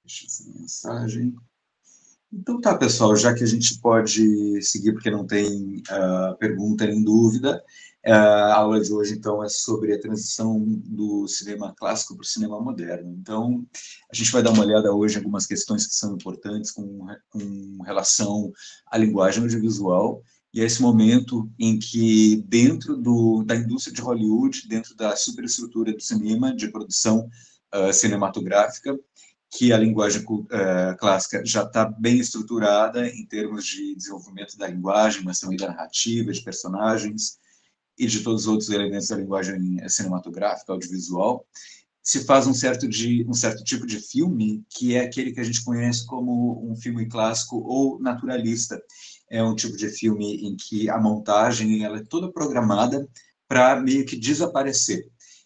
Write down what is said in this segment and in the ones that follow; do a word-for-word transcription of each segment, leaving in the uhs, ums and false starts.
Deixa essa mensagem. Então tá, pessoal, já que a gente pode seguir, porque não tem uh, pergunta nem dúvida, uh, a aula de hoje, então, é sobre a transição do cinema clássico para o cinema moderno. Então, a gente vai dar uma olhada hoje em algumas questões que são importantes com, com relação à linguagem audiovisual, e é esse momento em que, dentro do, da indústria de Hollywood, dentro da superestrutura do cinema, de produção uh, cinematográfica, que a linguagem uh, clássica já está bem estruturada em termos de desenvolvimento da linguagem, mas também da narrativa, de personagens e de todos os outros elementos da linguagem cinematográfica, audiovisual, se faz um certo, de, um certo tipo de filme que é aquele que a gente conhece como um filme clássico ou naturalista. É um tipo de filme em que a montagem ela é toda programada para meio que desaparecer.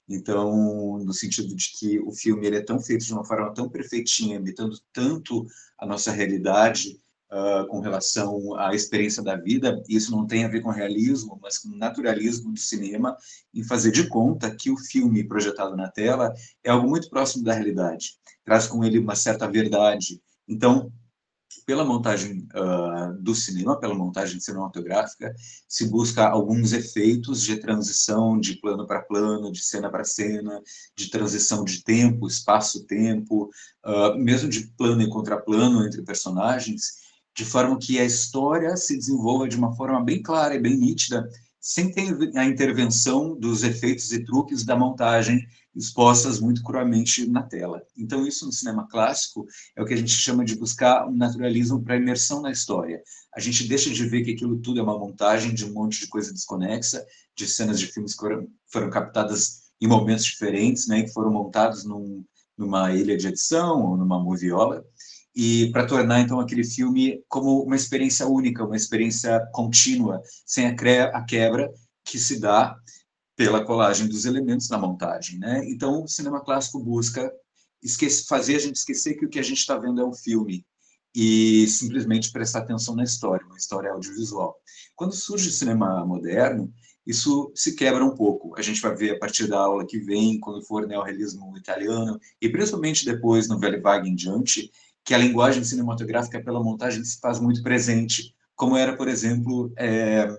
Então, no sentido de que o filme ele é tão feito de uma forma tão perfeitinha, imitando tanto a nossa realidade uh, com relação à experiência da vida, isso não tem a ver com realismo, mas com naturalismo do cinema, em fazer de conta que o filme projetado na tela é algo muito próximo da realidade, traz com ele uma certa verdade. Então, pela montagem uh, do cinema, pela montagem cinematográfica, se busca alguns efeitos de transição de plano para plano, de cena para cena, de transição de tempo, espaço-tempo, uh, mesmo de plano e contraplano entre personagens, de forma que a história se desenvolva de uma forma bem clara e bem nítida, sem ter a intervenção dos efeitos e truques da montagem expostas muito cruamente na tela. Então, isso no cinema clássico é o que a gente chama de buscar um naturalismo para imersão na história. A gente deixa de ver que aquilo tudo é uma montagem de um monte de coisa desconexa, de cenas de filmes que foram, foram captadas em momentos diferentes, né, que foram montados num, numa ilha de edição ou numa moviola, e para tornar, então, aquele filme como uma experiência única, uma experiência contínua, sem a, cre a quebra que se dá pela colagem dos elementos na montagem, né? Então, o cinema clássico busca esquece, fazer a gente esquecer que o que a gente está vendo é um filme e simplesmente prestar atenção na história, uma história audiovisual. Quando surge o cinema moderno, isso se quebra um pouco. A gente vai ver a partir da aula que vem, quando for neorrealismo italiano, e principalmente depois no Velho Wagner em diante, que a linguagem cinematográfica pela montagem se faz muito presente, como era, por exemplo, é,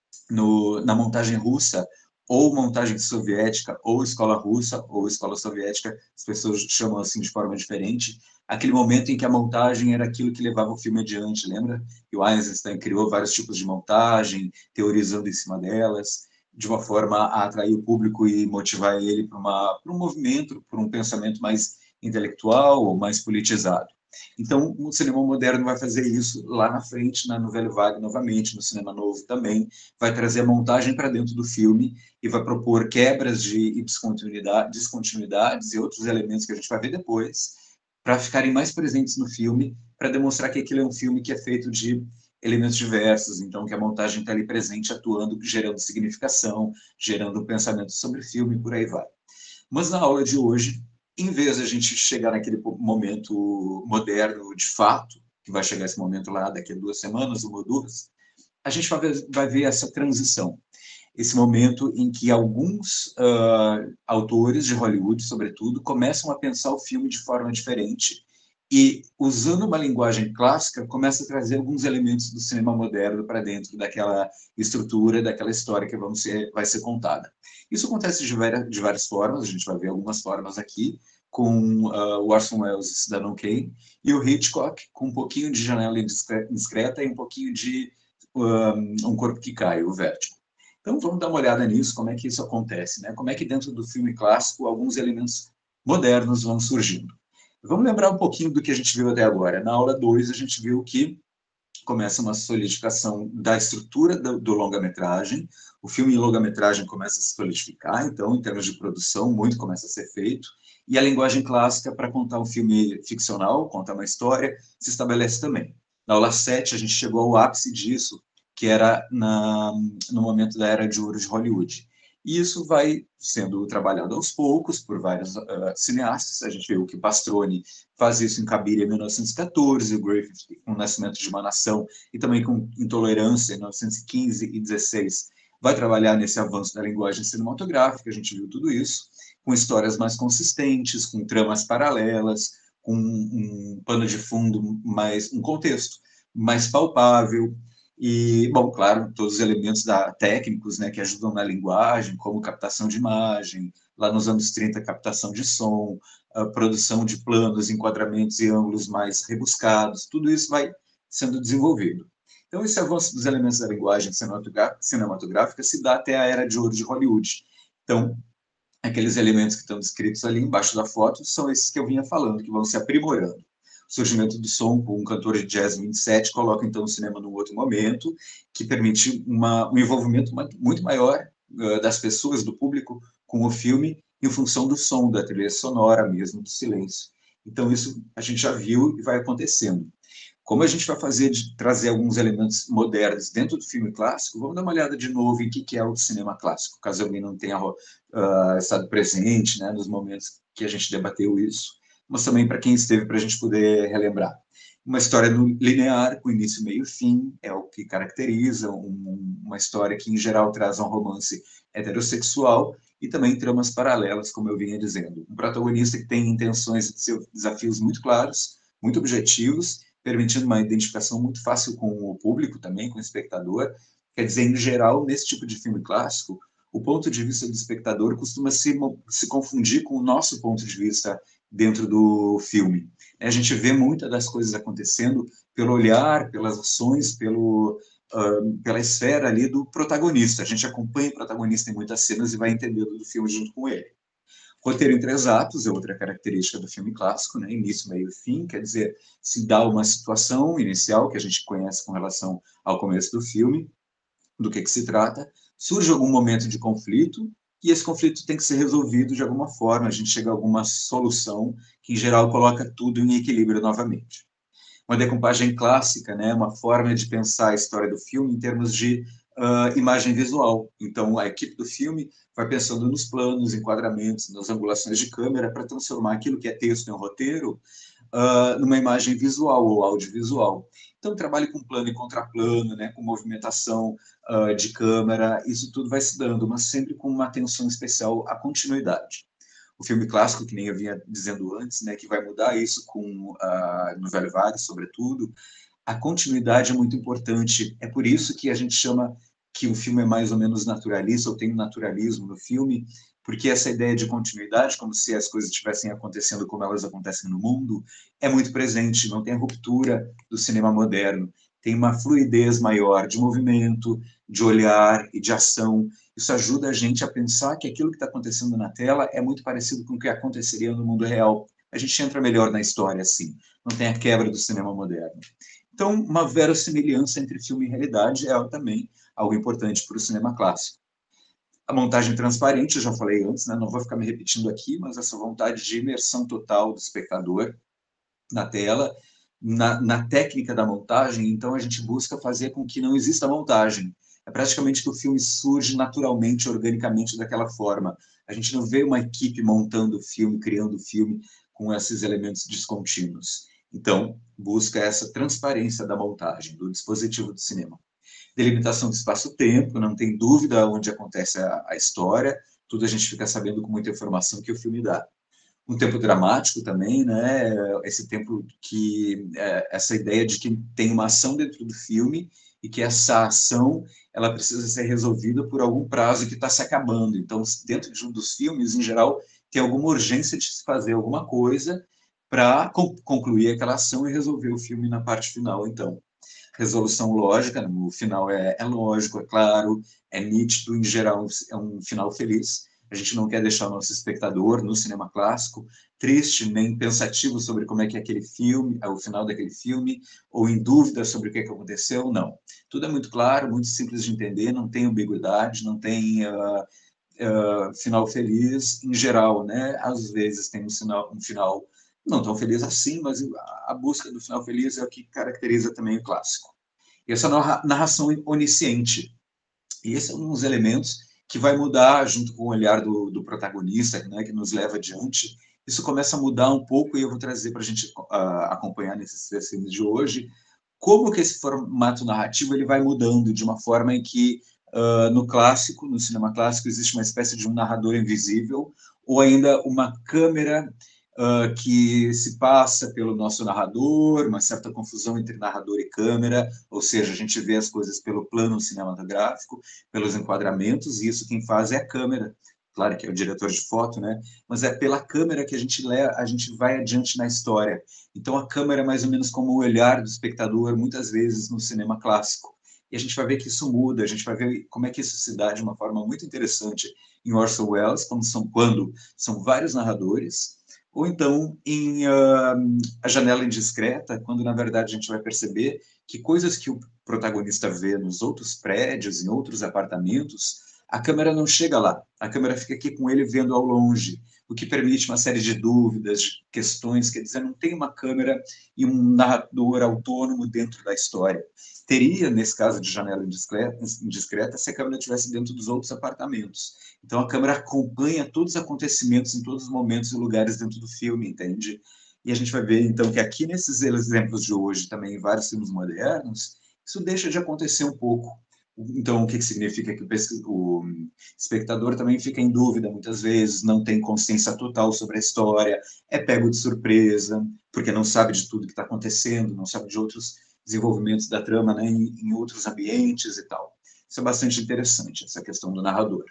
no, na montagem russa, ou montagem soviética, ou escola russa, ou escola soviética, as pessoas chamam assim de forma diferente, aquele momento em que a montagem era aquilo que levava o filme adiante, lembra? E o Eisenstein criou vários tipos de montagem, teorizando em cima delas, de uma forma a atrair o público e motivar ele para um movimento, para um pensamento mais intelectual ou mais politizado. Então, o cinema moderno vai fazer isso lá na frente, na, no Velho Wagner novamente, no cinema novo também, vai trazer a montagem para dentro do filme e vai propor quebras de descontinuidade, descontinuidades e outros elementos que a gente vai ver depois, para ficarem mais presentes no filme, para demonstrar que aquilo é um filme que é feito de elementos diversos, então que a montagem está ali presente, atuando, gerando significação, gerando um pensamento sobre o filme, e por aí vai. Mas na aula de hoje, em vez de a gente chegar naquele momento moderno de fato, que vai chegar esse momento lá daqui a duas semanas, uma ou duas, a gente vai ver, vai ver essa transição, esse momento em que alguns uh, autores de Hollywood, sobretudo, começam a pensar o filme de forma diferente e, usando uma linguagem clássica, começa a trazer alguns elementos do cinema moderno para dentro daquela estrutura, daquela história que vamos ser, vai ser contada. Isso acontece de várias, de várias formas, a gente vai ver algumas formas aqui, com uh, o Orson Welles e Cidadão Kane, e o Hitchcock, com um pouquinho de Janela Indiscreta e um pouquinho de um, um Corpo que Cai, o Vértigo. Então, vamos dar uma olhada nisso, como é que isso acontece, né? Como é que dentro do filme clássico alguns elementos modernos vão surgindo. Vamos lembrar um pouquinho do que a gente viu até agora. Na aula dois, a gente viu que começa uma solidificação da estrutura do, do longa-metragem, o filme em longa-metragem começa a se solidificar, então, em termos de produção, muito começa a ser feito, e a linguagem clássica para contar um filme ficcional, contar uma história, se estabelece também. Na aula sete, a gente chegou ao ápice disso, que era na, no momento da Era de Ouro de Hollywood. E isso vai sendo trabalhado aos poucos por vários uh, cineastas. A gente viu que Pastrone faz isso em Cabiria em mil novecentos e quatorze, o Griffith com o Nascimento de uma Nação e também com Intolerância em mil novecentos e quinze e dezesseis. Vai trabalhar nesse avanço da linguagem cinematográfica, a gente viu tudo isso, com histórias mais consistentes, com tramas paralelas, com um pano de fundo mais, um contexto mais palpável, e, bom, claro, todos os elementos da, técnicos, né, que ajudam na linguagem, como captação de imagem, lá nos anos trinta, captação de som, a produção de planos, enquadramentos e ângulos mais rebuscados, tudo isso vai sendo desenvolvido. Então, esse avanço dos elementos da linguagem cinematográfica se dá até a Era de Ouro de Hollywood. Então, aqueles elementos que estão descritos ali embaixo da foto são esses que eu vinha falando, que vão se aprimorando. O surgimento do som com um cantor de jazz vinte e sete coloca, então, o cinema num outro momento, que permite uma, um envolvimento muito maior uh, das pessoas, do público, com o filme, em função do som, da trilha sonora mesmo, do silêncio. Então, isso a gente já viu e vai acontecendo. Como a gente vai fazer de trazer alguns elementos modernos dentro do filme clássico, vamos dar uma olhada de novo em o que é o cinema clássico, caso alguém não tenha uh, estado presente, né, nos momentos que a gente debateu isso, mas também para quem esteve, para a gente poder relembrar. Uma história linear, com início, meio e fim, é o que caracteriza um, uma história que, em geral, traz um romance heterossexual e também tramas paralelas, como eu vinha dizendo. Um protagonista que tem intenções e desafios muito claros, muito objetivos, permitindo uma identificação muito fácil com o público também, com o espectador. Quer dizer, em geral, nesse tipo de filme clássico, o ponto de vista do espectador costuma se, se confundir com o nosso ponto de vista dentro do filme. A gente vê muitas das coisas acontecendo pelo olhar, pelas ações, pelo, uh, pela esfera ali do protagonista. A gente acompanha o protagonista em muitas cenas e vai entendendo do filme junto com ele. Roteiro em três atos é outra característica do filme clássico, né? Início, meio e fim, quer dizer, se dá uma situação inicial que a gente conhece com relação ao começo do filme, do que, que se trata, surge algum momento de conflito, e esse conflito tem que ser resolvido de alguma forma, a gente chega a alguma solução que, em geral, coloca tudo em equilíbrio novamente. Uma decoupagem clássica, né, uma forma de pensar a história do filme em termos de uh, imagem visual. Então, a equipe do filme vai pensando nos planos, enquadramentos, nas angulações de câmera para transformar aquilo que é texto em um roteiro uh, numa imagem visual ou audiovisual. Então, trabalho com plano e contraplano, né, com movimentação uh, de câmera, isso tudo vai se dando, mas sempre com uma atenção especial à continuidade. O filme clássico, que nem eu vinha dizendo antes, né, que vai mudar isso com uh, no Velho Vale, sobretudo, a continuidade é muito importante. É por isso que a gente chama que o filme é mais ou menos naturalista, ou tem um naturalismo no filme, porque essa ideia de continuidade, como se as coisas estivessem acontecendo como elas acontecem no mundo, é muito presente, não tem a ruptura do cinema moderno, tem uma fluidez maior de movimento, de olhar e de ação. Isso ajuda a gente a pensar que aquilo que está acontecendo na tela é muito parecido com o que aconteceria no mundo real. A gente entra melhor na história assim, não tem a quebra do cinema moderno. Então, uma verossimilhança entre filme e realidade é também algo importante para o cinema clássico. A montagem transparente, eu já falei antes, né? Não vou ficar me repetindo aqui, mas essa vontade de imersão total do espectador na tela, na, na técnica da montagem, então a gente busca fazer com que não exista montagem. É praticamente que o filme surge naturalmente, organicamente daquela forma. A gente não vê uma equipe montando o filme, criando o filme com esses elementos descontínuos. Então, busca essa transparência da montagem, do dispositivo do cinema. Delimitação do espaço-tempo, não tem dúvida onde acontece a, a história, tudo a gente fica sabendo com muita informação que o filme dá. Um tempo dramático também, né? Esse tempo que é, essa ideia de que tem uma ação dentro do filme e que essa ação ela precisa ser resolvida por algum prazo que está se acabando. Então, dentro de um dos filmes, em geral, tem alguma urgência de se fazer alguma coisa para concluir aquela ação e resolver o filme na parte final. Então, resolução lógica, no final é, é lógico, é claro, é nítido, em geral é um final feliz. A gente não quer deixar o nosso espectador no cinema clássico triste, nem pensativo sobre como é que é aquele filme, é o final daquele filme, ou em dúvida sobre o que, é que aconteceu, não. Tudo é muito claro, muito simples de entender, não tem ambiguidade, não tem uh, uh, final feliz, em geral, né? Às vezes tem um, sinal, um final não tão feliz assim, mas a busca do final feliz é o que caracteriza também o clássico. E essa narração onisciente. E esse é um dos elementos que vai mudar junto com o olhar do, do protagonista, né, que nos leva adiante. Isso começa a mudar um pouco e eu vou trazer para a gente uh, acompanhar nesses três filmes de hoje como que esse formato narrativo ele vai mudando de uma forma em que uh, no clássico, no cinema clássico, existe uma espécie de um narrador invisível ou ainda uma câmera uh, que se passa pelo nosso narrador, uma certa confusão entre narrador e câmera, ou seja, a gente vê as coisas pelo plano cinematográfico, pelos enquadramentos, e isso quem faz é a câmera. Claro que é o diretor de foto, né? Mas é pela câmera que a gente leva, a gente vai adiante na história. Então a câmera é mais ou menos como o olhar do espectador, muitas vezes no cinema clássico. E a gente vai ver que isso muda, a gente vai ver como é que isso se dá de uma forma muito interessante em Orson Welles, quando são, quando são vários narradores, ou então em uh, A Janela Indiscreta, quando na verdade a gente vai perceber que coisas que o protagonista vê nos outros prédios, em outros apartamentos, a câmera não chega lá, a câmera fica aqui com ele vendo ao longe, o que permite uma série de dúvidas, de questões, quer dizer, não tem uma câmera e um narrador autônomo dentro da história. Teria, nesse caso de Janela Indiscreta, indiscreta se a câmera estivesse dentro dos outros apartamentos. Então a câmera acompanha todos os acontecimentos em todos os momentos e lugares dentro do filme, entende? E a gente vai ver, então, que aqui nesses exemplos de hoje, também em vários filmes modernos, isso deixa de acontecer um pouco. Então, o que, que significa? Que o, o espectador também fica em dúvida, muitas vezes, não tem consciência total sobre a história, é pego de surpresa, porque não sabe de tudo que está acontecendo, não sabe de outros desenvolvimentos da trama, né, em, em outros ambientes e tal. Isso é bastante interessante, essa questão do narrador.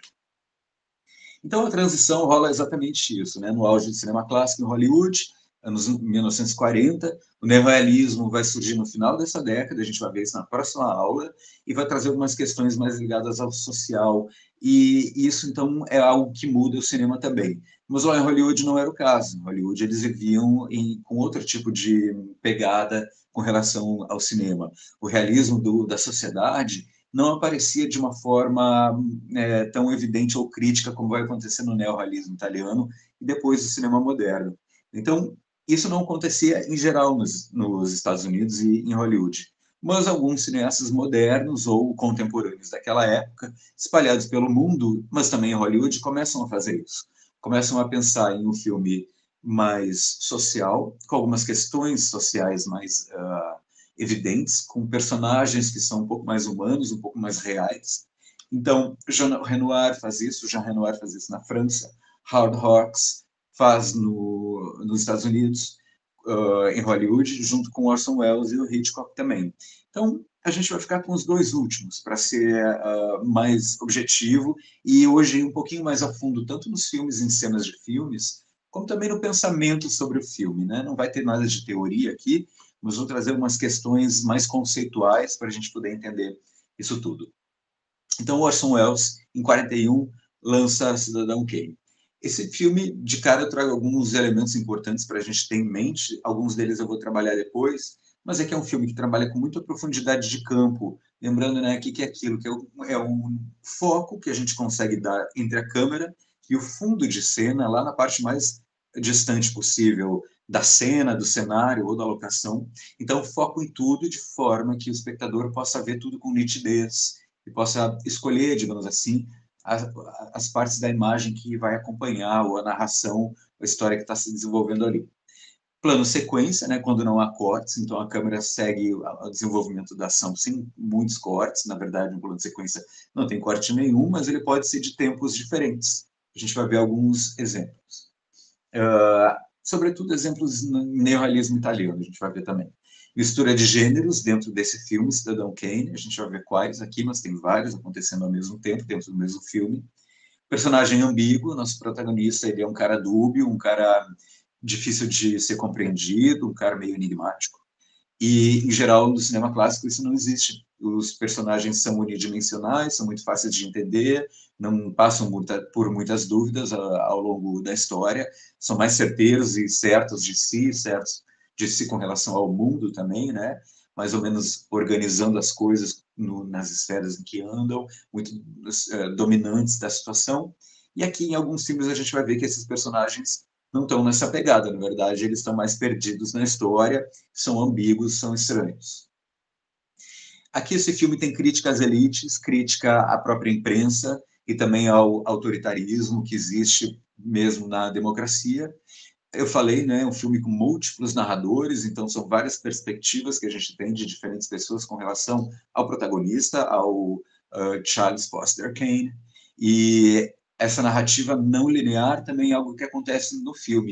Então, a transição rola exatamente isso, né? No auge do cinema clássico em Hollywood, anos mil novecentos e quarenta, o neorrealismo vai surgir no final dessa década, a gente vai ver isso na próxima aula, e vai trazer algumas questões mais ligadas ao social, e isso, então, é algo que muda o cinema também. Mas lá em Hollywood não era o caso. Em Hollywood eles viviam em, com outro tipo de pegada com relação ao cinema. O realismo do, da sociedade não aparecia de uma forma é, tão evidente ou crítica como vai acontecer no neorrealismo italiano e depois do cinema moderno. Então, isso não acontecia em geral nos, nos Estados Unidos e em Hollywood. Mas alguns cineastas modernos ou contemporâneos daquela época, espalhados pelo mundo, mas também em Hollywood, começam a fazer isso. Começam a pensar em um filme mais social, com algumas questões sociais mais uh, evidentes, com personagens que são um pouco mais humanos, um pouco mais reais. Então, Jean Renoir faz isso, Jean Renoir faz isso na França, Howard Hawks faz no, nos Estados Unidos, uh, em Hollywood, junto com Orson Welles e o Hitchcock também. Então, a gente vai ficar com os dois últimos, para ser uh, mais objetivo, e hoje um pouquinho mais a fundo, tanto nos filmes, em cenas de filmes, como também no pensamento sobre o filme, né? Não vai ter nada de teoria aqui, mas vou trazer umas questões mais conceituais para a gente poder entender isso tudo. Então, Orson Welles, em quarenta e um, lança Cidadão Kane. Esse filme, de cara, eu trago alguns elementos importantes para a gente ter em mente, alguns deles eu vou trabalhar depois, mas é que é um filme que trabalha com muita profundidade de campo, lembrando, né, que, que é aquilo, que é um, é um foco que a gente consegue dar entre a câmera e o fundo de cena, lá na parte mais distante possível da cena, do cenário ou da locação. Então, foco em tudo de forma que o espectador possa ver tudo com nitidez e possa escolher, digamos assim, as, as partes da imagem que vai acompanhar ou a narração, a história que está se desenvolvendo ali. Plano sequência, né, quando não há cortes, então a câmera segue o desenvolvimento da ação sem muitos cortes. Na verdade, um plano de sequência não tem corte nenhum, mas ele pode ser de tempos diferentes. A gente vai ver alguns exemplos. Uh, sobretudo exemplos no neorrealismo italiano, a gente vai ver também. Mistura de gêneros dentro desse filme, Cidadão Kane, a gente vai ver quais aqui, mas tem vários acontecendo ao mesmo tempo, dentro do mesmo filme. Personagem ambíguo, nosso protagonista, ele é um cara dúbio, um cara difícil de ser compreendido, um cara meio enigmático. E, em geral, no cinema clássico isso não existe. Os personagens são unidimensionais, são muito fáceis de entender, não passam muita, por muitas dúvidas ao longo da história, são mais certeiros e certos de si, certos de si com relação ao mundo também, né? Mais ou menos organizando as coisas no, nas esferas em que andam, muito uh, dominantes da situação. E aqui, em alguns filmes, a gente vai ver que esses personagens não estão nessa pegada, na verdade, eles estão mais perdidos na história, são ambíguos, são estranhos. Aqui esse filme tem crítica às elites, crítica à própria imprensa e também ao autoritarismo que existe mesmo na democracia. Eu falei, né, um filme com múltiplos narradores, então são várias perspectivas que a gente tem de diferentes pessoas com relação ao protagonista, ao uh, Charles Foster Kane, e essa narrativa não linear também é algo que acontece no filme.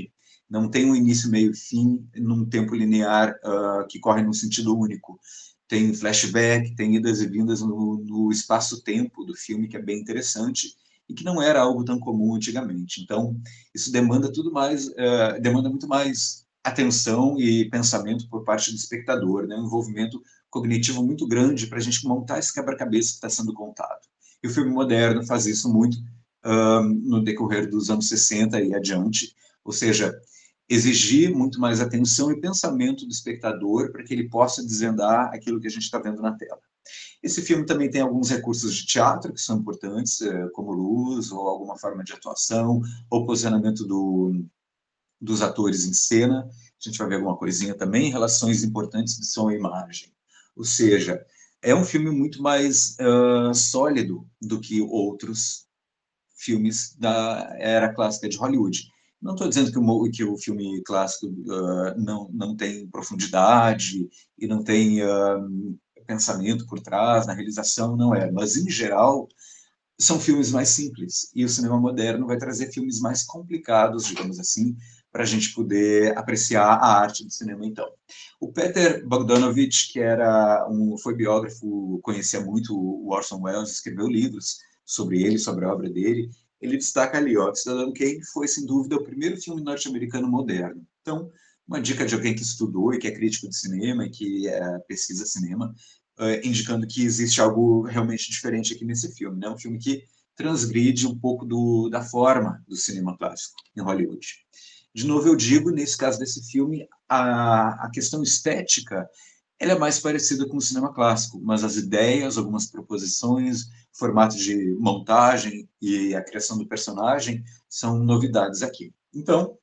não tem um início, meio e fim, num tempo linear uh, que corre num sentido único. Tem flashback, tem idas e vindas no, no espaço-tempo do filme, que é bem interessante, e que não era algo tão comum antigamente. Então, isso demanda tudo mais, uh, demanda muito mais atenção e pensamento por parte do espectador, né? Um envolvimento cognitivo muito grande para a gente montar esse quebra-cabeça que está sendo contado. E o filme moderno faz isso muito uh, no decorrer dos anos sessenta e adiante, ou seja, exigir muito mais atenção e pensamento do espectador para que ele possa desvendar aquilo que a gente está vendo na tela. Esse filme também tem alguns recursos de teatro que são importantes, como luz, ou alguma forma de atuação, ou posicionamento do, dos atores em cena. A gente vai ver alguma coisinha também, relações importantes de som e imagem. Ou seja, é um filme muito mais uh, sólido do que outros filmes da era clássica de Hollywood. Não estou dizendo que o, que o filme clássico uh, não, não tem profundidade e não tem uh, pensamento por trás, na realização, não é. Mas, em geral, são filmes mais simples. E o cinema moderno vai trazer filmes mais complicados, digamos assim, para a gente poder apreciar a arte do cinema, então. O Peter Bogdanovich, que era um, foi biógrafo, conhecia muito o Orson Welles, escreveu livros sobre ele, sobre a obra dele. Ele destaca ali, ó, Cidadão Kane foi, sem dúvida, o primeiro filme norte-americano moderno. Então, uma dica de alguém que estudou e que é crítico de cinema e que é, pesquisa cinema, Uh, indicando que existe algo realmente diferente aqui nesse filme, né? Um filme que transgride um pouco do, da forma do cinema clássico em Hollywood. De novo, eu digo, nesse caso desse filme, a, a questão estética ela é mais parecida com o cinema clássico, mas as ideias, algumas proposições, formato de montagem e a criação do personagem são novidades aqui. Então,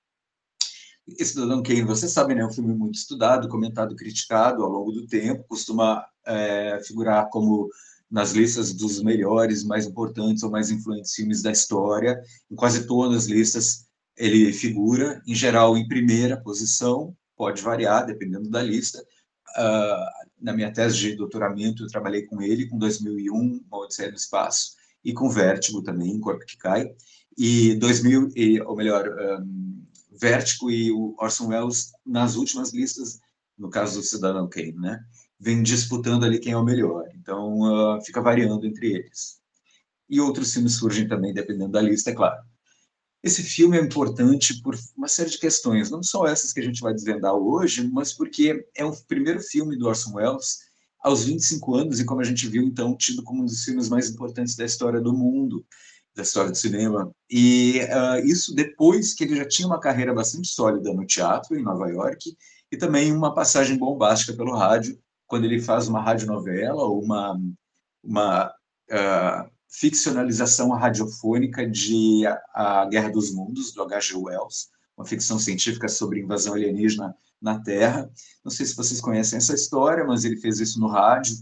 Cidadão Kane, você sabe, né, é um filme muito estudado, comentado, criticado ao longo do tempo, costuma é, figurar como nas listas dos melhores, mais importantes ou mais influentes filmes da história. Em quase todas as listas ele figura, em geral em primeira posição, pode variar dependendo da lista. Uh, na minha tese de doutoramento eu trabalhei com ele, com dois mil e um, Uma Odisseia do Espaço, e com Vértigo também, Corpo que Cai, e dois mil, e, ou melhor, um, Vértigo e o Orson Welles nas últimas listas, no caso do Cidadão Kane, né? Vem disputando ali quem é o melhor. Então, uh, fica variando entre eles. E outros filmes surgem também, dependendo da lista, é claro. Esse filme é importante por uma série de questões, não só essas que a gente vai desvendar hoje, mas porque é o primeiro filme do Orson Welles aos vinte e cinco anos, e como a gente viu, então, tido como um dos filmes mais importantes da história do mundo, da história do cinema. E uh, isso depois que ele já tinha uma carreira bastante sólida no teatro, em Nova York, e também uma passagem bombástica pelo rádio, quando ele faz uma radionovela, ou uma, uma uh, ficcionalização radiofônica de A Guerra dos Mundos, do H G Wells, uma ficção científica sobre invasão alienígena na Terra. Não sei se vocês conhecem essa história, mas ele fez isso no rádio.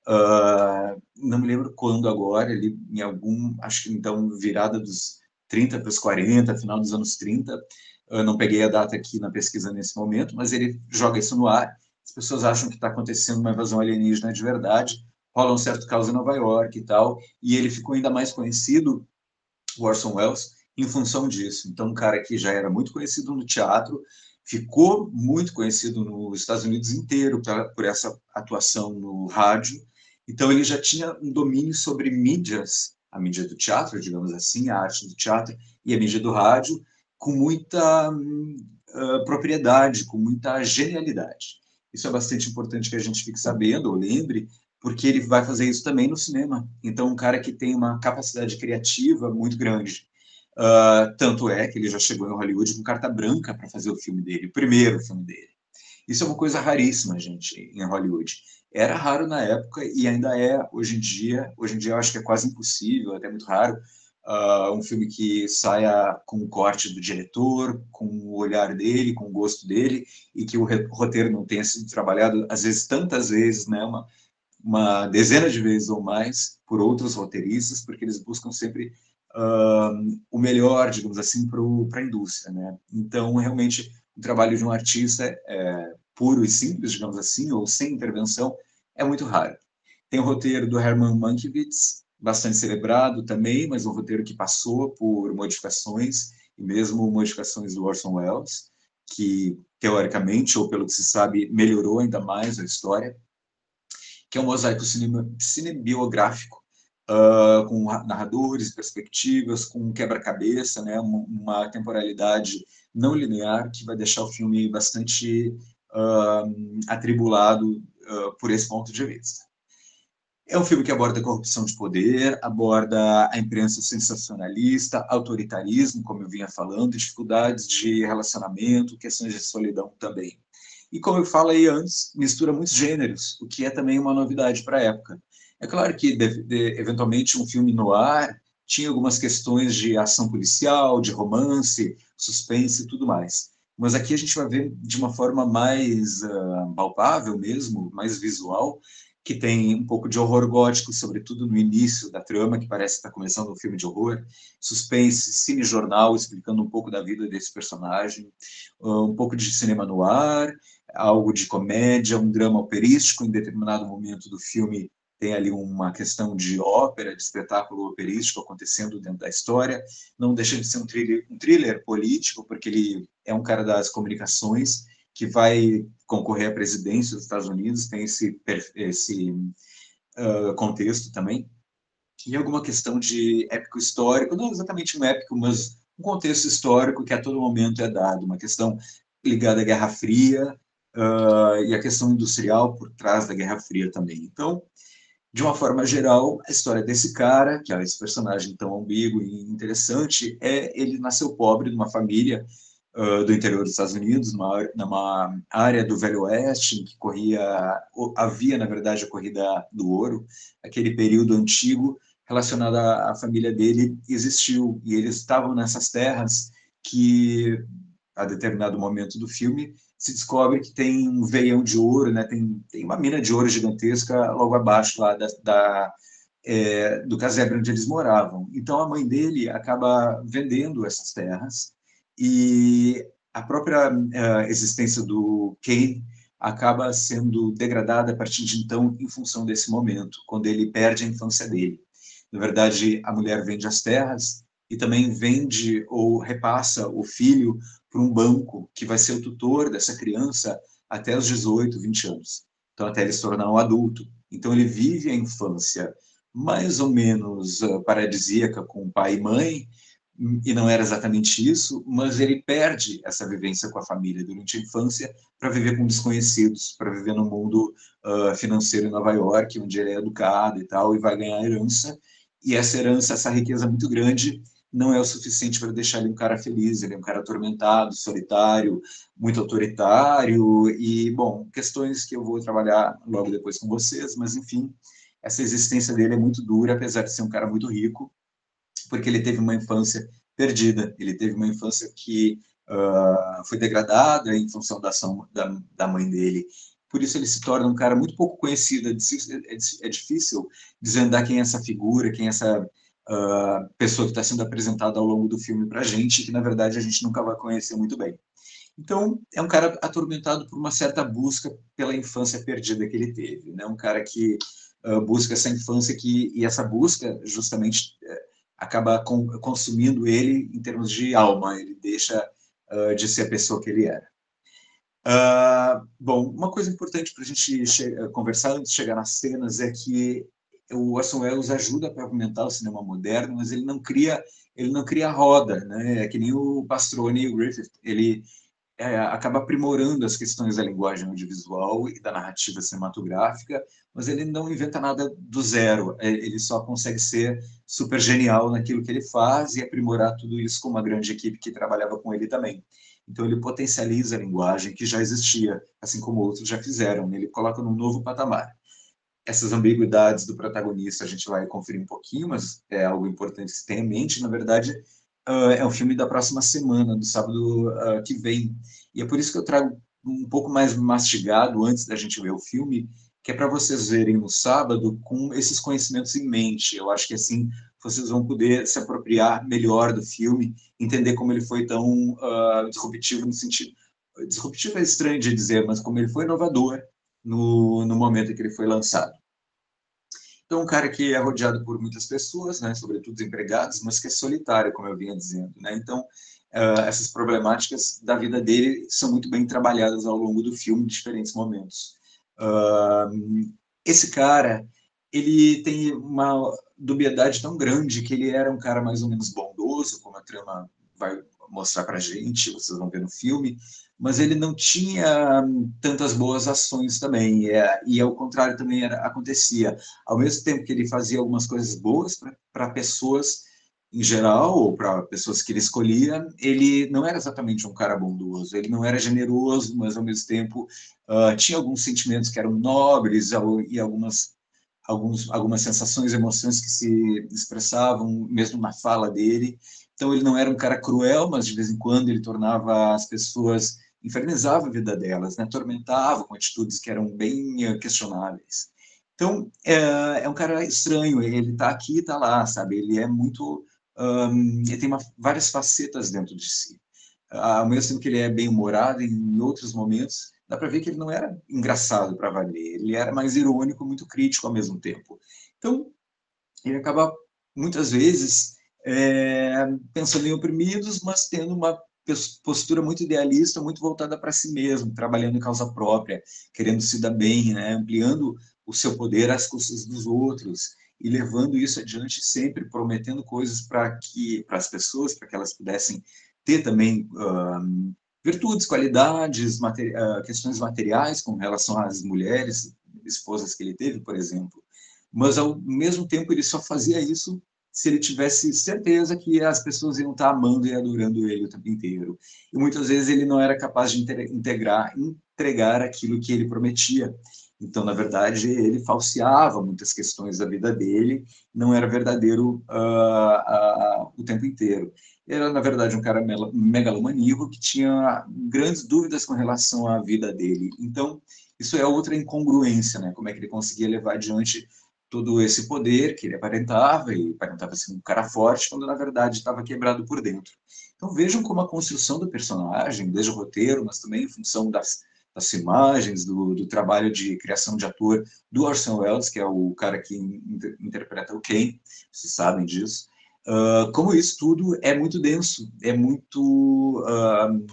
Uh, não me lembro quando agora, ele em algum, acho que então virada dos trinta para os quarenta, final dos anos trinta, eu não peguei a data aqui na pesquisa nesse momento, mas ele joga isso no ar, as pessoas acham que está acontecendo uma invasão alienígena de verdade, rola um certo caos em Nova York e tal, e ele ficou ainda mais conhecido, o Orson Welles, em função disso. Então, um cara que já era muito conhecido no teatro, ficou muito conhecido nos Estados Unidos inteiro pra, por essa atuação no rádio. Então, ele já tinha um domínio sobre mídias, a mídia do teatro, digamos assim, a arte do teatro e a mídia do rádio, com muita uh, propriedade, com muita genialidade. Isso é bastante importante que a gente fique sabendo, ou lembre, porque ele vai fazer isso também no cinema. Então, um cara que tem uma capacidade criativa muito grande. Uh, tanto é que ele já chegou em Hollywood com carta branca para fazer o filme dele, o primeiro filme dele. Isso é uma coisa raríssima, gente, em Hollywood. Era raro na época e ainda é hoje em dia. Hoje em dia eu acho que é quase impossível, até muito raro, uh, um filme que saia com o corte do diretor, com o olhar dele, com o gosto dele, e que o roteiro não tenha sido trabalhado, às vezes, tantas vezes, né, uma, uma dezena de vezes ou mais, por outros roteiristas, porque eles buscam sempre uh, o melhor, digamos assim, para a indústria, né? Então, realmente, o trabalho de um artista é, puro e simples, digamos assim, ou sem intervenção, é muito raro. Tem o roteiro do Herman Mankiewicz, bastante celebrado também, mas um roteiro que passou por modificações, e mesmo modificações do Orson Welles. que, teoricamente, ou pelo que se sabe, melhorou ainda mais a história, que é um mosaico cinema, cinebiográfico, uh, com narradores, perspectivas, com um quebra-cabeça, né, uma, uma temporalidade não linear, que vai deixar o filme bastante uh, atribulado uh, por esse ponto de vista. É um filme que aborda a corrupção de poder, aborda a imprensa sensacionalista, autoritarismo, como eu vinha falando, dificuldades de relacionamento, questões de solidão também. E como eu falei antes, mistura muitos gêneros, o que é também uma novidade para a época. É claro que, de, de, eventualmente, um filme noir tinha algumas questões de ação policial, de romance, suspense e tudo mais. Mas aqui a gente vai ver de uma forma mais uh, palpável mesmo, mais visual, que tem um pouco de horror gótico, sobretudo no início da trama, que parece estar começando um filme de horror, suspense, cinejornal, explicando um pouco da vida desse personagem, um pouco de cinema noir, algo de comédia, um drama operístico, em determinado momento do filme tem ali uma questão de ópera, de espetáculo operístico acontecendo dentro da história, não deixa de ser um thriller, um thriller político, porque ele é um cara das comunicações, que vai concorrer à presidência dos Estados Unidos, tem esse, esse uh, contexto também, e alguma questão de épico histórico, não exatamente um épico, mas um contexto histórico que a todo momento é dado, uma questão ligada à Guerra Fria uh, e a questão industrial por trás da Guerra Fria também. Então, de uma forma geral, a história desse cara, que é esse personagem tão ambíguo e interessante, é ele nasceu pobre numa família uh, do interior dos Estados Unidos, numa, numa área do Velho Oeste, em que corria, havia, na verdade, a corrida do ouro, aquele período antigo relacionado à, à família dele existiu, e eles estavam nessas terras que, a determinado momento do filme, se descobre que tem um veião de ouro, né? tem, tem uma mina de ouro gigantesca logo abaixo lá da, da, é, do casebre onde eles moravam. Então a mãe dele acaba vendendo essas terras e a própria uh, existência do Kane acaba sendo degradada a partir de então em função desse momento, quando ele perde a infância dele. Na verdade, a mulher vende as terras e também vende ou repassa o filho para um banco que vai ser o tutor dessa criança até os dezoito, vinte anos. Então, até ele se tornar um adulto. Então, ele vive a infância mais ou menos uh, paradisíaca com pai e mãe, e não era exatamente isso, mas ele perde essa vivência com a família durante a infância para viver com desconhecidos, para viver no mundo uh, financeiro em Nova York, onde ele é educado e tal, e vai ganhar herança, e essa herança, essa riqueza muito grande, não é o suficiente para deixar ele um cara feliz, ele é um cara atormentado, solitário, muito autoritário, e, bom, questões que eu vou trabalhar logo depois com vocês, mas, enfim, essa existência dele é muito dura, apesar de ser um cara muito rico, porque ele teve uma infância perdida, ele teve uma infância que uh, foi degradada em função da ação da, da mãe dele. Por isso ele se torna um cara muito pouco conhecido, é difícil, é difícil desvendar quem é essa figura, quem é essa uh, pessoa que está sendo apresentada ao longo do filme para a gente, que na verdade a gente nunca vai conhecer muito bem. Então, é um cara atormentado por uma certa busca pela infância perdida que ele teve, né? Um cara que uh, busca essa infância que, e essa busca justamente uh, acaba com, consumindo ele em termos de alma, ele deixa uh, de ser a pessoa que ele era. Uh, bom, uma coisa importante para a gente conversar antes de chegar nas cenas é que o Orson Welles ajuda a pavimentar o cinema moderno, mas ele não cria, ele não cria roda, né? É que nem o Pastrone e o Griffith, ele é, acaba aprimorando as questões da linguagem audiovisual e da narrativa cinematográfica, mas ele não inventa nada do zero, ele só consegue ser super genial naquilo que ele faz e aprimorar tudo isso com uma grande equipe que trabalhava com ele também. Então ele potencializa a linguagem que já existia, assim como outros já fizeram, ele coloca num novo patamar. Essas ambiguidades do protagonista a gente vai conferir um pouquinho, mas é algo importante que se tem em mente. Na verdade, uh, é um filme da próxima semana, do sábado uh, que vem. E é por isso que eu trago um pouco mais mastigado antes da gente ver o filme, que é para vocês verem no sábado com esses conhecimentos em mente. Eu acho que assim vocês vão poder se apropriar melhor do filme, entender como ele foi tão uh, disruptivo no sentido... Disruptivo é estranho de dizer, mas como ele foi inovador no, no momento em que ele foi lançado. Então, um cara que é rodeado por muitas pessoas, né, sobretudo desempregados, mas que é solitário, como eu vinha dizendo. Né? Então, uh, essas problemáticas da vida dele são muito bem trabalhadas ao longo do filme, em diferentes momentos. Uh, esse cara, ele tem uma dubiedade tão grande que ele era um cara mais ou menos bondoso, como a trama vai mostrar para a gente, vocês vão ver no filme, mas ele não tinha tantas boas ações também, e, e ao contrário também era, acontecia. Ao mesmo tempo que ele fazia algumas coisas boas para pessoas em geral, ou para pessoas que ele escolhia, ele não era exatamente um cara bondoso, ele não era generoso, mas ao mesmo tempo uh, tinha alguns sentimentos que eram nobres e algumas, alguns, algumas sensações, emoções que se expressavam mesmo na fala dele. Então ele não era um cara cruel, mas de vez em quando ele tornava as pessoas, infernizava a vida delas, né? Atormentava com atitudes que eram bem uh, questionáveis. Então é, é um cara estranho, ele está aqui e está lá, sabe? Ele é muito Um, ele tem uma, várias facetas dentro de si. Ao mesmo tempo que ele é bem-humorado, em outros momentos, dá para ver que ele não era engraçado para valer, ele era mais irônico, muito crítico ao mesmo tempo. Então, ele acaba, muitas vezes, é, pensando em oprimidos, mas tendo uma postura muito idealista, muito voltada para si mesmo, trabalhando em causa própria, querendo se dar bem, né? Ampliando o seu poder às custas dos outros e levando isso adiante sempre, prometendo coisas para que para as pessoas, para que elas pudessem ter também uh, virtudes, qualidades, materi uh, questões materiais com relação às mulheres, esposas que ele teve, por exemplo. Mas, ao mesmo tempo, ele só fazia isso se ele tivesse certeza que as pessoas iam estar amando e adorando ele o tempo inteiro. E muitas vezes ele não era capaz de integrar, entregar aquilo que ele prometia. Então, na verdade, ele falseava muitas questões da vida dele, não era verdadeiro uh, uh, o tempo inteiro. Ele era, na verdade, um cara megalomaníaco que tinha grandes dúvidas com relação à vida dele. Então, isso é outra incongruência, né? Como é que ele conseguia levar adiante todo esse poder que ele aparentava, e aparentava ser um cara forte, quando na verdade estava quebrado por dentro. Então vejam como a construção do personagem, desde o roteiro, mas também em função das, das imagens, do, do trabalho de criação de ator do Orson Welles, que é o cara que inter, interpreta o Kane, vocês sabem disso, uh, como isso tudo é muito denso, é muito... Uh,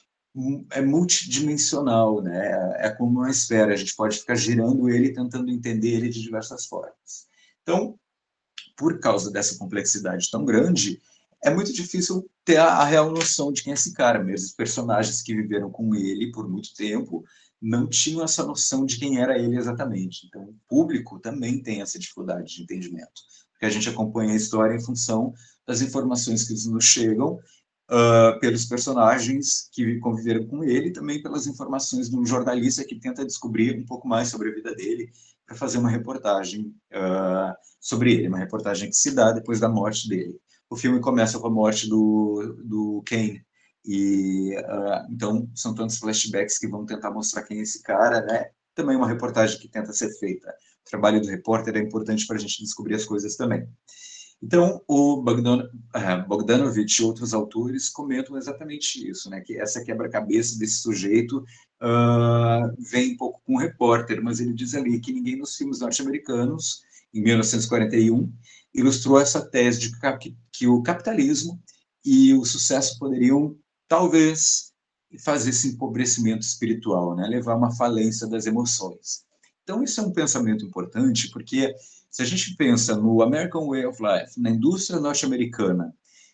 é multidimensional, né? É como uma esfera, a gente pode ficar girando ele, tentando entender ele de diversas formas. Então, por causa dessa complexidade tão grande, é muito difícil ter a, a real noção de quem é esse cara. Mesmo os personagens que viveram com ele por muito tempo não tinham essa noção de quem era ele exatamente. Então, o público também tem essa dificuldade de entendimento, porque a gente acompanha a história em função das informações que nos chegam Uh, pelos personagens que conviveram com ele, e também pelas informações de um jornalista que tenta descobrir um pouco mais sobre a vida dele para fazer uma reportagem uh, sobre ele, uma reportagem que se dá depois da morte dele. O filme começa com a morte do, do Kane, e uh, então são tantos flashbacks que vão tentar mostrar quem é esse cara, né? Também uma reportagem que tenta ser feita. O trabalho do repórter é importante para a gente descobrir as coisas também. Então, o Bogdan, Bogdanovich e outros autores comentam exatamente isso, né, que essa quebra-cabeça desse sujeito uh, vem um pouco com o repórter, mas ele diz ali que ninguém nos filmes norte-americanos, em mil novecentos e quarenta e um, ilustrou essa tese de que, que o capitalismo e o sucesso poderiam, talvez, fazer esse empobrecimento espiritual, né, levar a uma falência das emoções. Então, isso é um pensamento importante, porque se a gente pensa no American Way of Life, na indústria norte-americana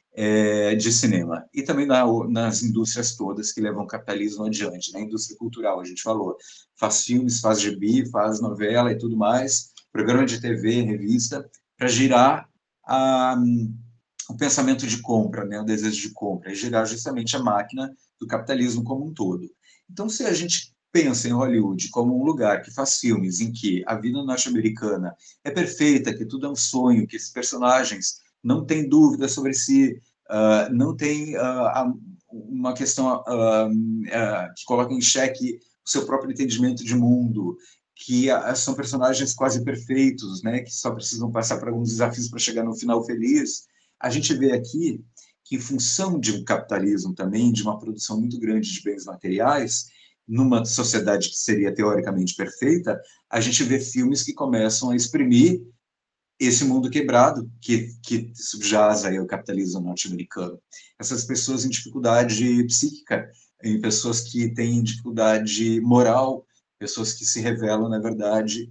é, de cinema, e também na, nas indústrias todas que levam o capitalismo adiante, na indústria cultural, a gente falou, faz filmes, faz gibi, faz novela e tudo mais, programa de T V, revista, para girar a, o pensamento de compra, né, o desejo de compra, e girar justamente a máquina do capitalismo como um todo. Então, se a gente pensa em Hollywood como um lugar que faz filmes em que a vida norte-americana é perfeita, que tudo é um sonho, que esses personagens não têm dúvida sobre si, uh, não tem uh, uma questão uh, uh, que coloca em xeque o seu próprio entendimento de mundo, que uh, são personagens quase perfeitos, né, que só precisam passar por alguns desafios para chegar no final feliz. A gente vê aqui que, em função de um capitalismo também, de uma produção muito grande de bens materiais, numa sociedade que seria teoricamente perfeita, a gente vê filmes que começam a exprimir esse mundo quebrado que, que subjaz aí o capitalismo norte-americano. Essas pessoas em dificuldade psíquica, em pessoas que têm dificuldade moral, pessoas que se revelam, na verdade,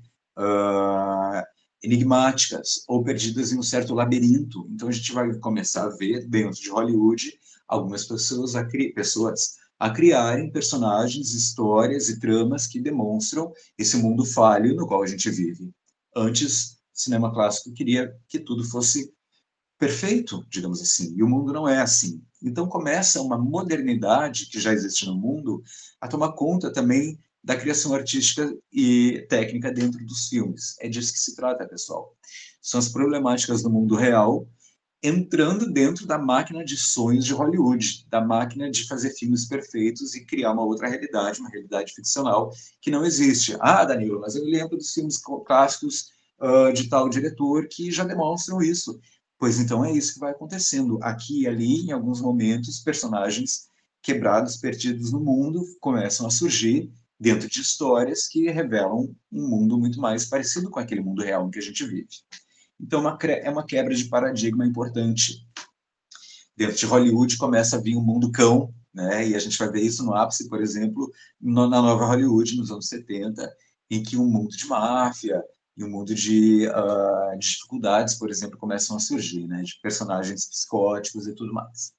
uh, enigmáticas ou perdidas em um certo labirinto. Então, a gente vai começar a ver, dentro de Hollywood, algumas pessoas a, cri pessoas a criarem personagens, histórias e tramas que demonstram esse mundo falho no qual a gente vive. Antes, cinema clássico queria que tudo fosse perfeito, digamos assim, e o mundo não é assim. Então começa uma modernidade que já existe no mundo a tomar conta também da criação artística e técnica dentro dos filmes. É disso que se trata, pessoal. São as problemáticas do mundo real entrando dentro da máquina de sonhos de Hollywood, da máquina de fazer filmes perfeitos e criar uma outra realidade, uma realidade ficcional que não existe. Ah, Danilo, mas eu lembro dos filmes clássicos uh, de tal diretor que já demonstram isso. Pois então é isso que vai acontecendo. Aqui e ali, em alguns momentos, personagens quebrados, perdidos no mundo, começam a surgir dentro de histórias que revelam um mundo muito mais parecido com aquele mundo real em que a gente vive. Então, uma, é uma quebra de paradigma importante. Dentro de Hollywood começa a vir um mundo cão, né? E a gente vai ver isso no ápice, por exemplo, no, na nova Hollywood, nos anos setenta, em que um mundo de máfia e um mundo de, uh, de dificuldades, por exemplo, começam a surgir, né? De personagens psicóticos e tudo mais.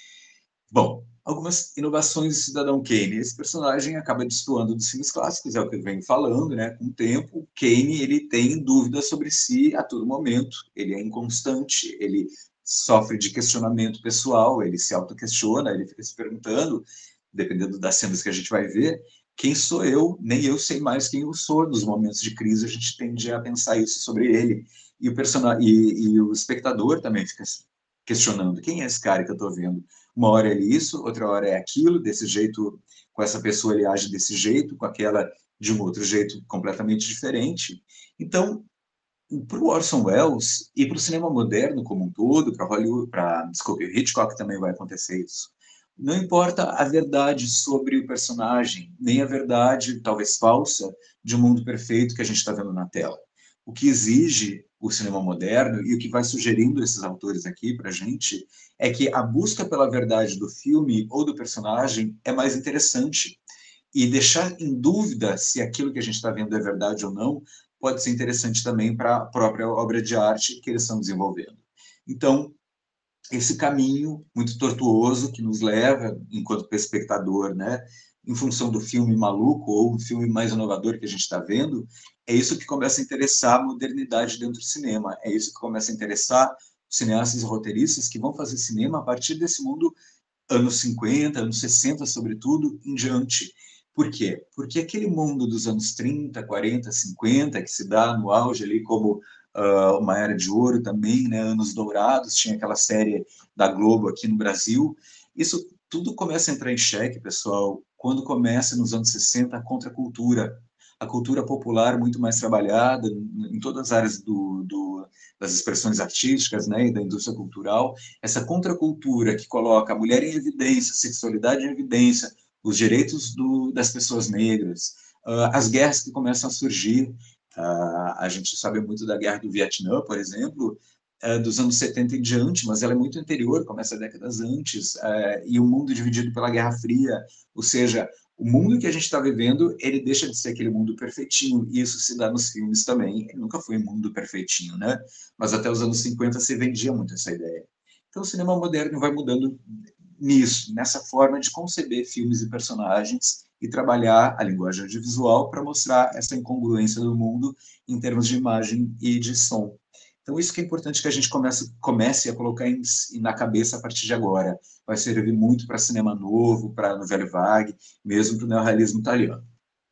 Bom, algumas inovações de Cidadão Kane. Esse personagem acaba destoando dos filmes clássicos, é o que eu venho falando, né? Com o tempo, o Kane, ele tem dúvidas sobre si a todo momento, ele é inconstante, ele sofre de questionamento pessoal, ele se autoquestiona, ele fica se perguntando, dependendo das cenas que a gente vai ver, quem sou eu? Nem eu sei mais quem eu sou. Nos momentos de crise, a gente tende a pensar isso sobre ele. E o, person... e, e o espectador também fica questionando, quem é esse cara que eu estou vendo? Uma hora é isso, outra hora é aquilo, desse jeito, com essa pessoa ele age desse jeito, com aquela de um outro jeito completamente diferente. Então, para o Orson Welles e para o cinema moderno como um todo, para Hollywood, para, desculpe, Hitchcock também vai acontecer isso. Não importa a verdade sobre o personagem, nem a verdade, talvez falsa, de um mundo perfeito que a gente está vendo na tela. O que exige o cinema moderno e o que vai sugerindo esses autores aqui para a gente é que a busca pela verdade do filme ou do personagem é mais interessante. E deixar em dúvida se aquilo que a gente está vendo é verdade ou não pode ser interessante também para a própria obra de arte que eles estão desenvolvendo. Então, esse caminho muito tortuoso que nos leva, enquanto espectador, né, em função do filme maluco ou um filme mais inovador que a gente está vendo, é isso que começa a interessar a modernidade dentro do cinema, é isso que começa a interessar os cineastas e roteiristas que vão fazer cinema a partir desse mundo anos cinquenta, anos sessenta, sobretudo, em diante. Por quê? Porque aquele mundo dos anos trinta, quarenta, cinquenta, que se dá no auge ali como uh, uma era de ouro também, né, anos dourados, tinha aquela série da Globo aqui no Brasil, isso tudo começa a entrar em xeque, pessoal, quando começa nos anos sessenta a contracultura, a cultura popular muito mais trabalhada em todas as áreas do, do, das expressões artísticas, né, e da indústria cultural, essa contracultura que coloca a mulher em evidência, a sexualidade em evidência, os direitos do, das pessoas negras, uh, as guerras que começam a surgir. Uh, a gente sabe muito da guerra do Vietnã, por exemplo, uh, dos anos setenta em diante, mas ela é muito anterior, começa décadas antes, uh, e o mundo dividido pela Guerra Fria, ou seja, o mundo que a gente está vivendo, ele deixa de ser aquele mundo perfeitinho, e isso se dá nos filmes também. Ele nunca foi um mundo perfeitinho, né? Mas até os anos cinquenta se vendia muito essa ideia. Então o cinema moderno vai mudando nisso, nessa forma de conceber filmes e personagens e trabalhar a linguagem audiovisual para mostrar essa incongruência do mundo em termos de imagem e de som. Então, isso que é importante que a gente comece, comece a colocar em, na cabeça a partir de agora. Vai servir muito para cinema novo, para novela vague, mesmo para o neorrealismo italiano.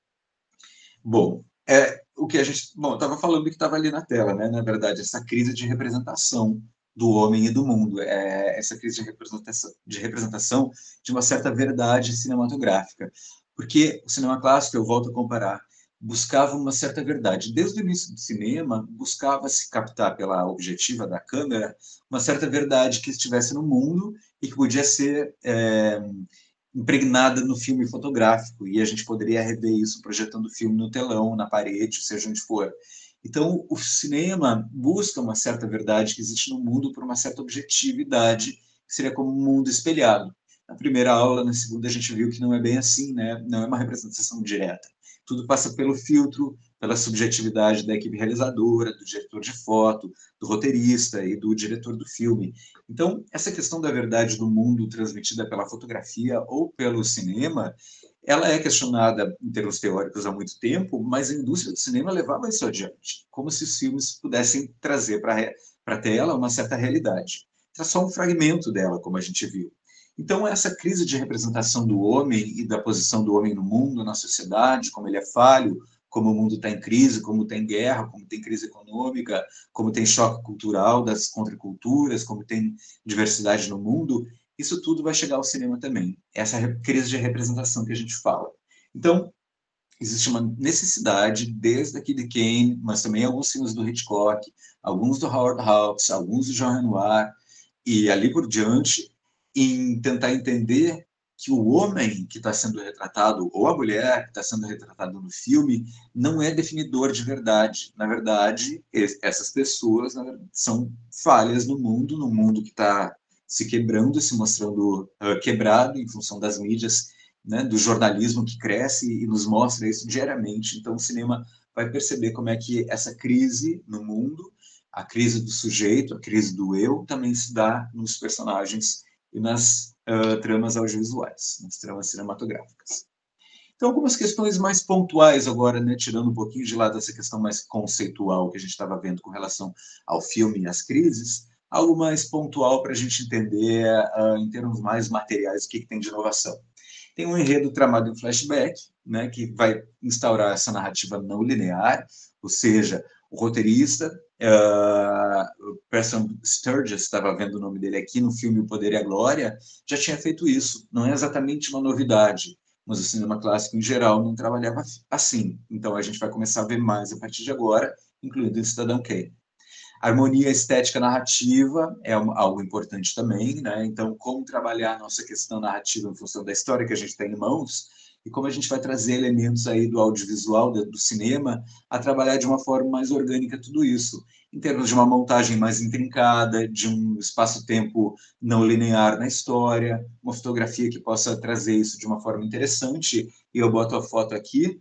Bom, é, o que a gente... Bom, estava falando que estava ali na tela, né? Na verdade, essa crise de representação do homem e do mundo, é, essa crise de representação, de representação de uma certa verdade cinematográfica. Porque o cinema clássico, eu volto a comparar, buscava uma certa verdade. Desde o início do cinema, buscava-se captar pela objetiva da câmera uma certa verdade que estivesse no mundo e que podia ser é, impregnada no filme fotográfico, e a gente poderia rever isso projetando o filme no telão, na parede, seja onde for. Então, o cinema busca uma certa verdade que existe no mundo por uma certa objetividade, que seria como um mundo espelhado. Na primeira aula, na segunda, a gente viu que não é bem assim, né? Não é uma representação direta. Tudo passa pelo filtro, pela subjetividade da equipe realizadora, do diretor de foto, do roteirista e do diretor do filme. Então, essa questão da verdade do mundo transmitida pela fotografia ou pelo cinema, ela é questionada em termos teóricos há muito tempo, mas a indústria do cinema levava isso adiante, como se os filmes pudessem trazer para a tela uma certa realidade. É só um fragmento dela, como a gente viu. Então, essa crise de representação do homem e da posição do homem no mundo, na sociedade, como ele é falho, como o mundo está em crise, como tem guerra, como tem crise econômica, como tem choque cultural das contraculturas, como tem diversidade no mundo, isso tudo vai chegar ao cinema também. Essa crise de representação que a gente fala. Então, existe uma necessidade, desde aqui de Kane, mas também alguns filmes do Hitchcock, alguns do Howard Hawks, alguns do Jean Renoir, e ali por diante, em tentar entender que o homem que está sendo retratado, ou a mulher que está sendo retratada no filme, não é definidor de verdade. Na verdade, essas pessoas na verdade, são falhas no mundo, no mundo que está se quebrando, se mostrando uh, quebrado em função das mídias, né, do jornalismo que cresce e nos mostra isso diariamente. Então, o cinema vai perceber como é que essa crise no mundo, a crise do sujeito, a crise do eu, também se dá nos personagens e nas uh, tramas audiovisuais, nas tramas cinematográficas. Então, algumas questões mais pontuais agora, né, tirando um pouquinho de lado essa questão mais conceitual que a gente estava vendo com relação ao filme e às crises, algo mais pontual para a gente entender, uh, em termos mais materiais, o que, que tem de inovação. Tem um enredo tramado em flashback, né, que vai instaurar essa narrativa não linear, ou seja, o roteirista, uh, o Preston Sturges, estava vendo o nome dele aqui no filme O Poder e a Glória, já tinha feito isso. Não é exatamente uma novidade, mas o cinema clássico em geral não trabalhava assim. Então a gente vai começar a ver mais a partir de agora, incluindo o Cidadão Kane. Harmonia estética narrativa é algo importante também, né? Então, como trabalhar a nossa questão narrativa em função da história que a gente tem em mãos e como a gente vai trazer elementos aí do audiovisual, do cinema, a trabalhar de uma forma mais orgânica tudo isso, em termos de uma montagem mais intrincada, de um espaço-tempo não linear na história, uma fotografia que possa trazer isso de uma forma interessante. E eu boto a foto aqui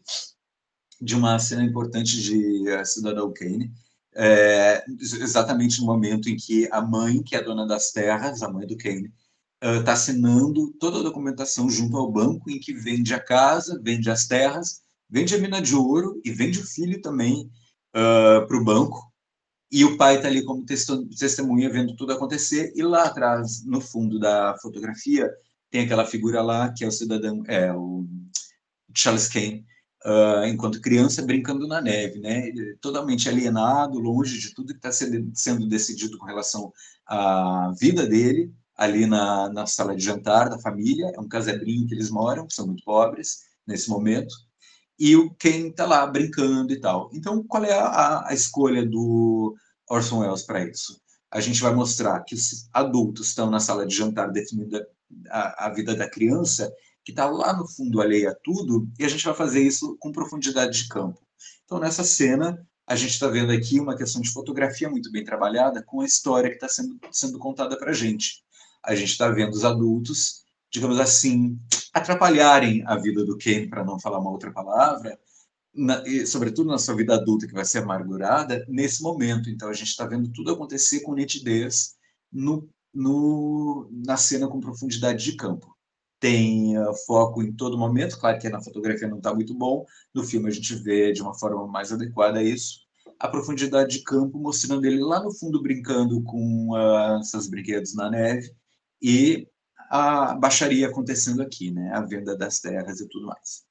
de uma cena importante de uh, Cidadão Kane, é, exatamente no momento em que a mãe, que é a dona das terras, a mãe do Kane, está uh, assinando toda a documentação junto ao banco em que vende a casa, vende as terras, vende a mina de ouro e vende o filho também uh, para o banco. E o pai está ali como testemunha vendo tudo acontecer. E lá atrás, no fundo da fotografia, tem aquela figura lá que é o cidadão, é o Charles Kane, uh, enquanto criança, brincando na neve, né? Ele, totalmente alienado, longe de tudo que está sendo decidido com relação à vida dele, ali na, na sala de jantar da família. É um casebrinho que eles moram, que são muito pobres nesse momento. E o Kane está lá brincando e tal. Então, qual é a, a escolha do Orson Welles para isso? A gente vai mostrar que os adultos estão na sala de jantar definindo a, a vida da criança, que está lá no fundo alheia a tudo, e a gente vai fazer isso com profundidade de campo. Então, nessa cena, a gente está vendo aqui uma questão de fotografia muito bem trabalhada com a história que está sendo, sendo contada para a gente. A gente está vendo os adultos, digamos assim, atrapalharem a vida do Ken, para não falar uma outra palavra, na, e, sobretudo na sua vida adulta, que vai ser amargurada, nesse momento. Então, a gente está vendo tudo acontecer com nitidez no, no, na cena com profundidade de campo. Tem uh, foco em todo momento, claro que na fotografia não está muito bom, no filme a gente vê de uma forma mais adequada isso, a profundidade de campo mostrando ele lá no fundo brincando com uh, seus brinquedos na neve e a baixaria acontecendo aqui, né? A venda das terras e tudo mais.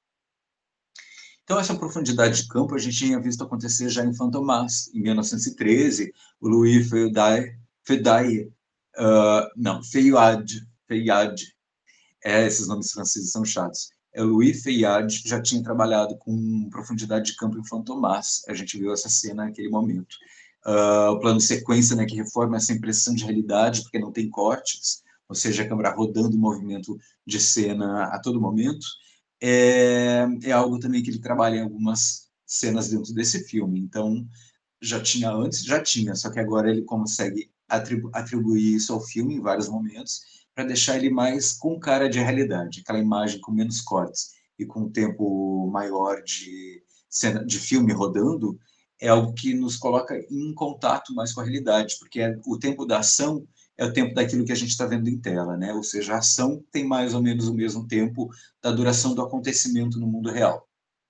Então, essa profundidade de campo a gente tinha visto acontecer já em Fantomas, em mil novecentos e treze, o Louis Feuillade, Feuillade uh, não, Feuillade, Feuillade, é, esses nomes franceses são chatos. É, o Louis Feuillade já tinha trabalhado com profundidade de campo em Fantomas, a gente viu essa cena naquele momento. Uh, o plano de sequência, né, que reforma essa impressão de realidade, porque não tem cortes, ou seja, a câmera rodando em movimento de cena a todo momento, é, é algo também que ele trabalha em algumas cenas dentro desse filme. Então, já tinha antes? Já tinha, só que agora ele consegue atribu atribuir isso ao filme em vários momentos para deixar ele mais com cara de realidade, aquela imagem com menos cortes e com um tempo maior de cena de filme rodando, é algo que nos coloca em contato mais com a realidade, porque é, o tempo da ação é o tempo daquilo que a gente está vendo em tela, né? Ou seja, a ação tem mais ou menos o mesmo tempo da duração do acontecimento no mundo real.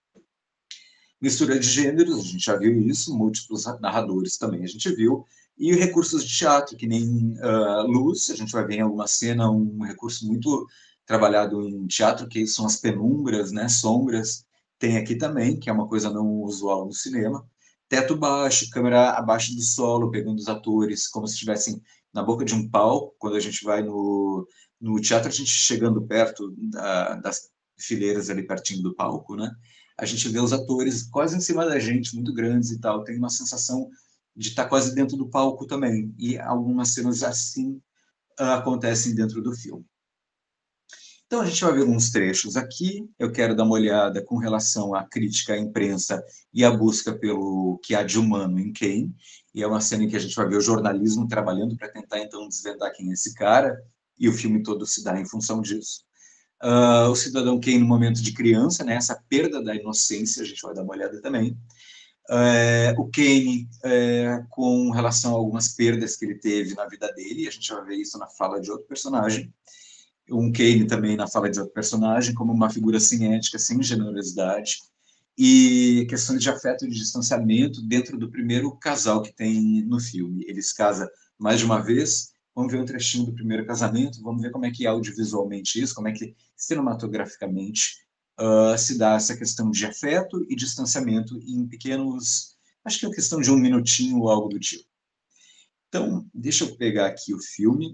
Mistura de gêneros, a gente já viu isso, múltiplos narradores também a gente viu, e recursos de teatro, que nem uh, luz, a gente vai ver em alguma cena um recurso muito trabalhado em teatro, que são as penumbras, né, sombras, tem aqui também, que é uma coisa não usual no cinema. Teto baixo, câmera abaixo do solo, pegando os atores como se estivessem na boca de um palco. Quando a gente vai no, no teatro, a gente chegando perto da, das fileiras ali pertinho do palco, né? A gente vê os atores quase em cima da gente, muito grandes e tal. Tem uma sensação de estar quase dentro do palco também. E algumas cenas assim uh, acontecem dentro do filme. Então, a gente vai ver alguns trechos aqui. Eu quero dar uma olhada com relação à crítica à imprensa e à busca pelo que há de humano em Kane. E é uma cena em que a gente vai ver o jornalismo trabalhando para tentar, então, desvendar quem é esse cara. E o filme todo se dá em função disso. Uh, o cidadão Kane no momento de criança, né, essa perda da inocência, a gente vai dar uma olhada também. Uh, o Kane uh, com relação a algumas perdas que ele teve na vida dele, a gente vai ver isso na fala de outro personagem. Um Kane também na fala de outro personagem, como uma figura sem ética, sem generosidade, e questões de afeto e de distanciamento dentro do primeiro casal que tem no filme. Ele se casa mais de uma vez. Vamos ver um trechinho do primeiro casamento, vamos ver como é que é audiovisualmente isso, como é que cinematograficamente uh, se dá essa questão de afeto e distanciamento em pequenos, acho que é uma questão de um minutinho ou algo do tipo. Então, deixa eu pegar aqui o filme,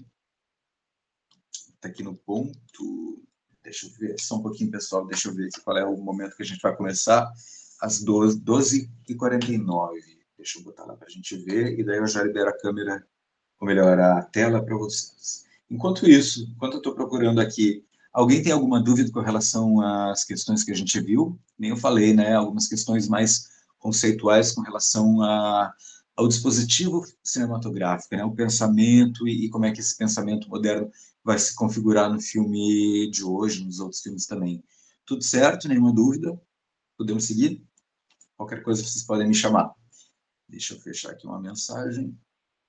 está aqui no ponto, deixa eu ver, só um pouquinho, pessoal, deixa eu ver aqui qual é o momento que a gente vai começar, às doze e quarenta e nove, deixa eu botar lá para a gente ver, e daí eu já libero a câmera, ou melhor, a tela para vocês. Enquanto isso, enquanto eu estou procurando aqui, alguém tem alguma dúvida com relação às questões que a gente viu? Nem eu falei, né, algumas questões mais conceituais com relação a, ao dispositivo cinematográfico, né, o pensamento e, e como é que esse pensamento moderno vai se configurar no filme de hoje, nos outros filmes também. Tudo certo? Nenhuma dúvida? Podemos seguir? Qualquer coisa vocês podem me chamar. Deixa eu fechar aqui uma mensagem.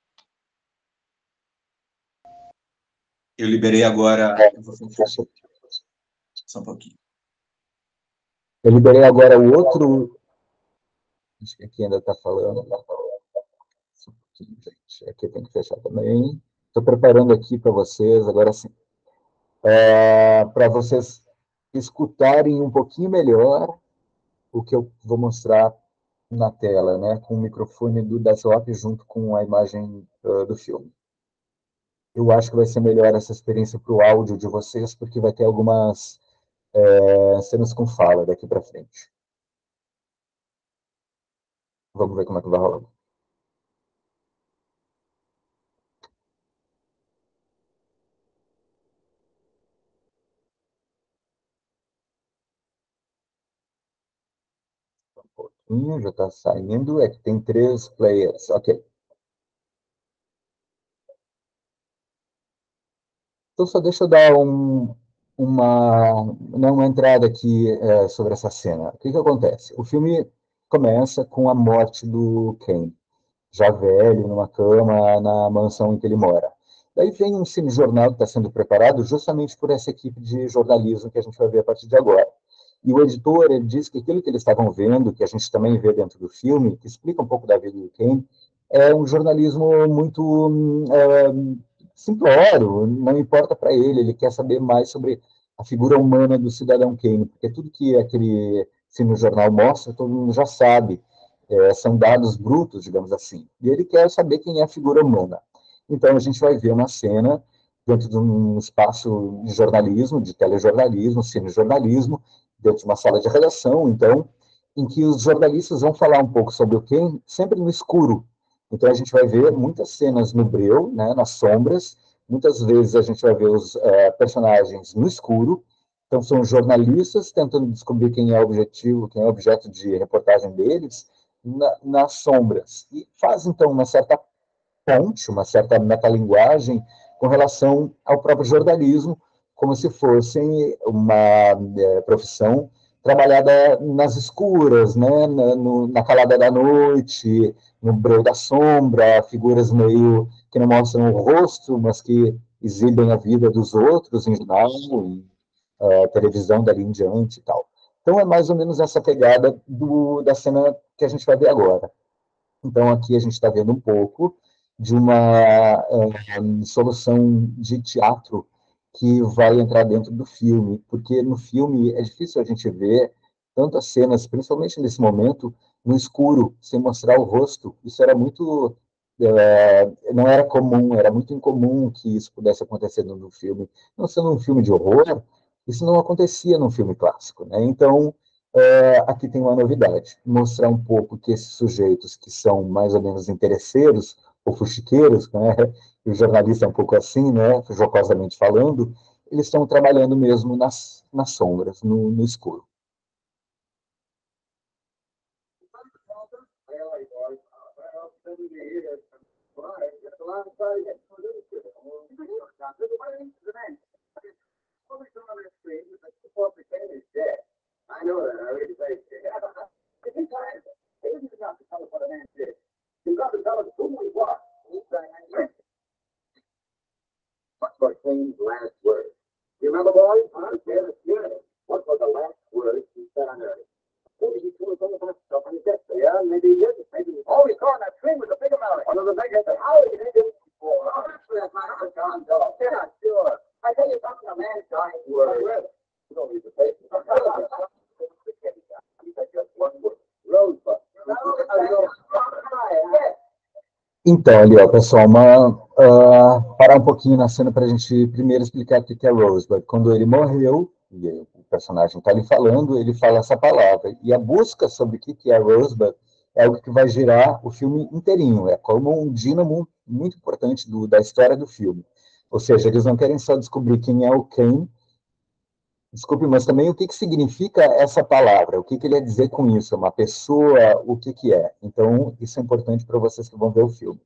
Eu liberei agora... Eu vou fechar. Só um pouquinho. Eu liberei agora o outro... Acho que aqui ainda está falando. Só um pouquinho, gente. Aqui eu tenho que fechar também. Estou preparando aqui para vocês, agora sim. É, para vocês escutarem um pouquinho melhor o que eu vou mostrar na tela, né, com o microfone do desktop junto com a imagem uh, do filme. Eu acho que vai ser melhor essa experiência para o áudio de vocês, porque vai ter algumas é, cenas com fala daqui para frente. Vamos ver como é que vai rolar. Um pouquinho, já está saindo. É que tem três players. Ok. Então, só deixa eu dar um, uma, uma entrada aqui é, sobre essa cena. O que, que acontece? O filme começa com a morte do Ken, já velho, numa cama, na mansão em que ele mora. Daí vem um cinejornal que está sendo preparado justamente por essa equipe de jornalismo que a gente vai ver a partir de agora. E o editor, ele diz que aquilo que eles estavam vendo, que a gente também vê dentro do filme, que explica um pouco da vida do Ken, é um jornalismo muito é, simplório, não importa para ele, ele quer saber mais sobre a figura humana do cidadão Kane, porque tudo que aquele cinejornal mostra, todo mundo já sabe, é, são dados brutos, digamos assim, e ele quer saber quem é a figura humana. Então a gente vai ver uma cena dentro de um espaço de jornalismo, de telejornalismo, cinejornalismo, dentro de uma sala de redação, então, em que os jornalistas vão falar um pouco sobre o Kane, sempre no escuro. Então a gente vai ver muitas cenas no breu, né, nas sombras, muitas vezes a gente vai ver os é, personagens no escuro, então são jornalistas tentando descobrir quem é o objetivo, quem é o objeto de reportagem deles, na, nas sombras. E faz, então, uma certa ponte, uma certa metalinguagem com relação ao próprio jornalismo, como se fosse uma é, profissão trabalhada nas escuras, né, na, no, na calada da noite, no breu da sombra, figuras meio que não mostram o rosto, mas que exibem a vida dos outros em jornal, em uh, televisão dali em diante e tal. Então é mais ou menos essa pegada do, da cena que a gente vai ver agora. Então aqui a gente está vendo um pouco de uma uh, solução de teatro que vai entrar dentro do filme, porque no filme é difícil a gente ver tantas cenas, principalmente nesse momento, no escuro, sem mostrar o rosto. Isso era muito... É, não era comum, era muito incomum que isso pudesse acontecer no filme. Não sendo um filme de horror, isso não acontecia num filme clássico, né? Então, é, aqui tem uma novidade, mostrar um pouco que esses sujeitos que são mais ou menos interesseiros, ou fuxiqueiros, né? E o jornalista é um pouco assim, né? Jocosamente falando, eles estão trabalhando mesmo nas, nas sombras, no, no escuro. I know that. I already said it. It is time. It isn't enough to tell us what a man did. You've got to tell us who he was. What was Kane's last word? You remember, boys? Huh? Yes, yes. What was the last word he said on earth? Maybe he told us all about stuff on his death. Yeah, maybe he did. Maybe he... Oh, he's calling that train with the big American. One of the biggest. How did he think it before? Oh, that's for that man. I'm John Doe. Yeah, not sure. I tell you something, a man's dying word. You don't need to pay. Então, ali, ó, pessoal, uma, uh, parar um pouquinho na cena para a gente primeiro explicar o que é Rosebud. Quando ele morreu, e o personagem está ali falando, ele fala essa palavra. E a busca sobre o que é Rosebud é algo que vai girar o filme inteirinho. É como um dínamo muito importante do, da história do filme. Ou seja, eles não querem só descobrir quem é o Kane. Desculpe, mas também o que, que significa essa palavra? O que, que ele quer dizer com isso? Uma pessoa, o que, que é? Então, isso é importante para vocês que vão ver o filme.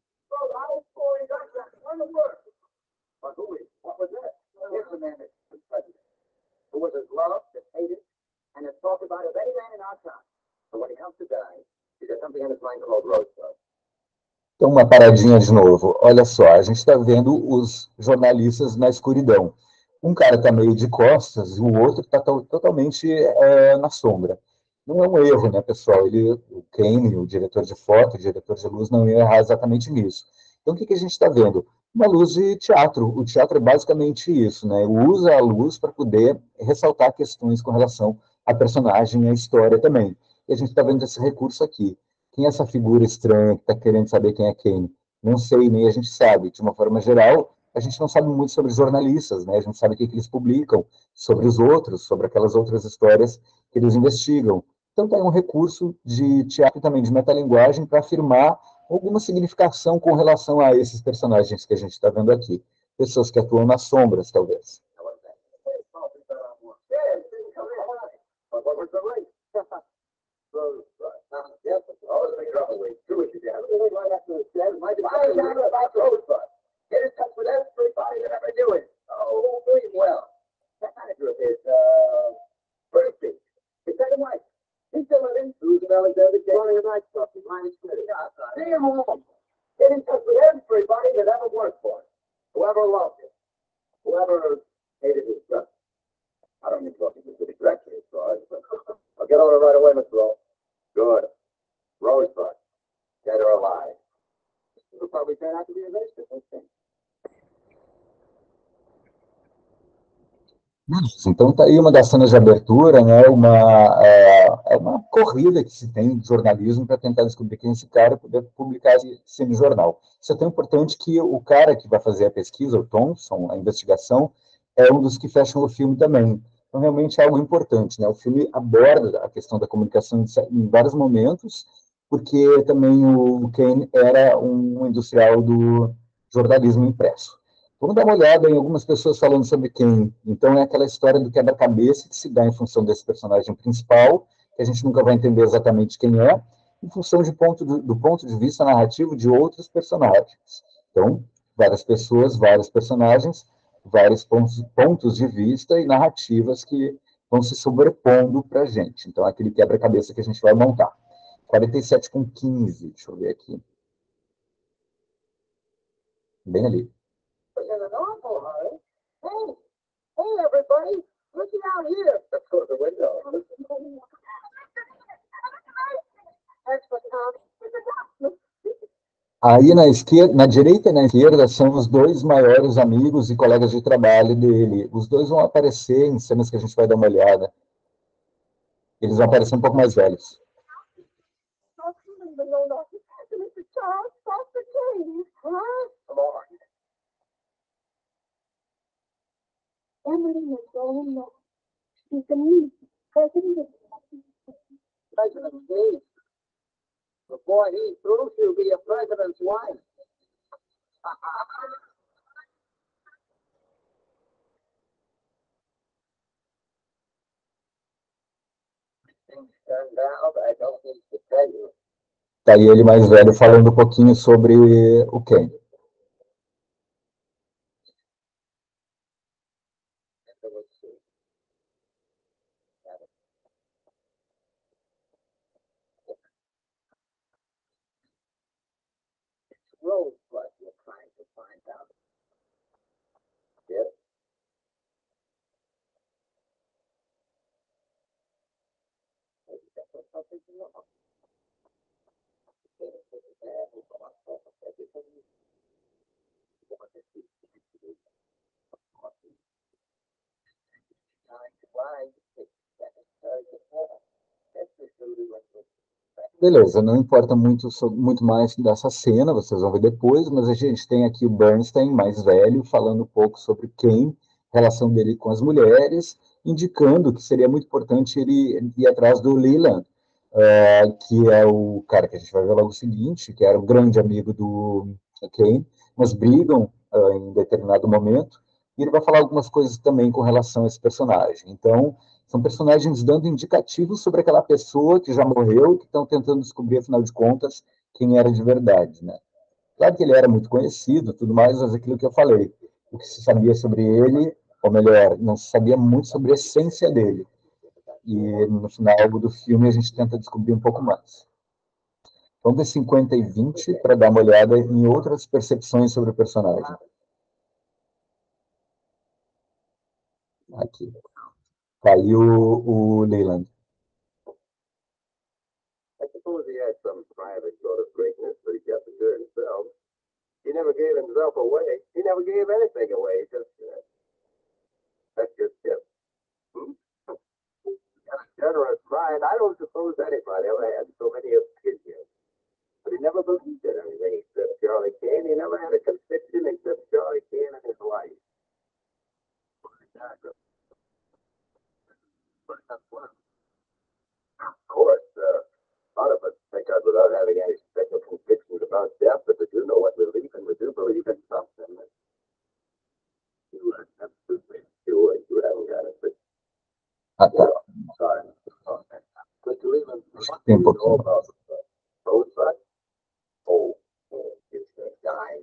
Então, uma paradinha de novo. Olha só, a gente está vendo os jornalistas na escuridão. Um cara está meio de costas e o outro está totalmente é, na sombra. Não é um erro, né, pessoal? Ele, o Kane, o diretor de foto, o diretor de luz, não ia errar exatamente nisso. Então, o que, que a gente está vendo? Uma luz de teatro. O teatro é basicamente isso, né? Usa a luz para poder ressaltar questões com relação à personagem e à história também. E a gente está vendo esse recurso aqui. Quem é essa figura estranha que está querendo saber quem é Kane? Não sei, nem a gente sabe. De uma forma geral, a gente não sabe muito sobre jornalistas, né? A gente sabe o que, que eles publicam sobre os outros, sobre aquelas outras histórias que eles investigam. Então, tem um recurso de teatro também, de metalinguagem, para afirmar alguma significação com relação a esses personagens que a gente está vendo aqui. Pessoas que atuam nas sombras, talvez. Get in touch with everybody that ever knew it. Oh, doing well. That manager of his, uh, Percy. He said him right. He's still living. Susan Alexander, running a night stuff. He's lying straight. See him home. Get in touch with everybody that ever worked for him. Whoever loved him. Whoever hated his guts. I don't mean talking to the director, so I'll get on it right away, Mister Rowe. Good. Rosebud. Dead or alive. It'll probably turn out to be a very different thing. Então está aí uma das cenas de abertura, né, uma, é, é uma corrida que se tem de jornalismo para tentar descobrir quem é esse cara e poder publicar esse no jornal. Isso é tão importante que o cara que vai fazer a pesquisa, o Thompson, a investigação, é um dos que fecham o filme também. Então realmente é algo importante, né? O filme aborda a questão da comunicação em vários momentos, porque também o Kane era um industrial do jornalismo impresso. Vamos dar uma olhada em algumas pessoas falando sobre Kane. Então, é aquela história do quebra-cabeça que se dá em função desse personagem principal, que a gente nunca vai entender exatamente quem é, em função de ponto do, do ponto de vista narrativo de outros personagens. Então, várias pessoas, vários personagens, vários pontos, pontos de vista e narrativas que vão se sobrepondo para a gente. Então, aquele quebra-cabeça que a gente vai montar. quarenta e sete com quinze, deixa eu ver aqui. Bem ali. Hey, everybody, looking out here. Let's go to the window. Aí na esquerda, na direita e na esquerda são os dois maiores amigos e colegas de trabalho dele. Os dois vão aparecer em cenas que a gente vai dar uma olhada. Eles vão aparecer um pouco mais velhos. Emily McDonald. She's the new president of President Gates. Before he's through, she'll be a president's wife. Tá aí ele mais velho falando um pouquinho sobre o Ken. Rosebud you're trying to find out. Yes. Beleza, não importa muito, muito mais dessa cena, vocês vão ver depois, mas a gente tem aqui o Bernstein, mais velho, falando um pouco sobre quem, relação dele com as mulheres, indicando que seria muito importante ele ir atrás do Leland, uh, que é o cara que a gente vai ver logo o seguinte, que era o grande amigo do Kane, mas brigam uh, em determinado momento, e ele vai falar algumas coisas também com relação a esse personagem. Então, são personagens dando indicativos sobre aquela pessoa que já morreu, que estão tentando descobrir, afinal de contas, quem era de verdade, né? Claro que ele era muito conhecido, tudo mais, mas aquilo que eu falei, o que se sabia sobre ele, ou melhor, não se sabia muito sobre a essência dele. E no final do filme a gente tenta descobrir um pouco mais. Vamos ver cinquenta e vinte para dar uma olhada em outras percepções sobre o personagem. Aqui. Caiu o Leland. I suppose he had some private sort of greatness, but he kept it to himself. He never gave himself away. He never gave anything away. Just uh, that's just him. Hmm? Got a generous mind. I don't suppose anybody ever had so many opinions. But he never believed in anything except Charlie Kane. He never had a conviction except Charlie Kane in his life. Of course, uh, a lot of us think of without having any special convictions about death, but we do know what we believe in. We do believe in something. You are absolutely sure you haven't got it, but ah, tá. Sorry. But you even know about Rosebud? Oh, it's the guy.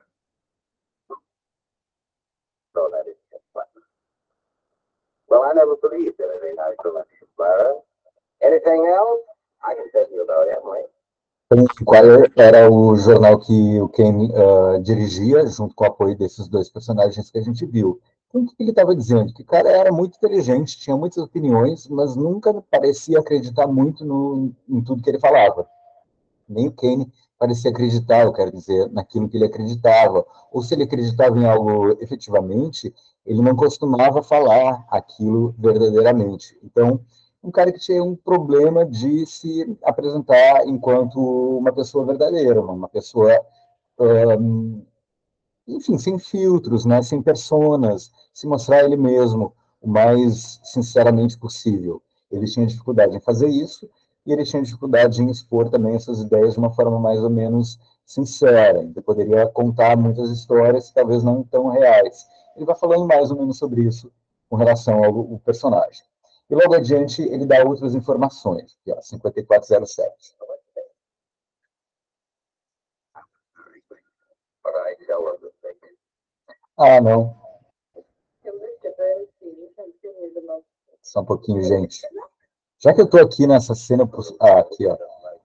So that is just fun. Well, I never believed anything I couldn't Clara. Anything else? I can tell you about Emily. Qual era o jornal que o Ken uh, dirigia, junto com o apoio desses dois personagens que a gente viu. Então, o que ele estava dizendo? Que o cara era muito inteligente, tinha muitas opiniões, mas nunca parecia acreditar muito no, em tudo que ele falava. Nem o Ken parecia acreditar, eu quero dizer, naquilo que ele acreditava. Ou se ele acreditava em algo efetivamente, ele não costumava falar aquilo verdadeiramente. Então, um cara que tinha um problema de se apresentar enquanto uma pessoa verdadeira, uma pessoa, um, enfim, sem filtros, né, sem personas, se mostrar ele mesmo o mais sinceramente possível. Ele tinha dificuldade em fazer isso, e ele tinha dificuldade em expor também essas ideias de uma forma mais ou menos sincera. Ele poderia contar muitas histórias, talvez não tão reais. Ele vai falando mais ou menos sobre isso com relação ao, ao personagem. E logo adiante, ele dá outras informações, que é cinquenta e quatro zero sete. Ah, não. Só um pouquinho, gente. Já que eu tô aqui nessa cena... Ah, aqui, ó.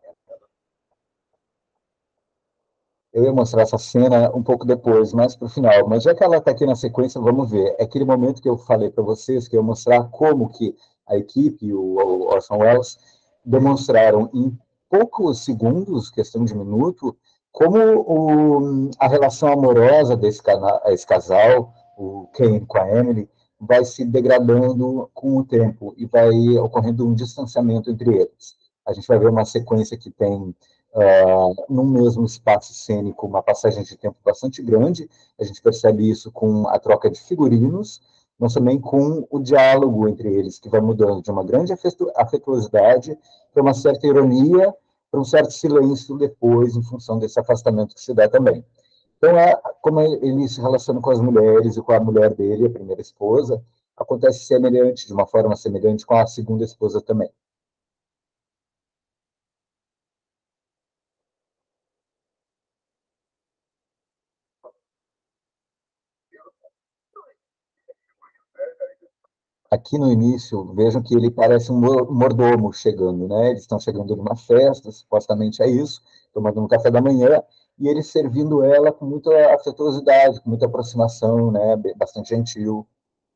Eu ia mostrar essa cena um pouco depois, mais para o final. Mas já que ela está aqui na sequência, vamos ver. É aquele momento que eu falei para vocês, que eu ia mostrar como que a equipe, o, o Orson Welles, demonstraram em poucos segundos, questão de minuto, como o, a relação amorosa desse cana, esse casal, o Ken com a Emily, vai se degradando com o tempo e vai ocorrendo um distanciamento entre eles. A gente vai ver uma sequência que tem Uh, num mesmo espaço cênico, uma passagem de tempo bastante grande. A gente percebe isso com a troca de figurinos, mas também com o diálogo entre eles, que vai mudando de uma grande afetuosidade para uma certa ironia, para um certo silêncio depois, em função desse afastamento que se dá também. Então, é, como ele se relaciona com as mulheres e com a mulher dele, a primeira esposa, acontece semelhante, de uma forma semelhante com a segunda esposa também. Aqui no início, vejam que ele parece um mordomo chegando, né? Eles estão chegando numa festa, supostamente é isso, tomando um café da manhã, e ele servindo ela com muita afetuosidade, com muita aproximação, né? Bastante gentil.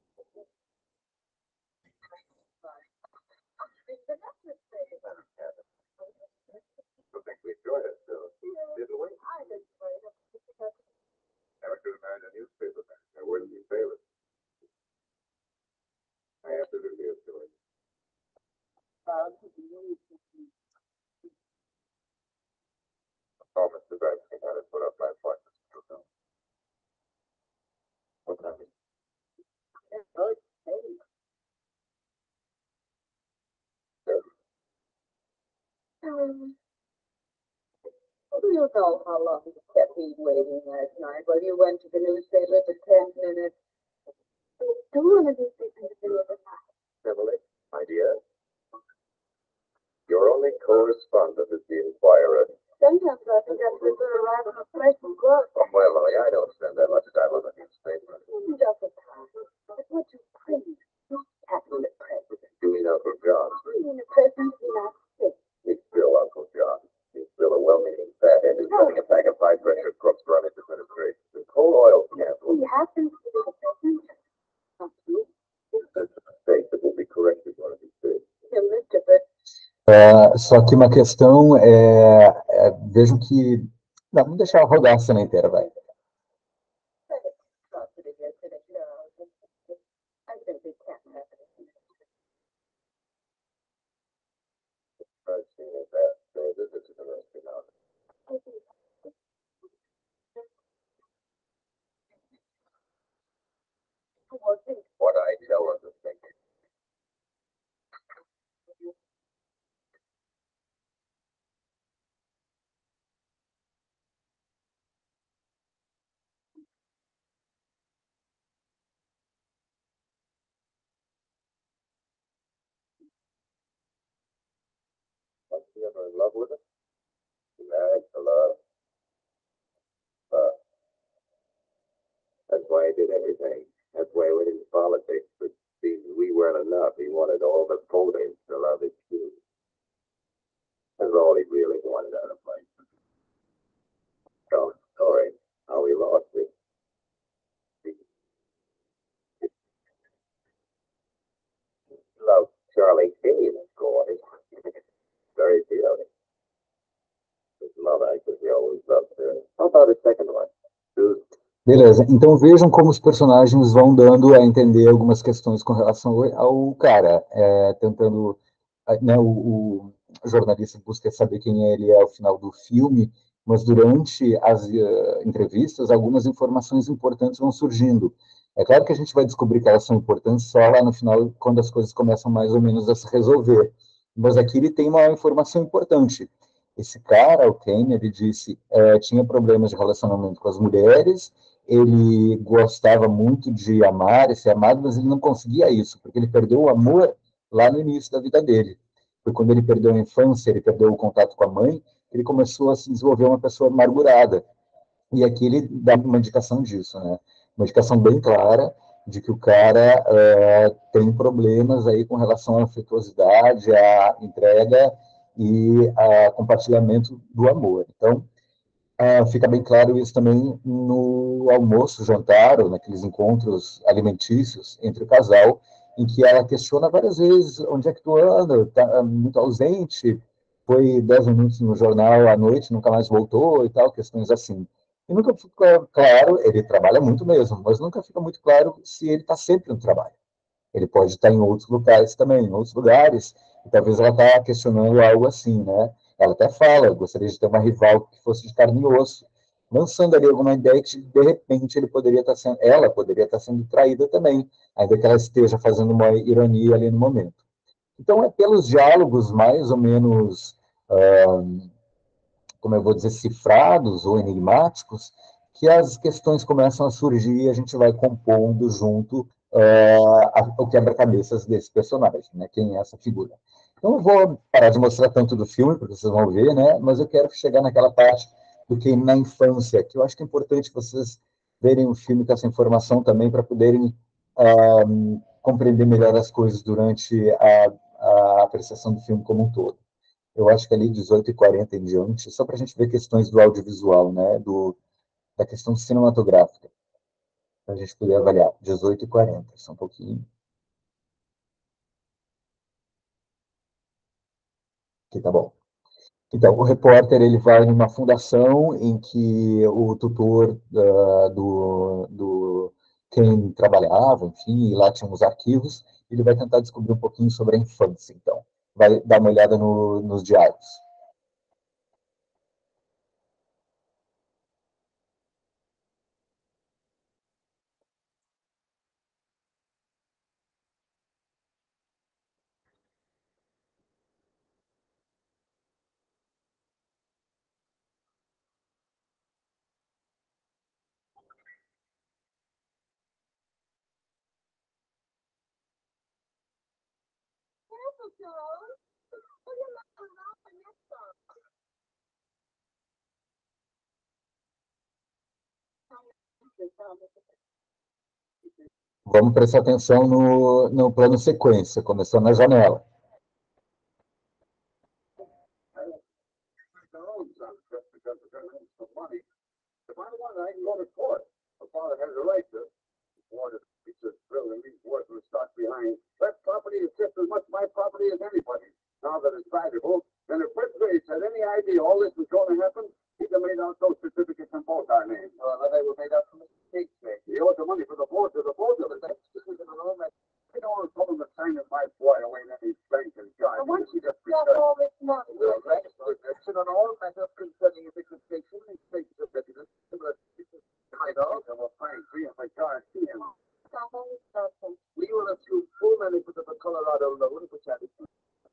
Do you know how long you kept me waiting last night while you went to the newspaper for ten minutes? Do one of these things deliver now? Emily, my dear, your only correspondent is the Inquirer. Sometimes I forget to arrive on a fresh and good. Oh, well, Lily, I don't spend that much time on the newspaper. It doesn't matter. It's what you print. Not having the president. You mean Uncle John? I mean the president of the United States. He's still Uncle John. He's still a well-meaning fathead who's running a pack of high-pressure crooks for his administration. The coal oil scandal. He happens to be the president. Not you. That's a mistake that will be corrected one of these days. Yeah, mister But É, só que uma questão é, é vejam que... Não, vamos deixar rodar a cena inteira, vai. What I tell her to think. Was she ever in love with him? She married for love. Uh, that's why he did everything. That's why he went into politics. But see, we weren't enough. He wanted all the voters to love his too. That's all he really wanted out of life. Tell the story, how he lost it. He, he loved Charlie King, of course. Very feeling. His mother, because he always loved her. How about his second wife? Susan. Beleza, então vejam como os personagens vão dando a entender algumas questões com relação ao, ao cara, é, tentando, né, o, o jornalista busca saber quem ele é ao final do filme, mas durante as uh, entrevistas, algumas informações importantes vão surgindo. É claro que a gente vai descobrir que elas são importantes só lá no final, quando as coisas começam mais ou menos a se resolver. Mas aqui ele tem uma informação importante. Esse cara, o Ken, ele disse, é, tinha problemas de relacionamento com as mulheres, ele gostava muito de amar e ser amado, mas ele não conseguia isso, porque ele perdeu o amor lá no início da vida dele. Foi quando ele perdeu a infância, ele perdeu o contato com a mãe, ele começou a se desenvolver uma pessoa amargurada. E aqui ele dá uma indicação disso, né? Uma indicação bem clara de que o cara é, tem problemas aí com relação à afetuosidade, à entrega e a compartilhamento do amor. Então, ah, fica bem claro isso também no almoço, jantar, ou naqueles encontros alimentícios entre o casal, em que ela questiona várias vezes onde é que tu anda, tá muito ausente, foi dez minutos no jornal à noite, nunca mais voltou e tal, questões assim. E nunca fica claro, ele trabalha muito mesmo, mas nunca fica muito claro se ele está sempre no trabalho. Ele pode estar em outros locais também, em outros lugares, e talvez ela está questionando algo assim, né? Ela até fala, eu gostaria de ter uma rival que fosse de carne e osso, lançando ali alguma ideia que, de repente, ele poderia estar sendo, ela poderia estar sendo traída também, ainda que ela esteja fazendo uma ironia ali no momento. Então, é pelos diálogos mais ou menos, uh, como eu vou dizer, cifrados ou enigmáticos, que as questões começam a surgir e a gente vai compondo junto uh, o quebra-cabeças desse personagem, né? Quem é essa figura. Então, eu vou parar de mostrar tanto do filme, porque vocês vão ver, né? Mas eu quero chegar naquela parte do que na infância, que eu acho que é importante vocês verem o filme com essa informação também, para poderem uh, compreender melhor as coisas durante a, a apreciação do filme como um todo. Eu acho que ali dezoito e quarenta em diante, só para a gente ver questões do audiovisual, né? Do, da questão cinematográfica, para a gente poder avaliar. dezoito e quarenta, só um pouquinho. Aqui tá bom. Então, o repórter ele vai numa fundação em que o tutor uh, do, do quem trabalhava, enfim, e lá tinha uns arquivos, ele vai tentar descobrir um pouquinho sobre a infância. Então, vai dar uma olhada no, nos diários. Vamos prestar atenção no, no plano sequência, começando na janela. Now that it's valuable, then if Fred Grace had any idea all this was going to happen, he'd have made out those certificates in both our names. Well, they were made out from the state, he owed the money for the board to the board of it. This is an enormous. I don't want to tell him to sign it my boy away in any bank and guy. Why don't you just got all this money? Well, that's it's an all matter concerning a big fixation and states of readiness. Kind of. Well, fine, free if I can't see him. We will assume full management of the Colorado loan, which had its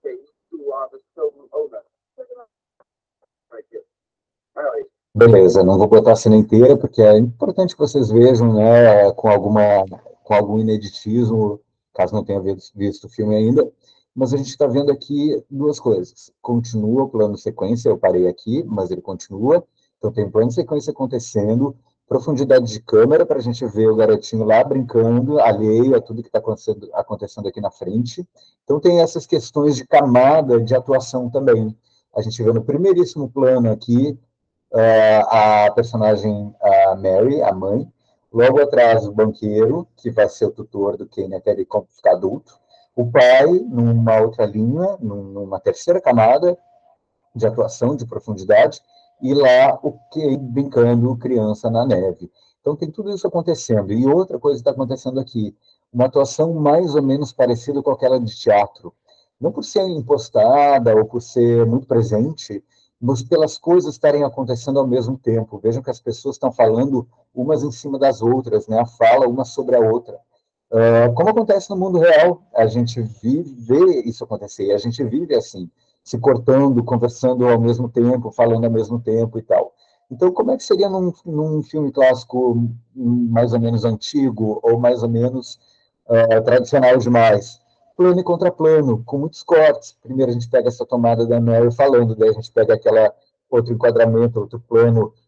Beleza, não vou botar a cena inteira, porque é importante que vocês vejam, né, com, alguma, com algum ineditismo, caso não tenha visto o filme ainda, mas a gente está vendo aqui duas coisas. Continua o plano sequência, eu parei aqui, mas ele continua, então tem plano sequência acontecendo, profundidade de câmera para a gente ver o garotinho lá brincando, alheio a tudo que está acontecendo, acontecendo aqui na frente. Então tem essas questões de camada de atuação também. A gente vê no primeiríssimo plano aqui uh, a personagem a Mary, a mãe, logo atrás o banqueiro, que vai ser o tutor do Kane até ele ficar adulto, o pai numa outra linha, numa terceira camada de atuação, de profundidade, e lá o Kane brincando criança na neve. Então tem tudo isso acontecendo. E outra coisa está acontecendo aqui, uma atuação mais ou menos parecida com aquela de teatro. Não por ser impostada ou por ser muito presente, mas pelas coisas estarem acontecendo ao mesmo tempo. Vejam que as pessoas estão falando umas em cima das outras, né? A fala uma sobre a outra. Uh, como acontece no mundo real, a gente vive, vê isso acontecer, a gente vive assim, se cortando, conversando ao mesmo tempo, falando ao mesmo tempo e tal. Então, como é que seria num, num filme clássico mais ou menos antigo, ou mais ou menos uh, tradicional demais? Plano e contraplano, com muitos cortes. Primeiro a gente pega essa tomada da Mary falando, daí a gente pega aquela outro enquadramento, outro plano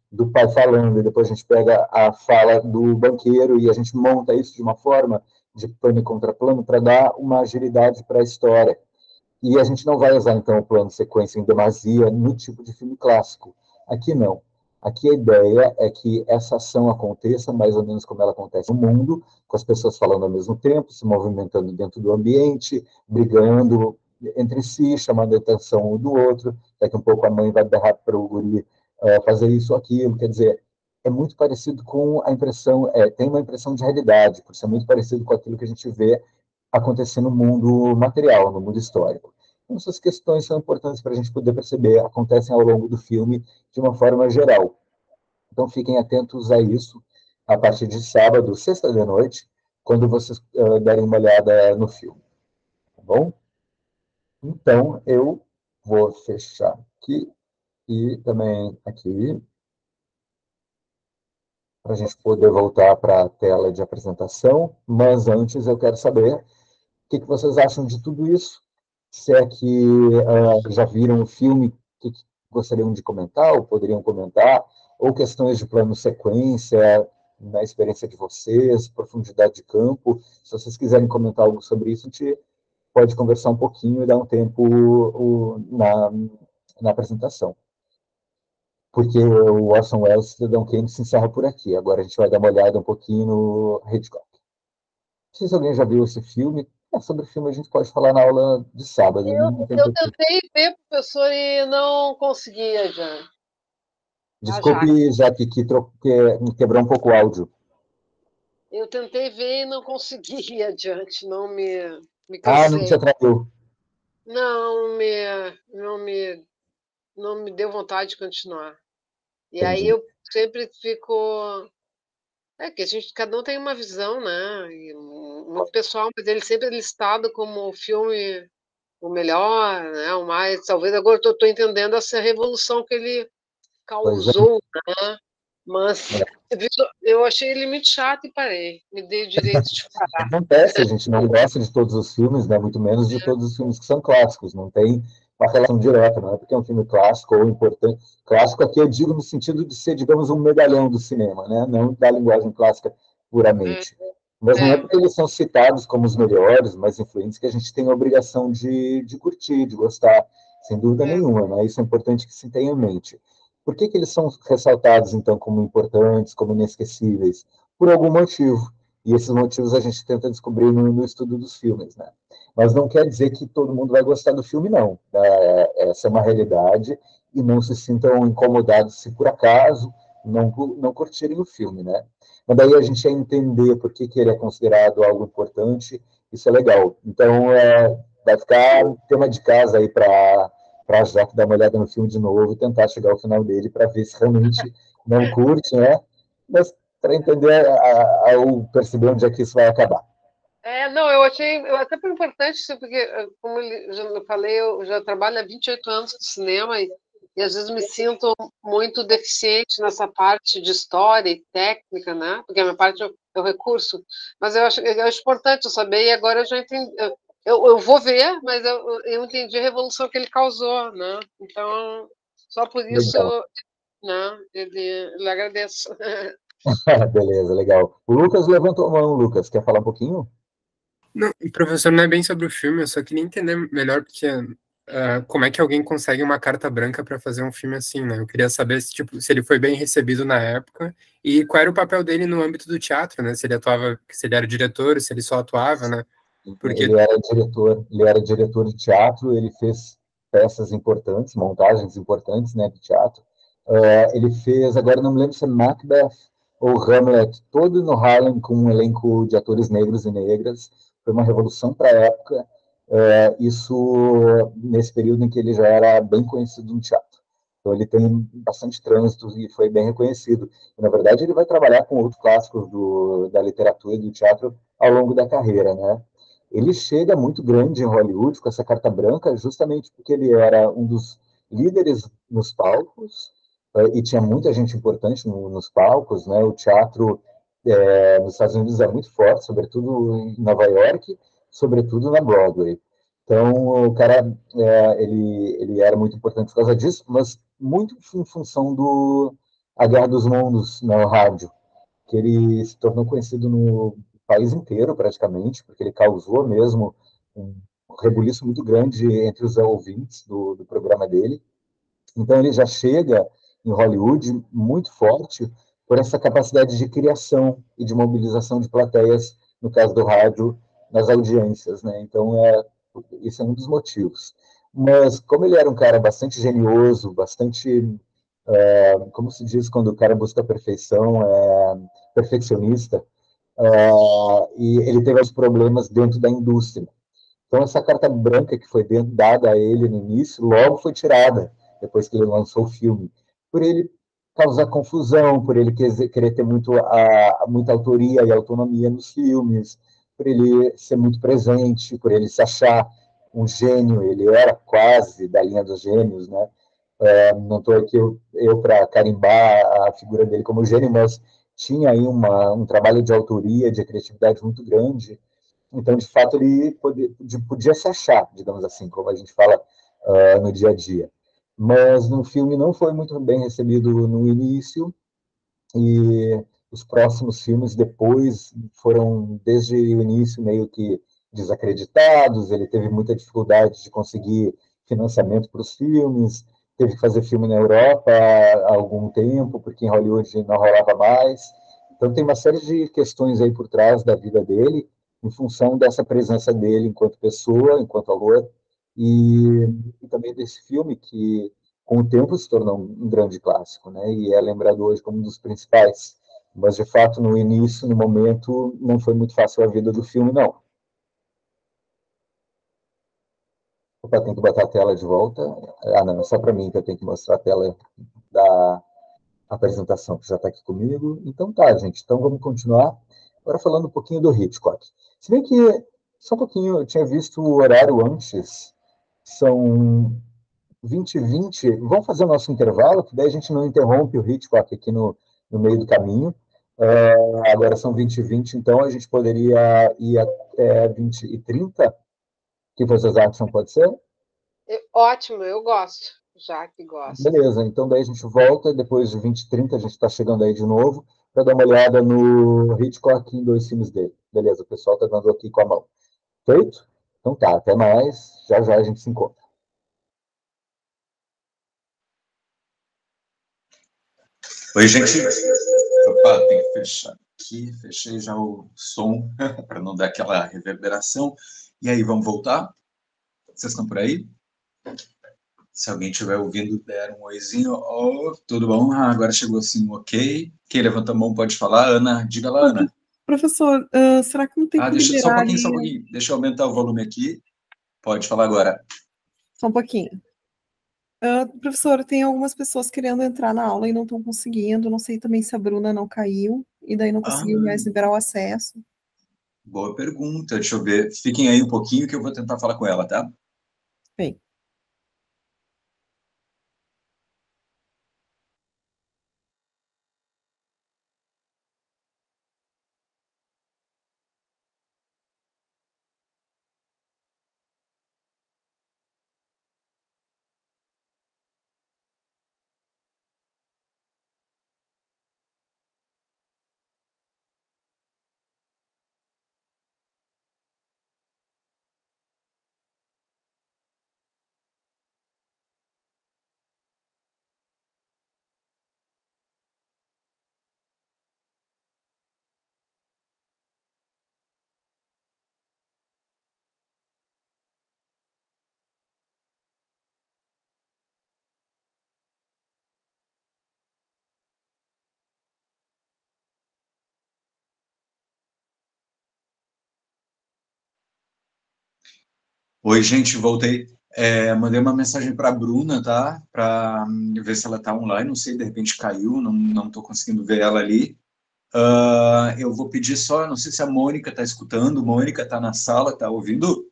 do pai falando, e depois a gente pega a fala do banqueiro e a gente monta isso de uma forma de plano e contraplano para dar uma agilidade para a história. E a gente não vai usar, então, o plano sequência em demasia no tipo de filme clássico. Aqui não. Aqui a ideia é que essa ação aconteça mais ou menos como ela acontece no mundo, com as pessoas falando ao mesmo tempo, se movimentando dentro do ambiente, brigando entre si, chamando a atenção um do outro. Daqui um pouco a mãe vai berrar para o guri uh, fazer isso ou aquilo. Quer dizer, é muito parecido com a impressão, é, tem uma impressão de realidade, por ser muito parecido com aquilo que a gente vê acontecer no mundo material, no mundo histórico. Então, essas questões são importantes para a gente poder perceber, acontecem ao longo do filme de uma forma geral. Então, fiquem atentos a isso a partir de sábado, sexta de noite, quando vocês uh, derem uma olhada no filme. Tá bom? Então, eu vou fechar aqui e também aqui, para a gente poder voltar para a tela de apresentação. Mas antes eu quero saber o que, que vocês acham de tudo isso. Se é que uh, já viram o filme, que, que gostariam de comentar, ou poderiam comentar, ou questões de plano sequência, na experiência de vocês, profundidade de campo. Se vocês quiserem comentar algo sobre isso, a gente pode conversar um pouquinho e dar um tempo o, na, na apresentação. Porque o Orson Welles, Cidadão Kane, se encerra por aqui. Agora a gente vai dar uma olhada um pouquinho no Hitchcock. Não sei se alguém já viu esse filme. É, sobre o filme a gente pode falar na aula de sábado. Eu, Não tem eu porquê. tentei ver, professor, e não conseguia, já. Desculpe, Jaque, que, tro... que quebrou um pouco o áudio. Eu tentei ver e não consegui adiante, não me, me Ah, não te cansei. atraiu. Não me, não me, não me deu vontade de continuar. E aí Entendi. eu sempre fico. É que a gente, cada um tem uma visão, né? E muito pessoal, mas ele sempre é listado como o filme o melhor, né? O mais. Talvez agora eu estou entendendo essa revolução que ele Pois é. causou, né? Mas É. eu achei ele muito chato e parei. Me dei o direito de parar. Acontece, a gente não gosta de todos os filmes, né? Muito menos de todos os filmes que são clássicos. Não tem uma relação direta, não é porque é um filme clássico ou importante. Clássico aqui eu digo no sentido de ser, digamos, um medalhão do cinema, né? Não da linguagem clássica puramente. Mas não é porque eles são citados como os melhores, mais influentes, que a gente tem a obrigação de, de curtir, de gostar, sem dúvida nenhuma, né? Isso é importante que se tenha em mente. Por que que eles são ressaltados, então, como importantes, como inesquecíveis? Por algum motivo. E esses motivos a gente tenta descobrir no, no estudo dos filmes, né? Mas não quer dizer que todo mundo vai gostar do filme, não. É, essa é uma realidade e não se sintam incomodados se por acaso não, não curtirem o filme, né? Mas daí a gente ia entender por que, que ele é considerado algo importante, isso é legal. Então, é, vai ficar um tema de casa aí para para já dar uma olhada no filme de novo e tentar chegar ao final dele para ver se realmente não curte, né? Mas para entender a, a, ou perceber onde é que isso vai acabar. É, não, eu achei eu, até foi importante, porque, como eu já falei, eu já trabalho há vinte e oito anos no cinema e, e às vezes me sinto muito deficiente nessa parte de história e técnica, né? Porque a minha parte é o recurso. Mas eu acho, eu acho importante eu saber, e agora eu já entendi. Eu, eu, eu vou ver, mas eu, eu entendi a revolução que ele causou, né? Então, só por isso, Legal. né, ele, ele agradeço. Beleza, legal. O Lucas levantou a mão, Lucas. Quer falar um pouquinho? Não, professor, não é bem sobre o filme, eu só queria entender melhor porque uh, como é que alguém consegue uma carta branca para fazer um filme assim, né? Eu queria saber se, tipo, se ele foi bem recebido na época e qual era o papel dele no âmbito do teatro, né? Se ele atuava, se ele era diretor, se ele só atuava, né? Porque ele era diretor, ele era diretor de teatro, ele fez peças importantes, montagens importantes, né, de teatro. Uh, ele fez, agora não me lembro se é Macbeth ou Hamlet, todo no Harlem com um elenco de atores negros e negras. Foi uma revolução para a época. Uh, isso nesse período em que ele já era bem conhecido no teatro. Então ele tem bastante trânsito e foi bem reconhecido. E, na verdade, ele vai trabalhar com outros clássicos do, da literatura e do teatro ao longo da carreira, né? Ele chega muito grande em Hollywood com essa carta branca, justamente porque ele era um dos líderes nos palcos, e tinha muita gente importante no, nos palcos, né? O teatro é, nos Estados Unidos é muito forte, sobretudo em Nova York, sobretudo na Broadway. Então, o cara, é, ele, ele era muito importante por causa disso, mas muito em função do, A Guerra dos Mundos no rádio, que ele se tornou conhecido no país inteiro, praticamente, porque ele causou mesmo um rebuliço muito grande entre os ouvintes do, do programa dele. Então, ele já chega em Hollywood muito forte por essa capacidade de criação e de mobilização de plateias, no caso do rádio, nas audiências, né? Então, é, esse é um dos motivos. Mas, como ele era um cara bastante genioso, bastante, é, como se diz quando o cara busca a perfeição, é, perfeccionista, é, e ele teve os problemas dentro da indústria. Então, essa carta branca que foi dada a ele no início, logo foi tirada, depois que ele lançou o filme, por ele causar confusão, por ele querer ter muito a, muita autoria e autonomia nos filmes, por ele ser muito presente, por ele se achar um gênio, ele era quase da linha dos gênios, né? É, não estou aqui eu, eu para carimbar a figura dele como gênio, mas tinha aí uma, um trabalho de autoria, de criatividade muito grande. Então, de fato, ele podia, podia se achar, digamos assim, como a gente fala uh, no dia a dia. Mas no filme não foi muito bem recebido no início, e os próximos filmes depois foram, desde o início, meio que desacreditados. Ele teve muita dificuldade de conseguir financiamento para os filmes, teve que fazer filme na Europa há algum tempo, porque em Hollywood não rolava mais. Então, tem uma série de questões aí por trás da vida dele, em função dessa presença dele enquanto pessoa, enquanto autor, e, e também desse filme que, com o tempo, se tornou um grande clássico, né? E é lembrado hoje como um dos principais. Mas, de fato, no início, no momento, não foi muito fácil a vida do filme, não. Opa, tem que botar a tela de volta. Ah, não, é só para mim que eu tenho que mostrar a tela da apresentação, que já está aqui comigo. Então tá, gente. Então vamos continuar. Agora falando um pouquinho do Hitchcock. Se bem que, só um pouquinho, eu tinha visto o horário antes. São vinte e vinte. Vamos fazer o nosso intervalo, que daí a gente não interrompe o Hitchcock aqui no, no meio do caminho. Uh, agora são vinte e vinte, então a gente poderia ir até vinte e trinta. O que vocês acham? Pode ser? Ótimo, eu gosto, já que gosto. Beleza, então daí a gente volta, depois de vinte e trinta a gente está chegando aí de novo, para dar uma olhada no Hitchcock em dois filmes dele. Beleza, o pessoal está dando aqui com a mão. Feito? Então tá, até mais, já já a gente se encontra. Oi, gente. Opa, tem que fechar aqui. Fechei já o som para não dar aquela reverberação. E aí, vamos voltar? Vocês estão por aí? Se alguém estiver ouvindo, der um oizinho. Oh, tudo bom? Ah, agora chegou assim, um ok. Quem levanta a mão pode falar. Ana, diga lá, Ana. Professor, uh, será que não tem ah, que deixa, liberar Só um pouquinho, ali... só um pouquinho. Deixa eu aumentar o volume aqui. Pode falar agora. Só um pouquinho. Uh, professor, tem algumas pessoas querendo entrar na aula e não estão conseguindo. Não sei também se a Bruna não caiu e daí não conseguiu ah, mais liberar o acesso. Boa pergunta. Deixa eu ver. Fiquem aí um pouquinho que eu vou tentar falar com ela, tá? Bem. Oi, gente, voltei. É, mandei uma mensagem para a Bruna, tá? Para ver se ela está online. Não sei, de repente caiu, não não estou conseguindo ver ela ali. Uh, eu vou pedir só, não sei se a Mônica está escutando. Mônica está na sala, está ouvindo?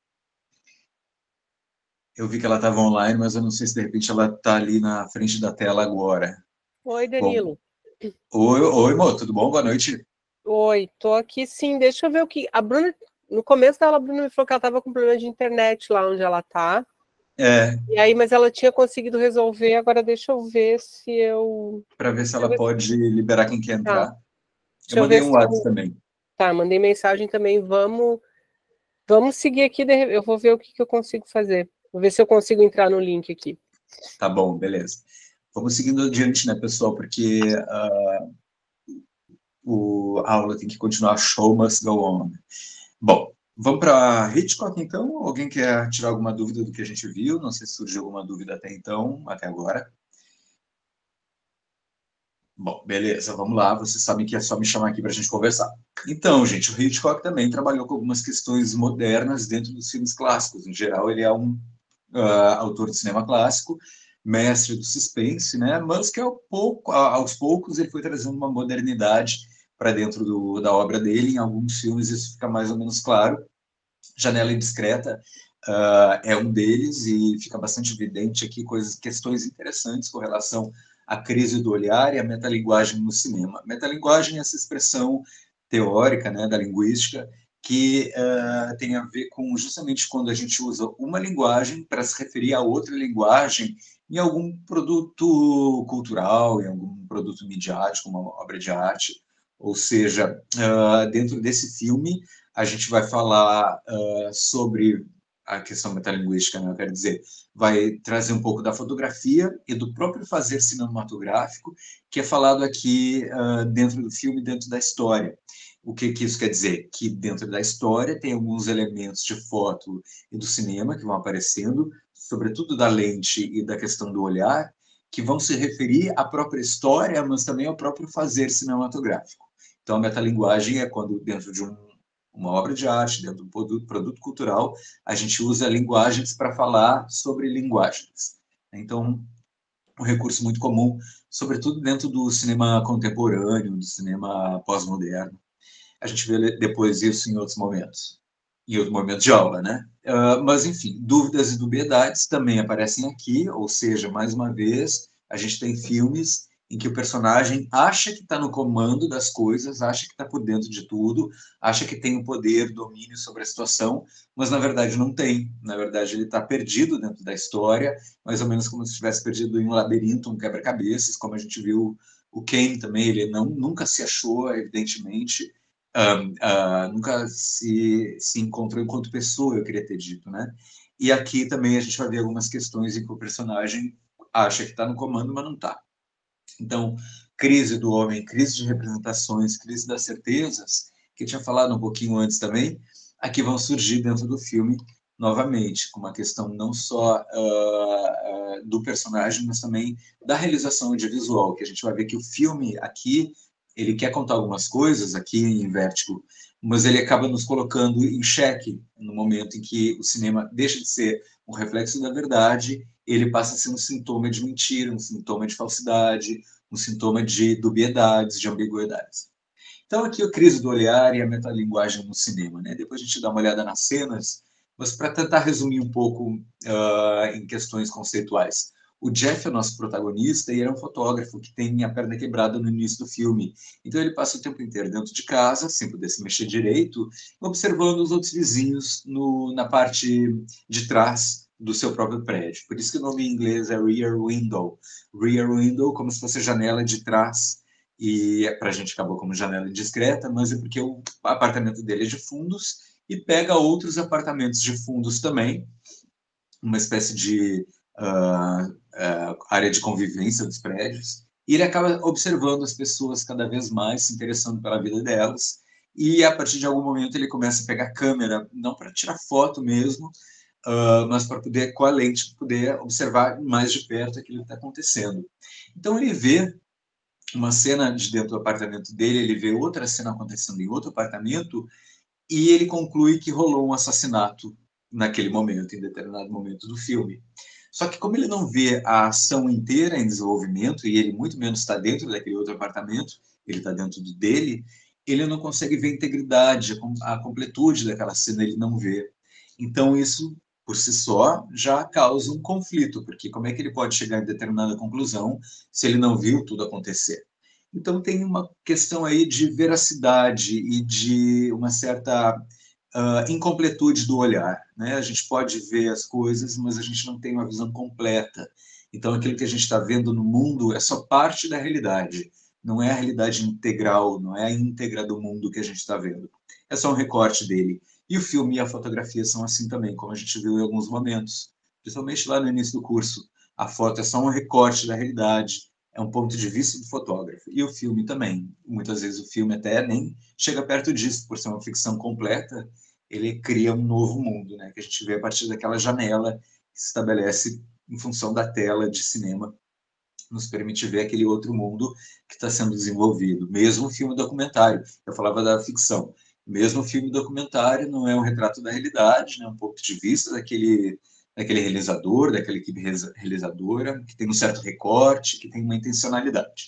Eu vi que ela estava online, mas eu não sei se de repente ela está ali na frente da tela agora. Oi, Danilo. Bom, oi, oi, Mo, tudo bom? Boa noite. Oi, tô aqui sim. Deixa eu ver o que. A Bruna, no começo da aula, a Bruna me falou que ela estava com problema de internet lá onde ela tá. É, E aí, mas ela tinha conseguido resolver, agora deixa eu ver se eu. para ver se Deixa eu ela ver se- pode liberar quem quer Tá. entrar. Eu Deixa eu mandei ver um se WhatsApp eu. também. Tá, mandei mensagem também. Vamos, vamos seguir aqui. de- Eu vou ver o que, que eu consigo fazer. Vou ver se eu consigo entrar no link aqui. Tá bom, beleza. Vamos seguindo adiante, né, pessoal, porque uh, o, a aula tem que continuar, show must go on. Bom, vamos para Hitchcock, então? Alguém quer tirar alguma dúvida do que a gente viu? Não sei se surgiu alguma dúvida até então, até agora. Bom, beleza, vamos lá. Vocês sabem que é só me chamar aqui para a gente conversar. Então, gente, o Hitchcock também trabalhou com algumas questões modernas dentro dos filmes clássicos. Em geral, ele é um uh, autor de cinema clássico, mestre do suspense, né? Mas que ao pouco, aos poucos ele foi trazendo uma modernidade para dentro do, da obra dele. Em alguns filmes isso fica mais ou menos claro. Janela Indiscreta uh, é um deles e fica bastante evidente aqui coisas, questões interessantes com relação à crise do olhar e à metalinguagem no cinema. Metalinguagem é essa expressão teórica, né, da linguística que uh, tem a ver com justamente quando a gente usa uma linguagem para se referir a outra linguagem em algum produto cultural, em algum produto midiático, uma obra de arte. Ou seja, uh, dentro desse filme, a gente vai falar uh, sobre a questão metalinguística, né? Eu quero dizer, vai trazer um pouco da fotografia e do próprio fazer cinematográfico, que é falado aqui uh, dentro do filme, dentro da história. O que, que isso quer dizer? Que dentro da história tem alguns elementos de foto e do cinema que vão aparecendo, sobretudo da lente e da questão do olhar, que vão se referir à própria história, mas também ao próprio fazer cinematográfico. Então, a metalinguagem é quando, dentro de um, uma obra de arte, dentro de um produto, produto cultural, a gente usa linguagens para falar sobre linguagens. Então, um recurso muito comum, sobretudo dentro do cinema contemporâneo, do cinema pós-moderno. A gente vê depois isso em outros momentos, em outros momentos de aula, né? Uh, mas, enfim, dúvidas e dubiedades também aparecem aqui, ou seja, mais uma vez, a gente tem filmes em que o personagem acha que está no comando das coisas, acha que está por dentro de tudo, acha que tem o poder, domínio sobre a situação, mas na verdade não tem. Na verdade, ele está perdido dentro da história, mais ou menos como se estivesse perdido em um labirinto, um quebra-cabeças, como a gente viu o Ken também, ele não, nunca se achou, evidentemente, uh, uh, nunca se, se encontrou enquanto pessoa, eu queria ter dito, né? E aqui também a gente vai ver algumas questões em que o personagem acha que está no comando, mas não está. Então, crise do homem, crise de representações, crise das certezas, que eu tinha falado um pouquinho antes também, aqui vão surgir dentro do filme novamente, com uma questão não só uh, uh, do personagem, mas também da realização audiovisual, que a gente vai ver que o filme aqui, ele quer contar algumas coisas aqui em Vértigo, mas ele acaba nos colocando em xeque no momento em que o cinema deixa de ser um reflexo da verdade, ele passa a ser um sintoma de mentira, um sintoma de falsidade, um sintoma de dubiedades, de ambiguidades. Então, aqui a crise do olhar e a metalinguagem no cinema, né? Depois a gente dá uma olhada nas cenas, mas para tentar resumir um pouco uh, em questões conceituais. O Jeff é o nosso protagonista e ele é um fotógrafo que tem a perna quebrada no início do filme. Então ele passa o tempo inteiro dentro de casa, sem poder se mexer direito, observando os outros vizinhos no, na parte de trás do seu próprio prédio. Por isso que o nome em inglês é Rear Window. Rear Window, como se fosse janela de trás. E para a gente acabou como janela indiscreta, mas é porque o apartamento dele é de fundos e pega outros apartamentos de fundos também, uma espécie de uh, uh, área de convivência dos prédios, e ele acaba observando as pessoas cada vez mais, se interessando pela vida delas, e a partir de algum momento ele começa a pegar a câmera, não para tirar foto mesmo, uh, mas para poder, com a lente, poder observar mais de perto aquilo que está acontecendo. Então ele vê uma cena de dentro do apartamento dele, ele vê outra cena acontecendo em outro apartamento, e ele conclui que rolou um assassinato naquele momento, em determinado momento do filme. Só que como ele não vê a ação inteira em desenvolvimento, e ele muito menos está dentro daquele outro apartamento, ele está dentro do dele, ele não consegue ver a integridade, a completude daquela cena, ele não vê. Então isso, por si só, já causa um conflito, porque como é que ele pode chegar em determinada conclusão se ele não viu tudo acontecer? Então tem uma questão aí de veracidade e de uma certa uh, incompletude do olhar, né? A gente pode ver as coisas, mas a gente não tem uma visão completa. Então, aquilo que a gente está vendo no mundo é só parte da realidade, não é a realidade integral, não é a íntegra do mundo que a gente está vendo. É só um recorte dele. E o filme e a fotografia são assim também, como a gente viu em alguns momentos, principalmente lá no início do curso. A foto é só um recorte da realidade, é um ponto de vista do fotógrafo. E o filme também. Muitas vezes o filme até nem chega perto disso, por ser uma ficção completa, ele cria um novo mundo, né, que a gente vê a partir daquela janela que se estabelece em função da tela de cinema, nos permite ver aquele outro mundo que está sendo desenvolvido. Mesmo o filme documentário, eu falava da ficção, mesmo o filme documentário não é um retrato da realidade, né, um ponto de vista daquele, daquele realizador, daquela equipe realizadora, que tem um certo recorte, que tem uma intencionalidade.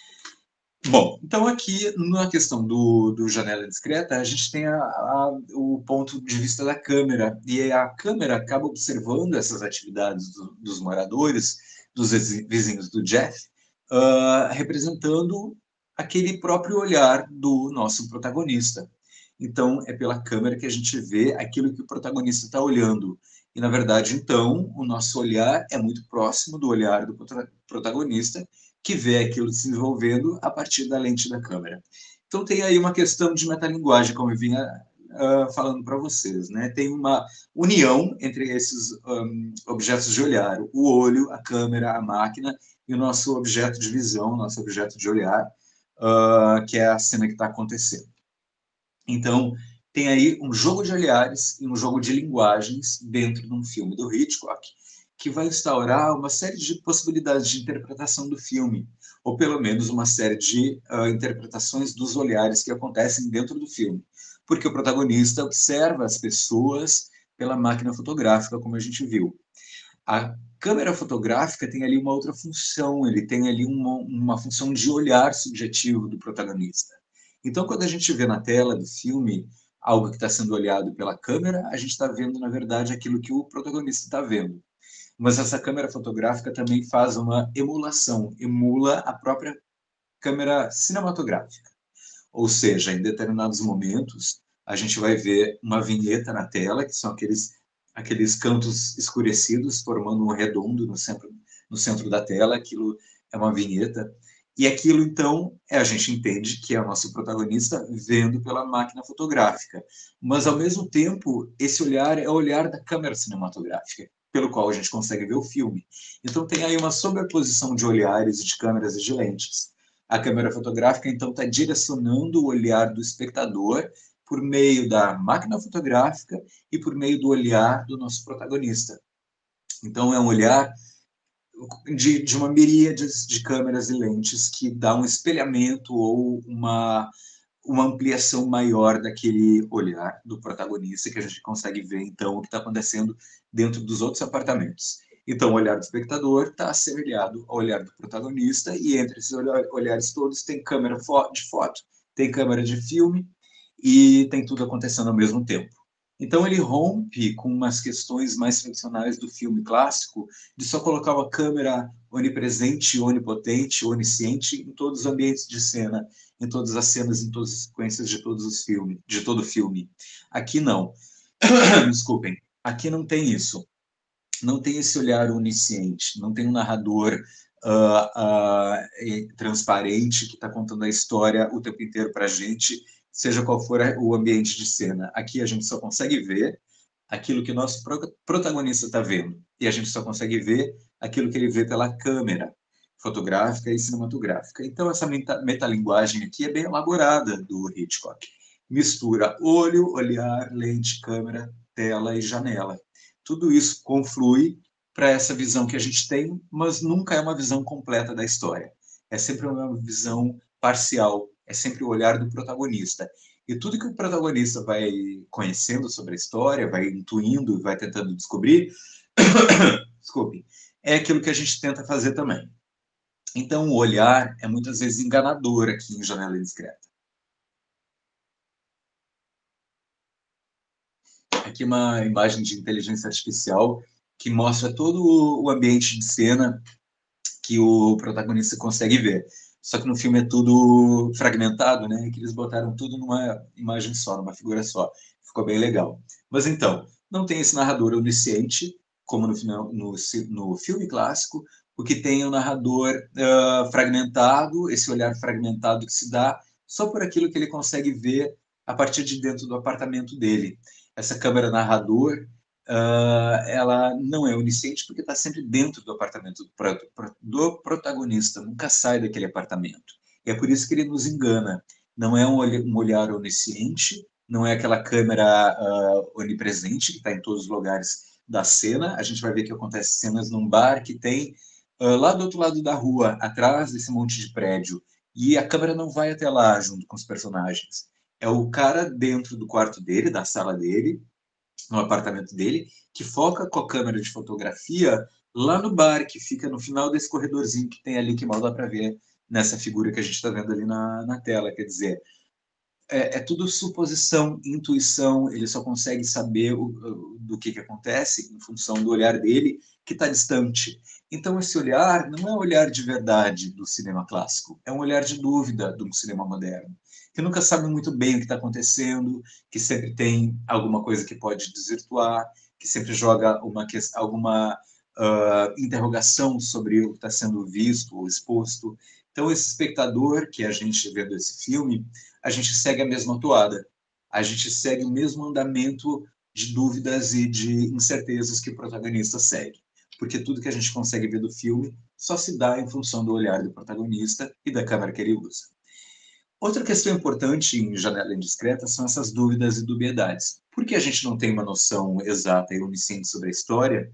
Bom, então aqui, na questão do, do janela discreta, a gente tem a, a, o ponto de vista da câmera, e a câmera acaba observando essas atividades do, dos moradores, dos vizinhos do Jeff, uh, representando aquele próprio olhar do nosso protagonista. Então, é pela câmera que a gente vê aquilo que o protagonista está olhando. E, na verdade, então, o nosso olhar é muito próximo do olhar do protagonista, que vê aquilo se desenvolvendo a partir da lente da câmera. Então, tem aí uma questão de metalinguagem, como eu vinha uh, falando para vocês, né? Tem uma união entre esses um, objetos de olhar, o olho, a câmera, a máquina, e o nosso objeto de visão, nosso objeto de olhar, uh, que é a cena que está acontecendo. Então, tem aí um jogo de olhares e um jogo de linguagens dentro de um filme do Hitchcock, que vai instaurar uma série de possibilidades de interpretação do filme, ou pelo menos uma série de uh, interpretações dos olhares que acontecem dentro do filme, porque o protagonista observa as pessoas pela máquina fotográfica, como a gente viu. A câmera fotográfica tem ali uma outra função, ele tem ali uma, uma função de olhar subjetivo do protagonista. Então, quando a gente vê na tela do filme algo que está sendo olhado pela câmera, a gente está vendo, na verdade, aquilo que o protagonista está vendo. Mas essa câmera fotográfica também faz uma emulação, emula a própria câmera cinematográfica. Ou seja, em determinados momentos, a gente vai ver uma vinheta na tela, que são aqueles, aqueles cantos escurecidos, formando um redondo no centro, no centro da tela, aquilo é uma vinheta. E aquilo, então, é, a gente entende que é o nosso protagonista vendo pela máquina fotográfica. Mas, ao mesmo tempo, esse olhar é o olhar da câmera cinematográfica, pelo qual a gente consegue ver o filme. Então, tem aí uma sobreposição de olhares, de câmeras e de lentes. A câmera fotográfica, então, está direcionando o olhar do espectador por meio da máquina fotográfica e por meio do olhar do nosso protagonista. Então, é um olhar de, de uma miríade de câmeras e lentes que dá um espelhamento ou uma, uma ampliação maior daquele olhar do protagonista, que a gente consegue ver, então, o que está acontecendo dentro dos outros apartamentos. Então, o olhar do espectador está assemelhado ao olhar do protagonista, e entre esses olhares todos tem câmera de foto, tem câmera de filme, e tem tudo acontecendo ao mesmo tempo. Então, ele rompe com umas questões mais tradicionais do filme clássico, de só colocar uma câmera onipresente, onipotente, onisciente em todos os ambientes de cena, em todas as cenas, em todas as sequências de todos os filmes, de todo o filme. Aqui não. Desculpem. Aqui não tem isso. Não tem esse olhar onisciente, não tem um narrador uh, uh, transparente que está contando a história o tempo inteiro para a gente, seja qual for o ambiente de cena. Aqui a gente só consegue ver aquilo que o nosso protagonista está vendo, e a gente só consegue ver aquilo que ele vê pela câmera fotográfica e cinematográfica. Então, essa metalinguagem aqui é bem elaborada do Hitchcock. Mistura olho, olhar, lente, câmera, tela e janela. Tudo isso conflui para essa visão que a gente tem, mas nunca é uma visão completa da história. É sempre uma visão parcial, é sempre o olhar do protagonista. E tudo que o protagonista vai conhecendo sobre a história, vai intuindo, vai tentando descobrir, desculpe, é aquilo que a gente tenta fazer também. Então, o olhar é muitas vezes enganador aqui em Janela Indiscreta. Aqui uma imagem de inteligência artificial que mostra todo o ambiente de cena que o protagonista consegue ver. Só que no filme é tudo fragmentado, né? Que eles botaram tudo numa imagem só, numa figura só. ficou bem legal. Mas então, não tem esse narrador onisciente, como no, final, no, no filme clássico, o que tem o narrador uh, fragmentado, esse olhar fragmentado que se dá só por aquilo que ele consegue ver a partir de dentro do apartamento dele. Essa câmera narrador, uh, ela não é onisciente porque está sempre dentro do apartamento do, do protagonista, nunca sai daquele apartamento. E é por isso que ele nos engana. Não é um olhar, um olhar onisciente, não é aquela câmera uh, onipresente que está em todos os lugares da cena. A gente vai ver que acontece cenas num bar que tem uh, lá do outro lado da rua, atrás desse monte de prédio, e a câmera não vai até lá junto com os personagens. É o cara dentro do quarto dele, da sala dele, no apartamento dele, que foca com a câmera de fotografia lá no bar, que fica no final desse corredorzinho que tem ali, que mal dá para ver nessa figura que a gente está vendo ali na, na tela. Quer dizer, é, é tudo suposição, intuição, ele só consegue saber o, o, do que, que acontece em função do olhar dele, que está distante. Então, esse olhar não é um olhar de verdade do cinema clássico, é um olhar de dúvida do cinema moderno, que nunca sabe muito bem o que está acontecendo, que sempre tem alguma coisa que pode desvirtuar, que sempre joga uma, alguma uh, interrogação sobre o que está sendo visto ou exposto. Então, esse espectador que a gente vendo esse filme, a gente segue a mesma toada, a gente segue o mesmo andamento de dúvidas e de incertezas que o protagonista segue, porque tudo que a gente consegue ver do filme só se dá em função do olhar do protagonista e da câmera que ele usa. Outra questão importante em Janela Indiscreta são essas dúvidas e dubiedades. Por que a gente não tem uma noção exata e onisciente sobre a história,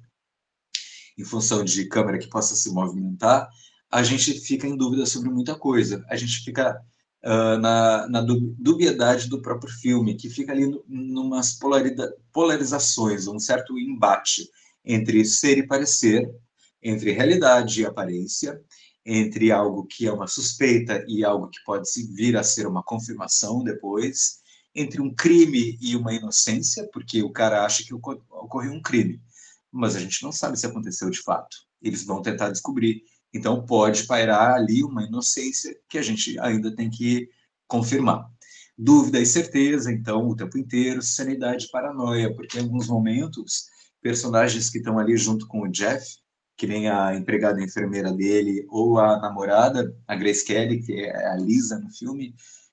em função de câmera que possa se movimentar, a gente fica em dúvida sobre muita coisa. A gente fica uh, na, na dubiedade do próprio filme, que fica ali numas polarizações, um certo embate entre ser e parecer, entre realidade e aparência, entre algo que é uma suspeita e algo que pode vir a ser uma confirmação depois, entre um crime e uma inocência, porque o cara acha que ocorreu um crime, mas a gente não sabe se aconteceu de fato. Eles vão tentar descobrir. Então, pode pairar ali uma inocência que a gente ainda tem que confirmar. Dúvida e certeza, então, o tempo inteiro, sanidade e paranoia, porque em alguns momentos, personagens que estão ali junto com o Jeff, que nem a empregada enfermeira dele, ou a namorada, a Grace Kelly, que é a Lisa no filme,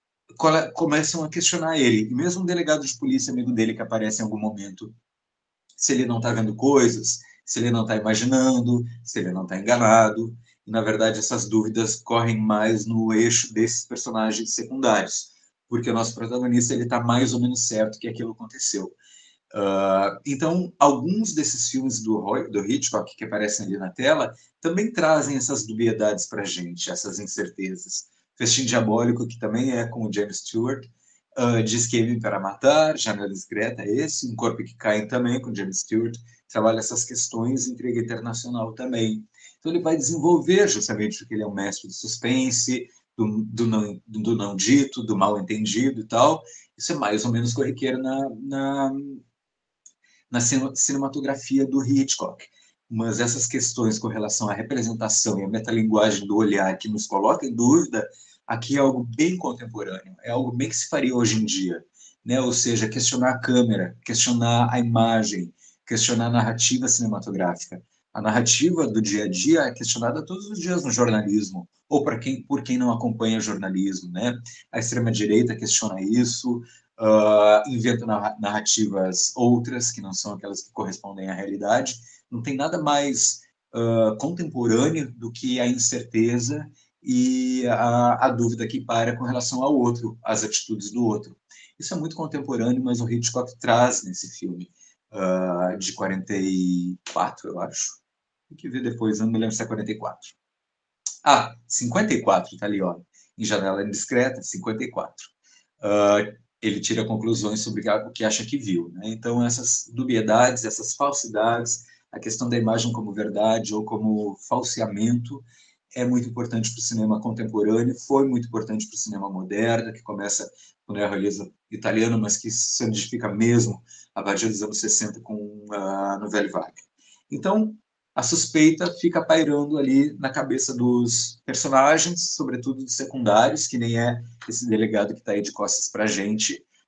começam a questionar ele. E mesmo um delegado de polícia, amigo dele, que aparece em algum momento, se ele não está vendo coisas, se ele não está imaginando, se ele não está enganado. E, na verdade, essas dúvidas correm mais no eixo desses personagens secundários, porque o nosso protagonista está mais ou menos certo que aquilo aconteceu. Uh, então, alguns desses filmes do, do Hitchcock que aparecem ali na tela também trazem essas dubiedades para a gente, essas incertezas. Festim Diabólico, que também é com o James Stewart, uh, Diz que Vem para Matar, Janela Discreta, esse, Um Corpo que Cai também, com James Stewart, trabalha essas questões, Intriga Internacional também. Então, ele vai desenvolver justamente porque ele é um mestre do suspense, do, do, não, do não dito, do mal entendido e tal. Isso é mais ou menos corriqueiro na, na na cinematografia do Hitchcock. Mas essas questões com relação à representação e à metalinguagem do olhar que nos coloca em dúvida, aqui é algo bem contemporâneo, é algo bem que se faria hoje em dia, né? Ou seja, questionar a câmera, questionar a imagem, questionar a narrativa cinematográfica. A narrativa do dia a dia é questionada todos os dias no jornalismo, ou para quem, por quem não acompanha jornalismo, né? A extrema-direita questiona isso, Uh, inventa narrativas outras que não são aquelas que correspondem à realidade. Não tem nada mais uh, contemporâneo do que a incerteza e a, a dúvida que paira com relação ao outro, às atitudes do outro. Isso é muito contemporâneo, mas o Hitchcock traz nesse filme uh, de quarenta e quatro, eu acho. Tem que ver depois, não me lembro se é quarenta e quatro. Ah, cinquenta e quatro, tá ali, ó, em Janela Indiscreta, cinquenta e quatro. Uh, ele tira conclusões sobre o que acha que viu, né? Então, essas dubiedades, essas falsidades, a questão da imagem como verdade ou como falseamento é muito importante para o cinema contemporâneo, foi muito importante para o cinema moderno, que começa com o neorrealismo italiano, mas que se solidifica mesmo a partir dos anos sessenta com a Nouvelle Vague. Então, a suspeita fica pairando ali na cabeça dos personagens, sobretudo dos secundários, que nem é esse delegado que está aí de costas para a gente,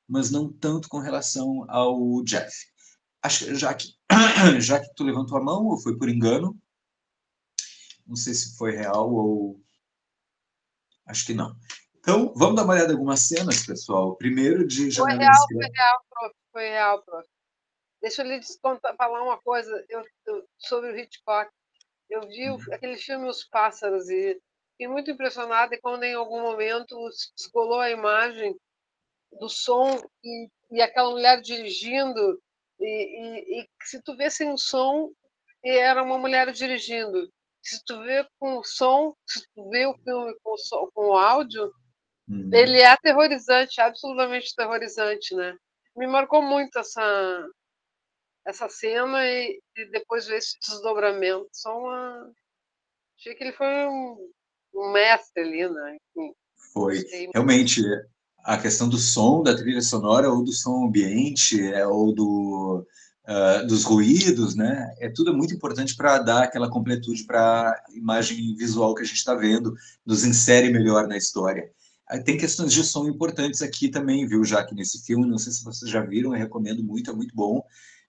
mas não tanto com relação ao Jeff. Acho que já que, já que tu levantou a mão, ou foi por engano, não sei se foi real ou... Acho que não. Então, vamos dar uma olhada em algumas cenas, pessoal. Primeiro de Foi Janela real, foi Indiscreta. real, prof. Foi real, prof. Deixa eu lhe contar, falar uma coisa eu, eu, sobre o Hitchcock. Eu vi o, aquele filme Os Pássaros e fiquei muito impressionada e quando em algum momento se descolou a imagem do som e, e aquela mulher dirigindo e, e, e se tu vê sem o som era uma mulher dirigindo. Se tu vê com o som, se tu vê o filme com o, som, com o áudio, hum. ele é aterrorizante, absolutamente aterrorizante, né? Me marcou muito essa essa cena e, e depois ver esse desdobramento. Só uma... Achei que ele foi um, um mestre ali, né? Enfim, foi. Realmente, a questão do som, da trilha sonora, ou do som ambiente, é, ou do, uh, dos ruídos, né? É tudo muito importante para dar aquela completude para a imagem visual que a gente está vendo, nos insere melhor na história. Tem questões de som importantes aqui também, viu, Jaque, nesse filme, não sei se vocês já viram, eu recomendo muito, é muito bom.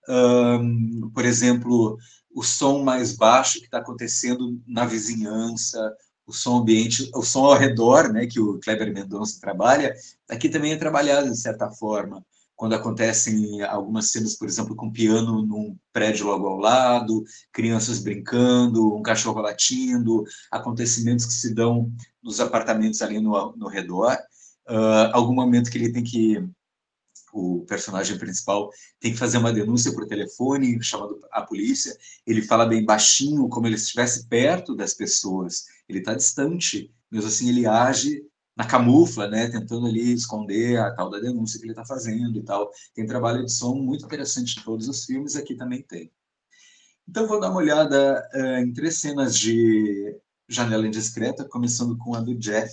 Um, por exemplo, o som mais baixo que está acontecendo na vizinhança, o som ambiente, o som ao redor, né, que o Kleber Mendonça trabalha, aqui também é trabalhado de certa forma. Quando acontecem algumas cenas, por exemplo, com piano num prédio logo ao lado, crianças brincando, um cachorro latindo, acontecimentos que se dão nos apartamentos ali no, no redor. Uh, algum momento que ele tem que o personagem principal tem que fazer uma denúncia por telefone, chamando a polícia, ele fala bem baixinho, como ele estivesse perto das pessoas, ele está distante, mesmo assim ele age na camufla, né, tentando ali esconder a tal da denúncia que ele está fazendo e tal. Tem trabalho de som muito interessante em todos os filmes, aqui também tem. Então vou dar uma olhada uh, em três cenas de Janela Indiscreta, começando com a do Jeff,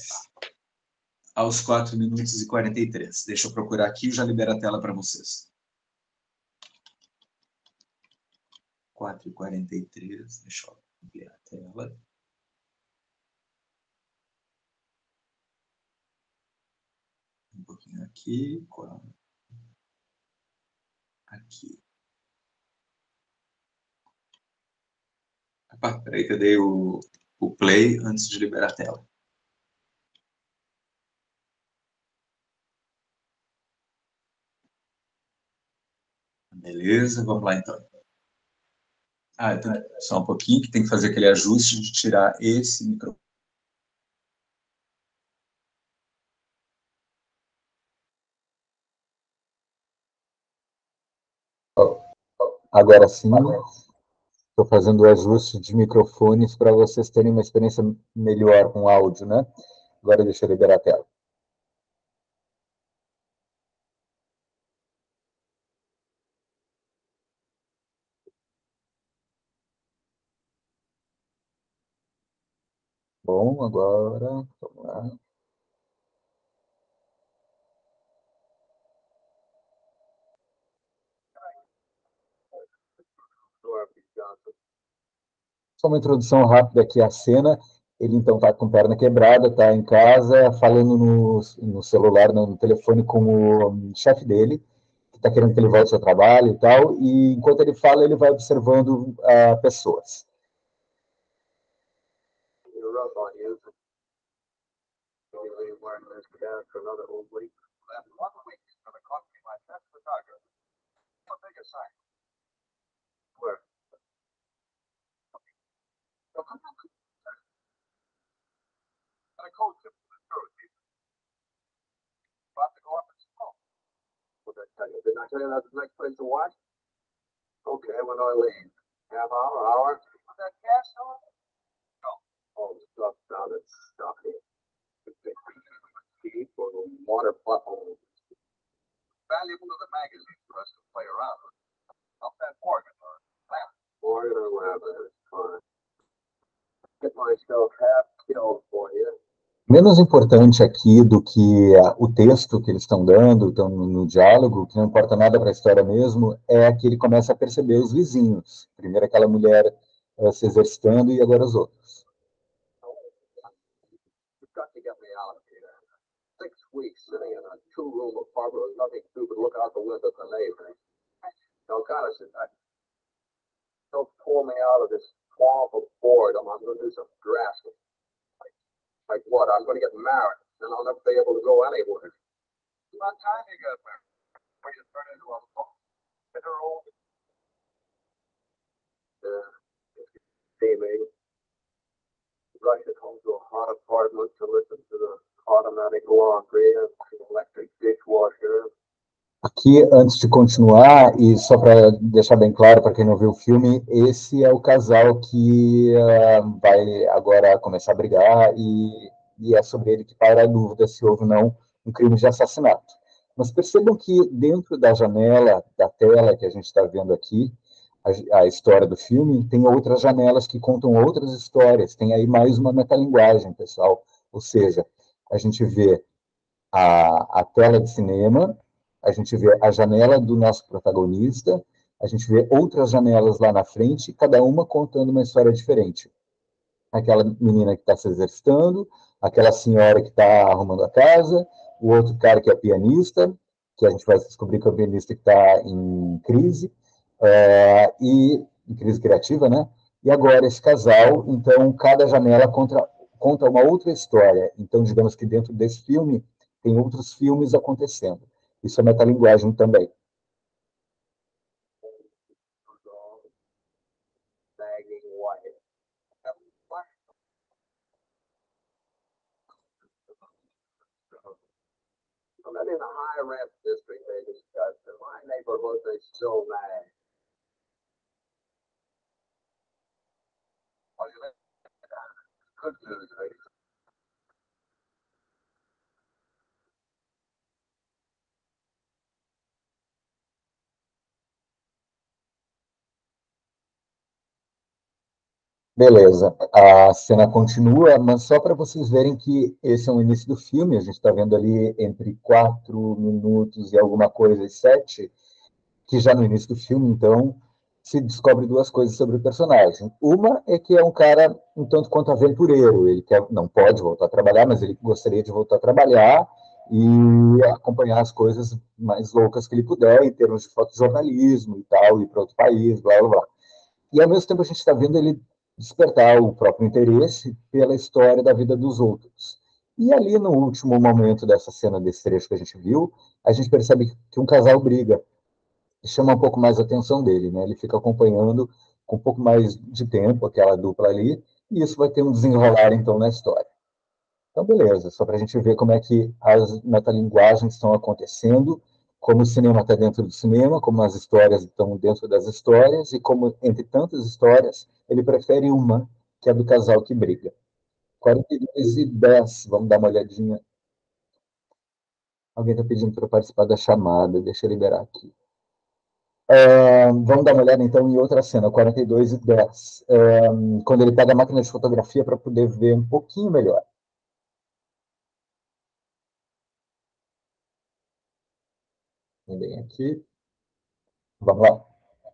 aos quatro minutos e quarenta e três. Deixa eu procurar aqui e já libero a tela para vocês. quatro e quarenta e três, deixa eu ampliar a tela. Um pouquinho aqui. Aqui. Ah, peraí que eu dei o, o play antes de liberar a tela. Beleza, vamos lá então. Ah, então, só um pouquinho, que tem que fazer aquele ajuste de tirar esse microfone. Agora sim, estou fazendo o ajuste de microfones para vocês terem uma experiência melhor com o áudio, né? Agora deixa eu liberar a tela. Bom, agora, vamos lá. Só uma introdução rápida aqui à cena. Ele, então, está com perna quebrada, está em casa, falando no, no celular, no, no telefone com o chefe dele, que está querendo que ele volte ao trabalho e tal, e enquanto ele fala, ele vai observando uh, pessoas. Didn't I tell you that's the next place to watch? Okay, when do I leave? Half hour, hour? Was that gas on? No. Oh, stuff down at stuffy. Keep or the water bottle. Valuable to the magazine for us to play around with. Up that Morgan or Lamb. Morgan or Lamb, that's fine. Get myself half killed for you. Menos importante aqui do que o texto que eles estão dando, estão no diálogo, que não importa nada para a história mesmo, é que ele começa a perceber os vizinhos. Primeiro aquela mulher uh, se exercitando e agora os outros. weeks sitting in a two-room apartment with nothing to do but look out the window at the neighbors. Now, God, I said, I, don't pull me out of this swamp of boredom. I'm going to do some drastic. Like, like what? I'm going to get married, and I'll never be able to go anywhere. It's about time you got married. Where you turn into a bitter old. Yeah, see me. Rush it home to a hot apartment to listen to the automatic laundry and the electric dishwasher. Aqui, antes de continuar, e só para deixar bem claro para quem não viu o filme, esse é o casal que uh, vai agora começar a brigar e, e é sobre ele que paira a dúvida se houve ou não um crime de assassinato. Mas percebam que dentro da janela, da tela que a gente está vendo aqui, a, a história do filme, tem outras janelas que contam outras histórias. Tem aí mais uma metalinguagem, pessoal. Ou seja, a gente vê a, a tela de cinema, a gente vê a janela do nosso protagonista, a gente vê outras janelas lá na frente, cada uma contando uma história diferente. Aquela menina que está se exercitando, aquela senhora que está arrumando a casa, o outro cara que é pianista, que a gente vai descobrir que é o pianista que está em crise, é, e em crise criativa, né? E agora esse casal, então cada janela conta, conta uma outra história. Então, digamos que dentro desse filme tem outros filmes acontecendo. Isso é metalinguagem também. I'm in a high rent district they discussed. In my neighborhood, they still nag. Oh, you live good news, ladies. Beleza, a cena continua, mas só para vocês verem que esse é o início do filme, a gente está vendo ali entre quatro minutos e alguma coisa e sete, que já no início do filme, então, se descobre duas coisas sobre o personagem. Uma é que é um cara um tanto quanto aventureiro, ele quer, não pode voltar a trabalhar, mas ele gostaria de voltar a trabalhar e acompanhar as coisas mais loucas que ele puder, em termos de fotojornalismo e tal, ir para outro país, blá, blá, blá. E, ao mesmo tempo, a gente está vendo ele despertar o próprio interesse pela história da vida dos outros. E ali, no último momento dessa cena, desse trecho que a gente viu, a gente percebe que um casal briga, e chama um pouco mais a atenção dele, né? Ele fica acompanhando com um pouco mais de tempo aquela dupla ali, e isso vai ter um desenrolar, então, na história. Então, beleza, só para a gente ver como é que as metalinguagens estão acontecendo, como o cinema está dentro do cinema, como as histórias estão dentro das histórias, e como, entre tantas histórias, ele prefere uma, que é do casal que briga. quarenta e dois e dez, vamos dar uma olhadinha. Alguém está pedindo para participar da chamada, deixa eu liberar aqui. É, vamos dar uma olhada, então, em outra cena, quarenta e dois e dez, é, quando ele pega a máquina de fotografia para poder ver um pouquinho melhor. Vem aqui. Vamos lá.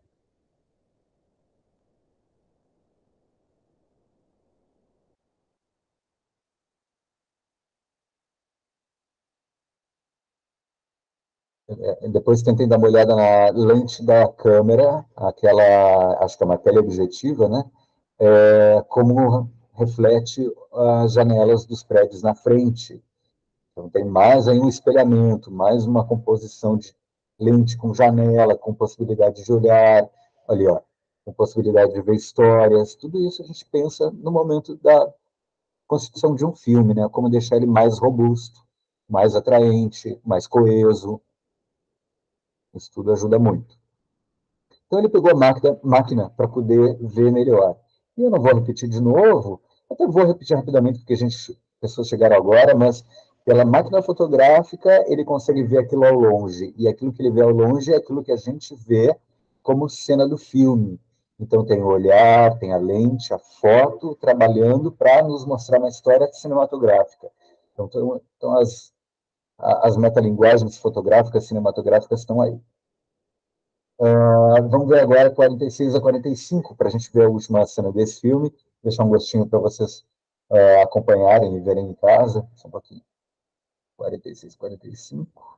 Depois tentem dar uma olhada na lente da câmera, aquela, acho que é uma teleobjetiva, né? É, como reflete as janelas dos prédios na frente. Então, tem mais aí um espelhamento, mais uma composição de lente com janela, com possibilidade de olhar, ali, ó, com possibilidade de ver histórias. Tudo isso a gente pensa no momento da construção de um filme, né? Como deixar ele mais robusto, mais atraente, mais coeso. Isso tudo ajuda muito. Então, ele pegou a máquina, máquina para poder ver melhor. E eu não vou repetir de novo, até vou repetir rapidamente, porque a gente, pessoas chegaram agora, mas pela máquina fotográfica, ele consegue ver aquilo ao longe. E aquilo que ele vê ao longe é aquilo que a gente vê como cena do filme. Então, tem o olhar, tem a lente, a foto, trabalhando para nos mostrar uma história cinematográfica. Então, então as, as metalinguagens fotográficas, cinematográficas estão aí. Uh, vamos ver agora quarenta e seis a quarenta e cinco, para a gente ver a última cena desse filme, deixar um gostinho para vocês uh, acompanharem e verem em casa. Só um pouquinho. quarenta e seis, quarenta e cinco.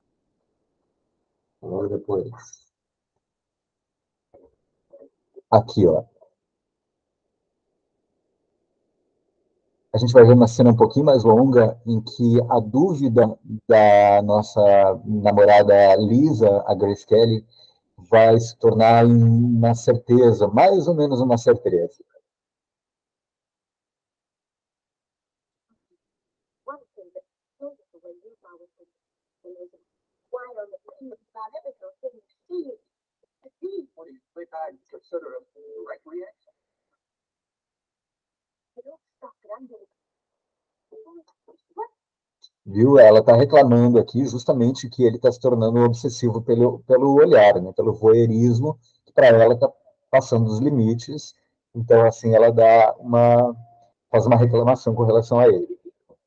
Ou depois. Aqui, ó. A gente vai ver uma cena um pouquinho mais longa em que a dúvida da nossa namorada Lisa, a Grace Kelly, vai se tornar uma certeza, mais ou menos uma certeza. One thing that's noticeable when you are with him is why on the thing about every little thing you see, you see. What do you think I consider a recreation? You don't stop it, I'm going to. What? Viu? Ela está reclamando aqui justamente que ele está se tornando obsessivo pelo, pelo olhar, né? Pelo voyeurismo, que para ela está passando dos limites. Então, assim, ela dá uma, faz uma reclamação com relação a ele.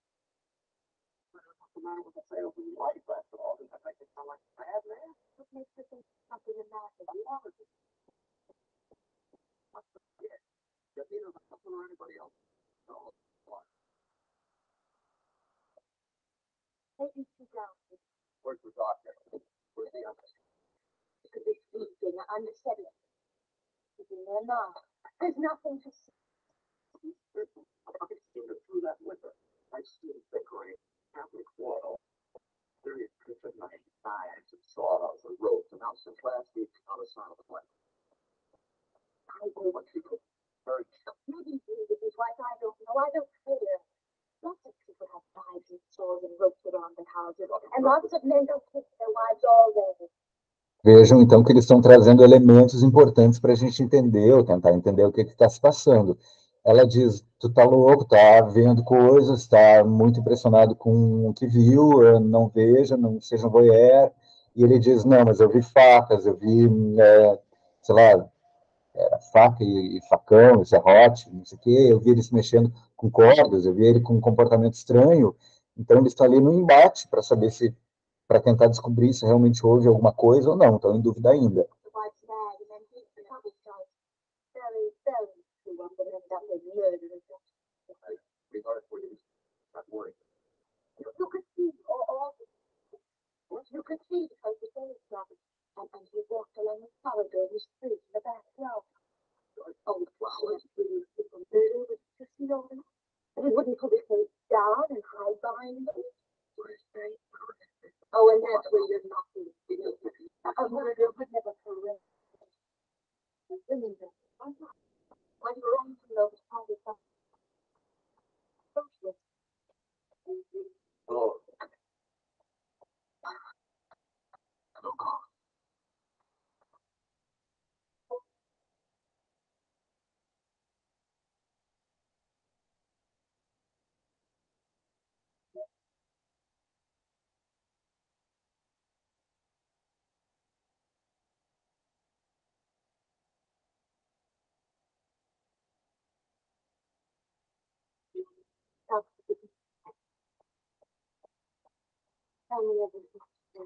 Maybe two down. Where's the doctor? Where's the other? It could be sleeping, unsettling. Sitting there now. There's nothing to see. I've seen it through that window. I've seen bickering, Catholic quarrel, serious Christian night, knives and sawdust and ropes, and now since last week, on the side of the way. I know what people heard. Maybe this is why I don't know. I don't care. Lots of people have knives and swords and ropes around their houses, and lots of men don't kiss their wives all day. Vejam, então, que eles estão trazendo elementos importantes para a gente entender, ou tentar entender o que está se passando. Ela diz, tu tá louco, tá vendo coisas, tá muito impressionado com o que viu, não veja, não seja um voyeur. E ele diz, não, mas eu vi facas, eu vi, é, sei lá, é, faca e, e facão, serrote, não sei o quê, eu vi ele se mexendo com cordas, eu vi ele com um comportamento estranho. Então, ele está ali no embate para saber se, para tentar descobrir se realmente houve alguma coisa ou não, estão em dúvida ainda. The wife's mad, and then he probably starts very, very to one would end up with murder and such. We are for you. Not worry. You could see all, all you could see because the sun is dropping, and, and he walked along the corridor of the street in the back row. Oh, the flowers, the people murder was just you know, and he wouldn't put his face down and hide behind them. Oh, and that's where you're not being a murder would never correct. Women do. When you're on to those probably some socialist. Oh. No call. Tell me everything.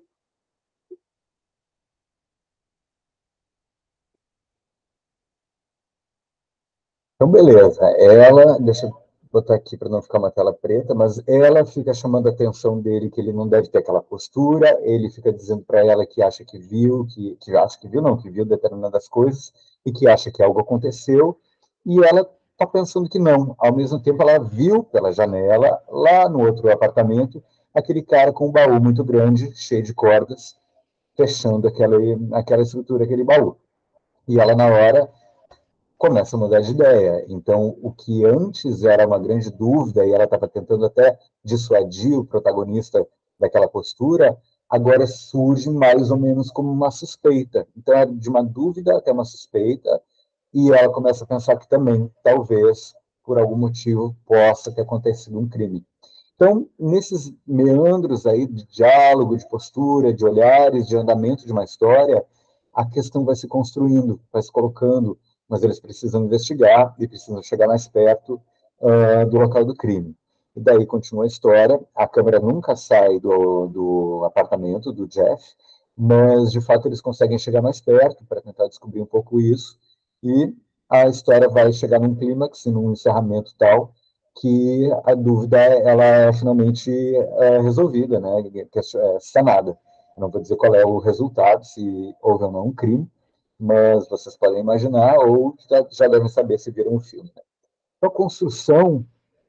Então, beleza. Ela, deixa eu botar aqui para não ficar uma tela preta, mas ela fica chamando a atenção dele que ele não deve ter aquela postura, ele fica dizendo para ela que acha que viu, que, que acha que viu, não, que viu determinadas coisas e que acha que algo aconteceu, e ela está pensando que não. Ao mesmo tempo, ela viu pela janela, lá no outro apartamento, aquele cara com um baú muito grande, cheio de cordas, fechando aquela, aquela estrutura, aquele baú. E ela, na hora, começa a mudar de ideia. Então, o que antes era uma grande dúvida, e ela estava tentando até dissuadir o protagonista daquela postura, agora surge mais ou menos como uma suspeita. Então, é de uma dúvida até uma suspeita, e ela começa a pensar que também, talvez, por algum motivo, possa ter acontecido um crime. Então, nesses meandros aí de diálogo, de postura, de olhares, de andamento de uma história, a questão vai se construindo, vai se colocando, mas eles precisam investigar e precisam chegar mais perto uh, do local do crime. E daí continua a história, a câmera nunca sai do, do apartamento do Jeff, mas, de fato, eles conseguem chegar mais perto para tentar descobrir um pouco isso, e a história vai chegar num clímax, num encerramento tal, que a dúvida ela é finalmente é, resolvida, né, que é sanada. Não vou dizer qual é o resultado, se houve ou não um crime, mas vocês podem imaginar ou já, já devem saber se viram um filme. Então, a construção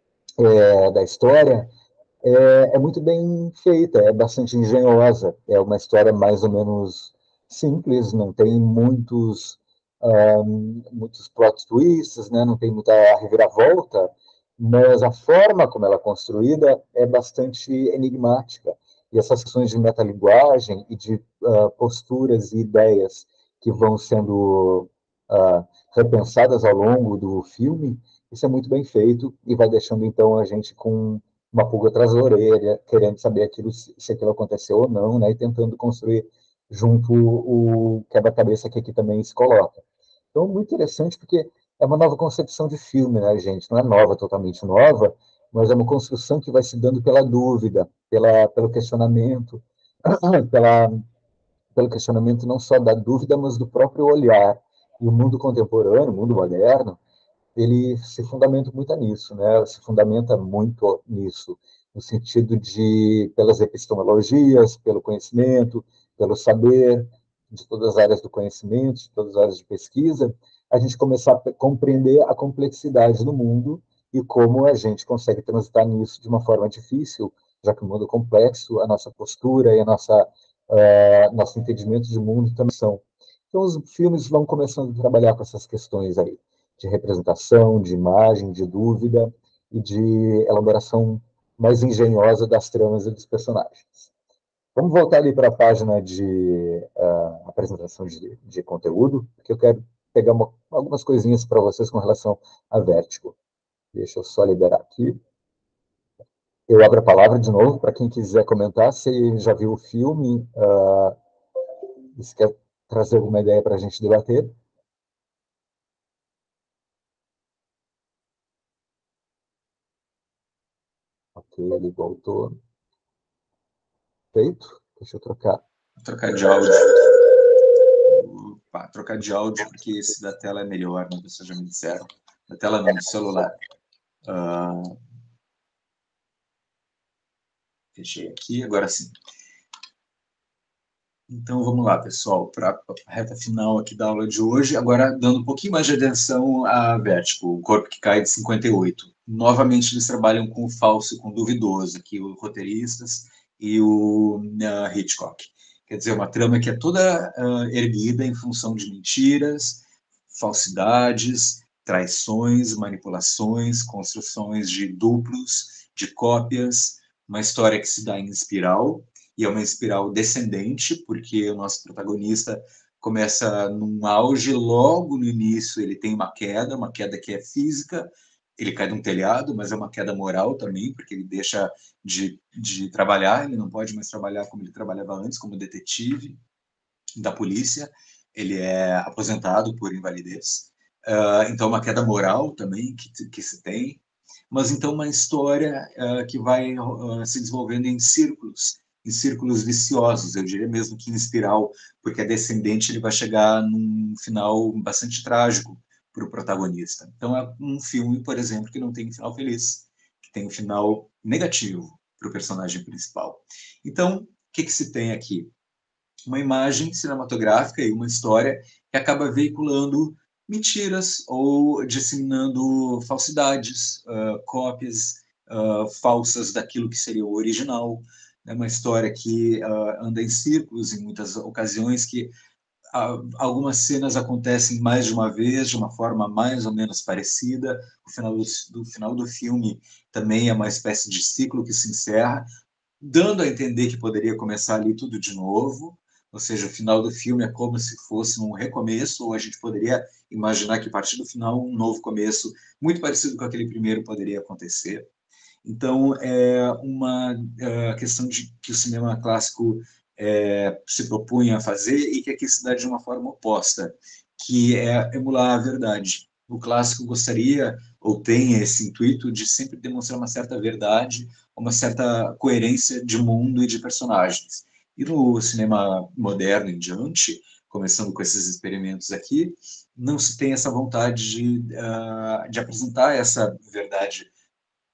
é, da história é, é muito bem feita, é bastante engenhosa, é uma história mais ou menos simples, não tem muitos um, muitos plot twists, né? Não tem muita reviravolta, mas a forma como ela é construída é bastante enigmática. E essas questões de metalinguagem e de uh, posturas e ideias que vão sendo uh, repensadas ao longo do filme, isso é muito bem feito e vai deixando então a gente com uma pulga atrás da orelha, querendo saber aquilo, se aquilo aconteceu ou não, né? E tentando construir junto o quebra-cabeça que aqui também se coloca. Então, muito interessante, porque é uma nova concepção de filme, né, gente? Não é nova, totalmente nova, mas é uma construção que vai se dando pela dúvida, pela, pelo questionamento, pela, pelo questionamento não só da dúvida, mas do próprio olhar. E o mundo contemporâneo, o mundo moderno, ele se fundamenta muito nisso, né? Se fundamenta muito nisso, no sentido de, pelas epistemologias, pelo conhecimento, pelo saber, de todas as áreas do conhecimento, de todas as áreas de pesquisa, a gente começar a compreender a complexidade do mundo e como a gente consegue transitar nisso de uma forma difícil, já que o mundo é complexo, a nossa postura e a nossa uh, nosso entendimento de mundo também são. Então, os filmes vão começando a trabalhar com essas questões aí, de representação, de imagem, de dúvida e de elaboração mais engenhosa das tramas e dos personagens. Vamos voltar ali para a página de uh, apresentação de, de conteúdo, porque eu quero pegar uma, algumas coisinhas para vocês com relação a Vértigo. Deixa eu só liberar aqui. Eu abro a palavra de novo para quem quiser comentar, se já viu o filme, uh, se quer trazer alguma ideia para a gente debater. Ok, ele voltou. Feito? Deixa eu trocar. Vou trocar de áudio. Opa, trocar de áudio, porque esse da tela é melhor, né? Vocês já me disseram. Da tela não, do celular. Uh... Fechei aqui, agora sim. Então, vamos lá, pessoal, para a reta final aqui da aula de hoje, agora dando um pouquinho mais de atenção a Vértigo, o corpo que cai de cinquenta e oito. Novamente, eles trabalham com o falso e com o duvidoso, aqui os roteiristas e o uh, Hitchcock. Quer dizer, uma trama que é toda uh, erguida em função de mentiras, falsidades, traições, manipulações, construções de duplos, de cópias, uma história que se dá em espiral, e é uma espiral descendente, porque o nosso protagonista começa num auge, logo no início ele tem uma queda, uma queda que é física, ele cai de um telhado, mas é uma queda moral também, porque ele deixa de, de trabalhar, ele não pode mais trabalhar como ele trabalhava antes, como detetive da polícia, ele é aposentado por invalidez, uh, então uma queda moral também que, que se tem, mas então uma história uh, que vai uh, se desenvolvendo em círculos, em círculos viciosos, eu diria mesmo que em espiral, porque a descendente ele vai chegar num final bastante trágico para o protagonista. Então é um filme, por exemplo, que não tem um final feliz, que tem um final negativo para o personagem principal. Então, o que, que se tem aqui? Uma imagem cinematográfica e uma história que acaba veiculando mentiras ou disseminando falsidades, uh, cópias uh, falsas daquilo que seria o original. É uma história que uh, anda em círculos em muitas ocasiões, que uh, algumas cenas acontecem mais de uma vez, de uma forma mais ou menos parecida. O final do, do final do filme também é uma espécie de ciclo que se encerra, dando a entender que poderia começar ali tudo de novo. Ou seja, o final do filme é como se fosse um recomeço, ou a gente poderia imaginar que a partir do final um novo começo, muito parecido com aquele primeiro, poderia acontecer. Então, é uma é, questão de que o cinema clássico é, se propunha a fazer e que aqui se dá de uma forma oposta, que é emular a verdade. O clássico gostaria, ou tem esse intuito, de sempre demonstrar uma certa verdade, uma certa coerência de mundo e de personagens. E no cinema moderno em diante, começando com esses experimentos aqui, não se tem essa vontade de, uh, de apresentar essa verdade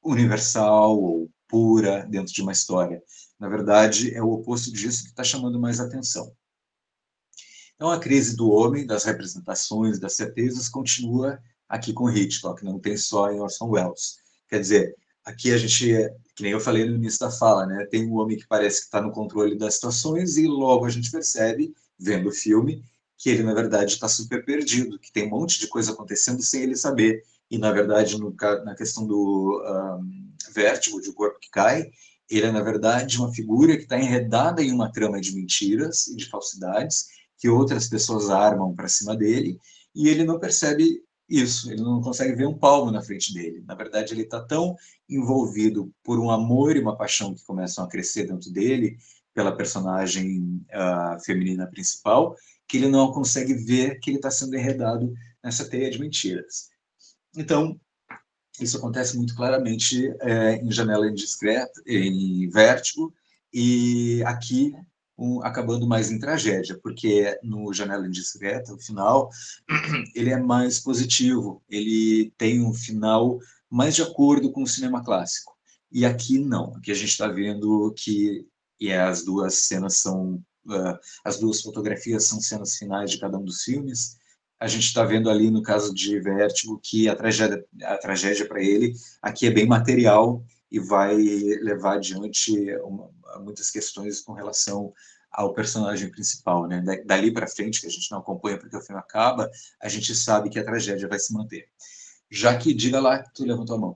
universal ou pura dentro de uma história. Na verdade, é o oposto disso que está chamando mais atenção. Então, a crise do homem, das representações, das certezas, continua aqui com Hitchcock, não tem só em Orson Welles. Quer dizer, aqui a gente, que nem eu falei no início da fala, né, tem um homem que parece que está no controle das situações e logo a gente percebe, vendo o filme, que ele, na verdade, está super perdido, que tem um monte de coisa acontecendo sem ele saber. E, na verdade, no, na questão do um, vértigo, de o corpo que cai, ele é, na verdade, uma figura que está enredada em uma trama de mentiras e de falsidades que outras pessoas armam para cima dele, e ele não percebe isso, ele não consegue ver um palmo na frente dele. Na verdade, ele está tão envolvido por um amor e uma paixão que começam a crescer dentro dele, pela personagem uh, feminina principal, que ele não consegue ver que ele está sendo enredado nessa teia de mentiras. Então, isso acontece muito claramente é, em Janela Indiscreta, em Vértigo, e aqui um, acabando mais em tragédia, porque no Janela Indiscreta, o final, ele é mais positivo, ele tem um final mais de acordo com o cinema clássico. E aqui não, aqui a gente está vendo que e as duas cenas são, uh, as duas fotografias são cenas finais de cada um dos filmes. A gente está vendo ali, no caso de Vértigo, que a tragédia, a tragédia para ele aqui é bem material e vai levar adiante uma, muitas questões com relação ao personagem principal, né? Dali para frente, que a gente não acompanha porque o filme acaba, a gente sabe que a tragédia vai se manter. Já que, diga lá, tu levantou a mão.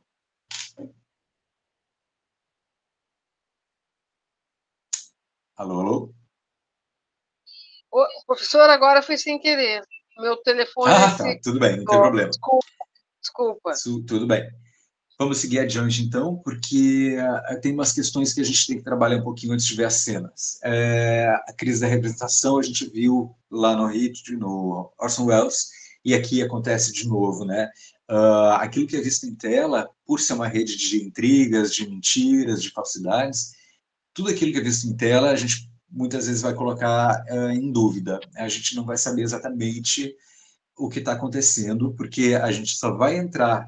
Alô, alô? O professor, agora foi sem querer. Meu telefone... Ah, se... tá, tudo bem, não tem oh, problema. Desculpa, desculpa. Tudo bem. Vamos seguir adiante, então, porque uh, tem umas questões que a gente tem que trabalhar um pouquinho antes de ver as cenas. É, a crise da representação a gente viu lá no Hit, no Orson Welles, e aqui acontece de novo, né? Uh, aquilo que é visto em tela, por ser uma rede de intrigas, de mentiras, de falsidades, tudo aquilo que é visto em tela, a gente muitas vezes vai colocar uh, em dúvida. A gente não vai saber exatamente o que está acontecendo, porque a gente só vai entrar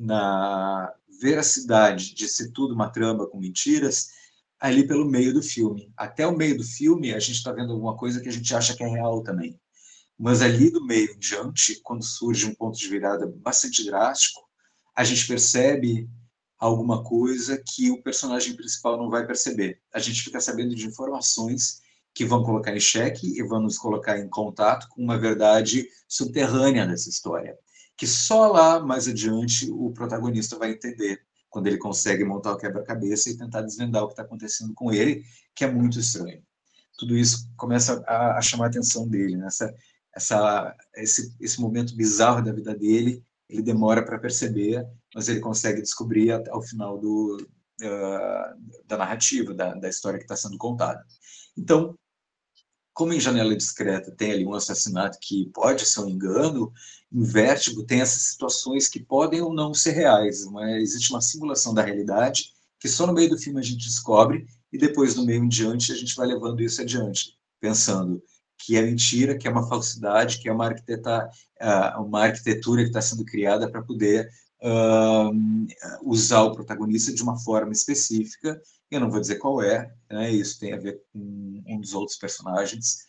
na veracidade de ser tudo uma trama com mentiras ali pelo meio do filme. Até o meio do filme, a gente está vendo alguma coisa que a gente acha que é real também. Mas ali do meio em diante, quando surge um ponto de virada bastante drástico, a gente percebe alguma coisa que o personagem principal não vai perceber. A gente fica sabendo de informações que vão colocar em xeque e vão nos colocar em contato com uma verdade subterrânea dessa história, que só lá, mais adiante, o protagonista vai entender, quando ele consegue montar o quebra-cabeça e tentar desvendar o que está acontecendo com ele, que é muito estranho. Tudo isso começa a, a chamar a atenção dele, né? essa, essa, esse, esse momento bizarro da vida dele, ele demora para perceber, mas ele consegue descobrir ao final do, uh, da narrativa, da, da história que está sendo contada. Então, como em Janela Discreta tem ali um assassinato que pode ser um engano, em Vértigo tem essas situações que podem ou não ser reais, mas existe uma simulação da realidade que só no meio do filme a gente descobre e depois, no meio em diante, a gente vai levando isso adiante, pensando que é mentira, que é uma falsidade, que é uma, arquiteta, uma arquitetura que está sendo criada para poder uh, usar o protagonista de uma forma específica. Eu não vou dizer qual é, né? Isso tem a ver com um dos outros personagens,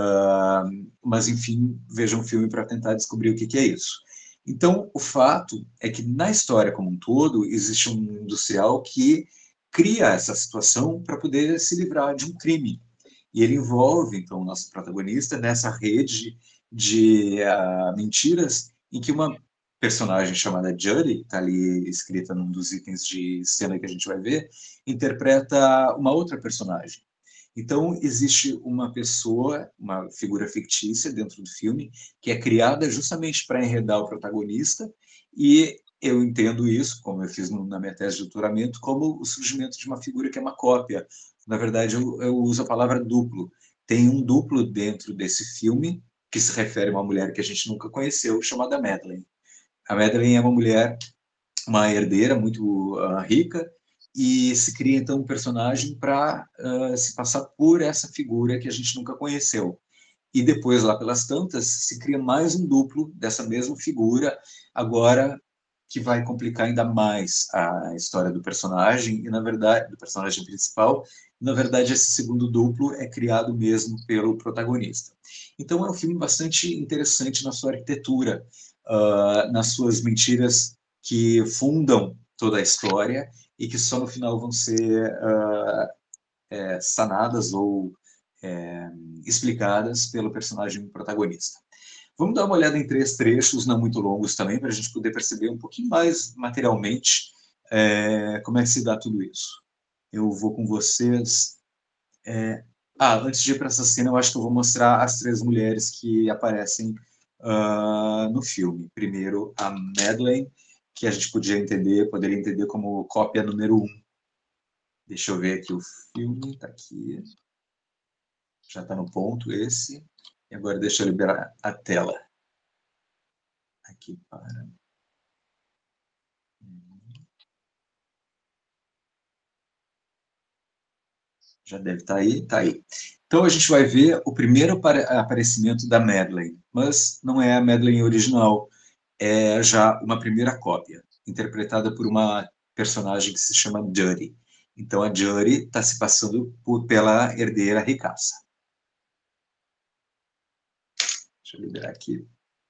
uh, mas, enfim, vejam um filme para tentar descobrir o que, que é isso. Então, o fato é que, na história como um todo, existe um industrial que cria essa situação para poder se livrar de um crime. E ele envolve, então, o nosso protagonista nessa rede de uh, mentiras em que uma personagem chamada Judy, está ali escrita num dos itens de cena que a gente vai ver, interpreta uma outra personagem. Então, existe uma pessoa, uma figura fictícia dentro do filme, que é criada justamente para enredar o protagonista, e eu entendo isso, como eu fiz na minha tese de doutoramento, como o surgimento de uma figura que é uma cópia. Na verdade, eu, eu uso a palavra duplo. Tem um duplo dentro desse filme, que se refere a uma mulher que a gente nunca conheceu, chamada Madeleine. A Madeleine é uma mulher, uma herdeira muito uh, rica, e se cria, então, um personagem para uh, se passar por essa figura que a gente nunca conheceu. E depois, lá pelas tantas, se cria mais um duplo dessa mesma figura, agora que vai complicar ainda mais a história do personagem, e na verdade, do personagem principal, na verdade esse segundo duplo é criado mesmo pelo protagonista. Então é um filme bastante interessante na sua arquitetura, uh, nas suas mentiras que fundam toda a história e que só no final vão ser uh, é, sanadas ou é, explicadas pelo personagem protagonista. Vamos dar uma olhada em três trechos, não muito longos também, para a gente poder perceber um pouquinho mais materialmente é, como é que se dá tudo isso. Eu vou com vocês... É... Ah, antes de ir para essa cena, eu acho que eu vou mostrar as três mulheres que aparecem uh, no filme. Primeiro, a Madeleine, que a gente podia entender, poderia entender como cópia número um. Deixa eu ver aqui o filme, está aqui. Já está no ponto esse. E agora deixa eu liberar a tela. Aqui para... Já deve estar aí, está aí. Então a gente vai ver o primeiro aparecimento da Madeleine, mas não é a Madeleine original, é já uma primeira cópia, interpretada por uma personagem que se chama Judy. Então a Judy está se passando por, pela herdeira ricaça. Deixa eu liberar aqui.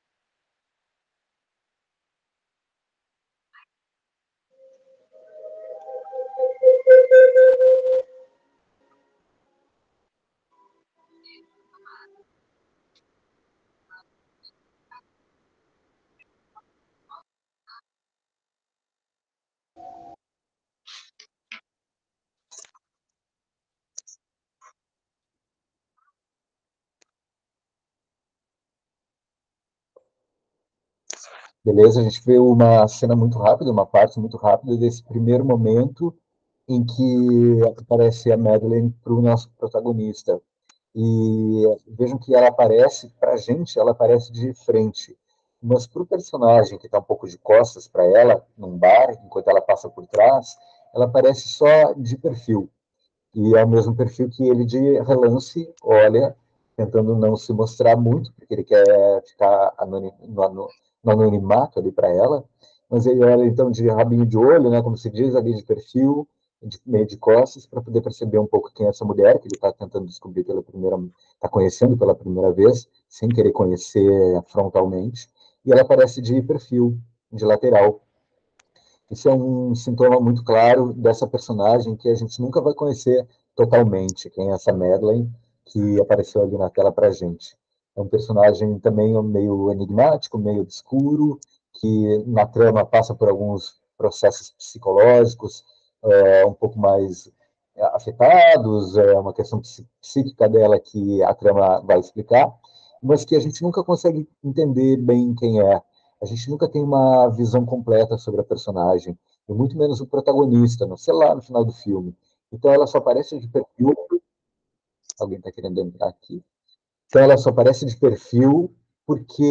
Beleza, a gente vê uma cena muito rápida, uma parte muito rápida desse primeiro momento em que aparece a Madeleine para o nosso protagonista. E vejam que ela aparece, para a gente, ela aparece de frente. Mas para o personagem que está um pouco de costas para ela, num bar, enquanto ela passa por trás, ela aparece só de perfil. E é o mesmo perfil que ele de relance olha, tentando não se mostrar muito, porque ele quer ficar anonim, no, no anonimato ali para ela, mas ele olha então de rabinho de olho, né, como se diz, ali de perfil, de meio de costas, para poder perceber um pouco quem é essa mulher, que ele está tentando descobrir pela primeira, está conhecendo pela primeira vez, sem querer conhecer frontalmente, e ela aparece de perfil, de lateral. Isso é um sintoma muito claro dessa personagem que a gente nunca vai conhecer totalmente, quem é essa Madeleine, que apareceu ali na tela pra gente. É um personagem também meio enigmático, meio obscuro, que na trama passa por alguns processos psicológicos é, um pouco mais é, afetados, é uma questão psíquica dela que a trama vai explicar, mas que a gente nunca consegue entender bem quem é. A gente nunca tem uma visão completa sobre a personagem, e muito menos o protagonista, não sei lá, no final do filme. Então ela só aparece de perfil. Alguém está querendo entrar aqui. Então ela só aparece de perfil porque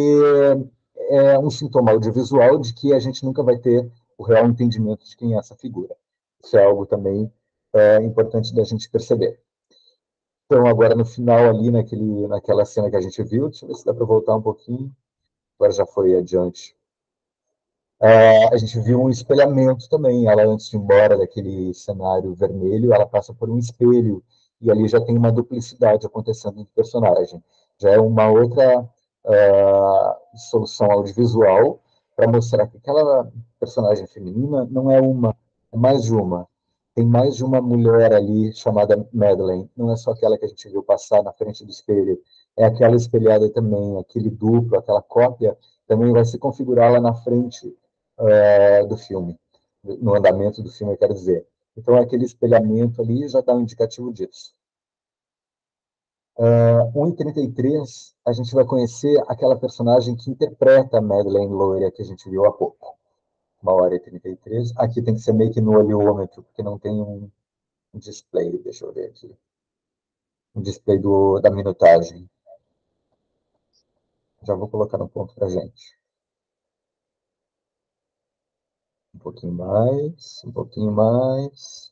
é um sintoma audiovisual de que a gente nunca vai ter o real entendimento de quem é essa figura. Isso é algo também é, importante da gente perceber. Então agora no final ali, naquele, naquela cena que a gente viu, deixa eu ver se dá para voltar um pouquinho. Agora já foi adiante. É, a gente viu um espelhamento também. Ela, antes de ir embora daquele cenário vermelho, ela passa por um espelho, e ali já tem uma duplicidade acontecendo entre personagem. Já é uma outra uh, solução audiovisual para mostrar que aquela personagem feminina não é uma, é mais de uma. Tem mais de uma mulher ali chamada Madeleine. Não é só aquela que a gente viu passar na frente do espelho, é aquela espelhada também, aquele duplo, aquela cópia, também vai se configurar lá na frente é, do filme, no andamento do filme, eu quero dizer. Então, aquele espelhamento ali já dá um indicativo disso. Uh, um e trinta e três, a gente vai conhecer aquela personagem que interpreta a Madeleine loira que a gente viu há pouco. uma hora e trinta e três. Aqui tem que ser meio que no olhômetro, porque não tem um display. Deixa eu ver aqui. Um display do, da minutagem. Já vou colocar no ponto para gente. Um pouquinho mais, um pouquinho mais.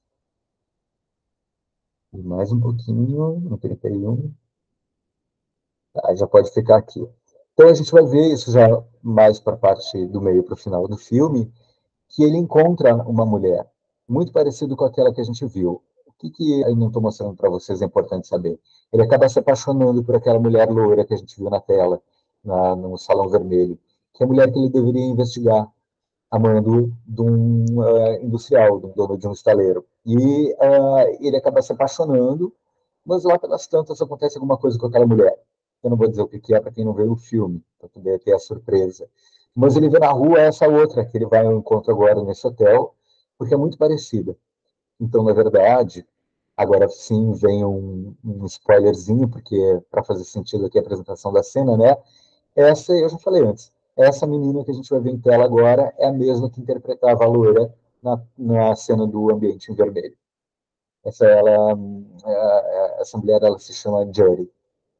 E mais um pouquinho, no trinta e um. Tá, já pode ficar aqui. Então a gente vai ver isso já mais para a parte do meio para o final do filme, que ele encontra uma mulher, muito parecido com aquela que a gente viu. O que, que eu não estou mostrando para vocês é importante saber? Ele acaba se apaixonando por aquela mulher loira que a gente viu na tela, na, no Salão Vermelho, que é a mulher que ele deveria investigar, a mando de um uh, industrial, de um dono de um estaleiro. E uh, ele acaba se apaixonando, mas lá pelas tantas acontece alguma coisa com aquela mulher. Eu não vou dizer o que é para quem não vê o filme, para poder ter a surpresa. Mas ele vê na rua essa outra, que ele vai ao encontro agora nesse hotel, porque é muito parecida. Então, na verdade, agora sim vem um, um spoilerzinho, porque para fazer sentido aqui a apresentação da cena, né? Essa, eu já falei antes, essa menina que a gente vai ver em tela agora é a mesma que interpretava a loira na, na cena do Ambiente em Vermelho. Essa, ela, é, essa mulher, ela se chama Judy.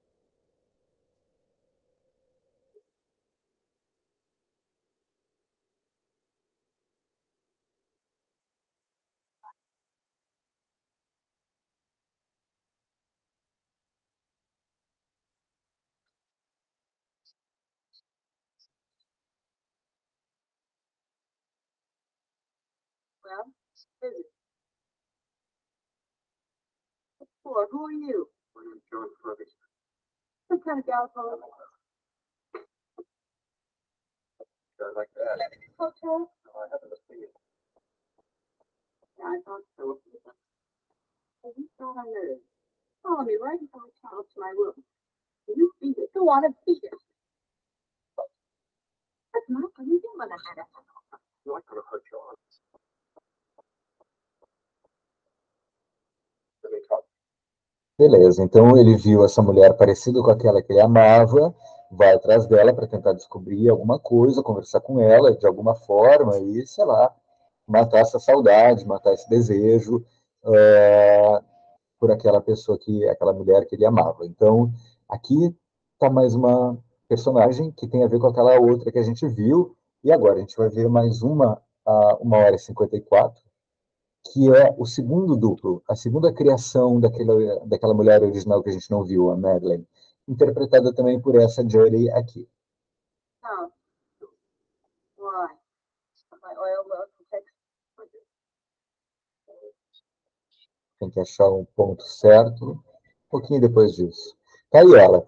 Well, is it? Or who are you? My name's John Ferguson. What kind of gal called? Guy like that. Hotel? No, I haven't seen it. Yeah, I thought so. Well, you thought I knew. Follow me right into my house to my room. You beat it. Go on and beat it. That's not what you do when I had it. You're not going to hurt your arm. Let me talk. Beleza, então ele viu essa mulher parecida com aquela que ele amava, vai atrás dela para tentar descobrir alguma coisa, conversar com ela de alguma forma e, sei lá, matar essa saudade, matar esse desejo é, por aquela pessoa que, aquela mulher que ele amava. Então, aqui está mais uma personagem que tem a ver com aquela outra que a gente viu, e agora a gente vai ver mais uma a uma hora e cinquenta e quatro, que é o segundo duplo, a segunda criação daquela, daquela mulher original que a gente não viu, a Madeleine, interpretada também por essa Jodie aqui. Oh. Why? My oil well takes. Tem que achar um ponto certo, um pouquinho depois disso. Tá aí ela.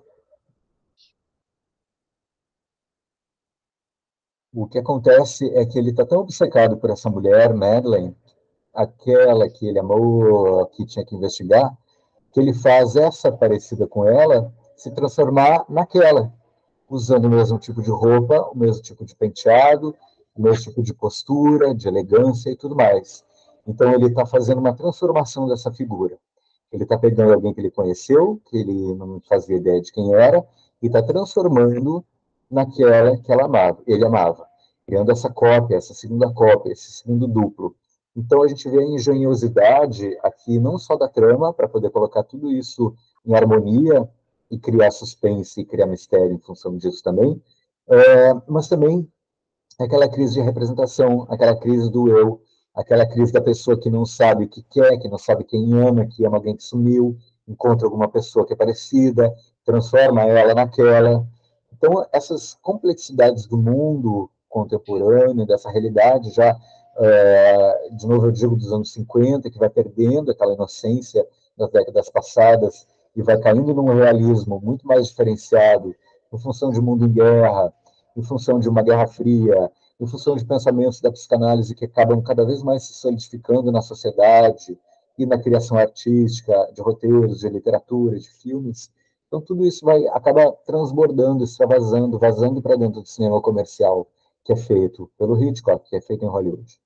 O que acontece é que ele está tão obcecado por essa mulher, Madeleine, aquela que ele amou, que tinha que investigar, que ele faz essa parecida com ela se transformar naquela, usando o mesmo tipo de roupa, o mesmo tipo de penteado, o mesmo tipo de postura, de elegância e tudo mais. Então ele está fazendo uma transformação dessa figura. Ele está pegando alguém que ele conheceu, que ele não fazia ideia de quem era, e está transformando naquela que ela amava, ele amava, criando essa cópia, essa segunda cópia, esse segundo duplo. Então a gente vê a engenhosidade aqui, não só da trama, para poder colocar tudo isso em harmonia e criar suspense e criar mistério em função disso também, é, mas também aquela crise de representação, aquela crise do eu, aquela crise da pessoa que não sabe o que quer, que não sabe quem ama, que ama alguém que sumiu, encontra alguma pessoa que é parecida, transforma ela naquela. Então, essas complexidades do mundo contemporâneo, dessa realidade já, é, de novo eu digo, dos anos cinquenta, que vai perdendo aquela inocência das décadas passadas e vai caindo num realismo muito mais diferenciado, em função de um mundo em guerra, em função de uma guerra fria, em função de pensamentos da psicanálise que acabam cada vez mais se solidificando na sociedade e na criação artística, de roteiros, de literatura, de filmes. Então, tudo isso vai acaba transbordando, extravasando, vazando para dentro do cinema comercial que é feito pelo Hitchcock, que é feito em Hollywood.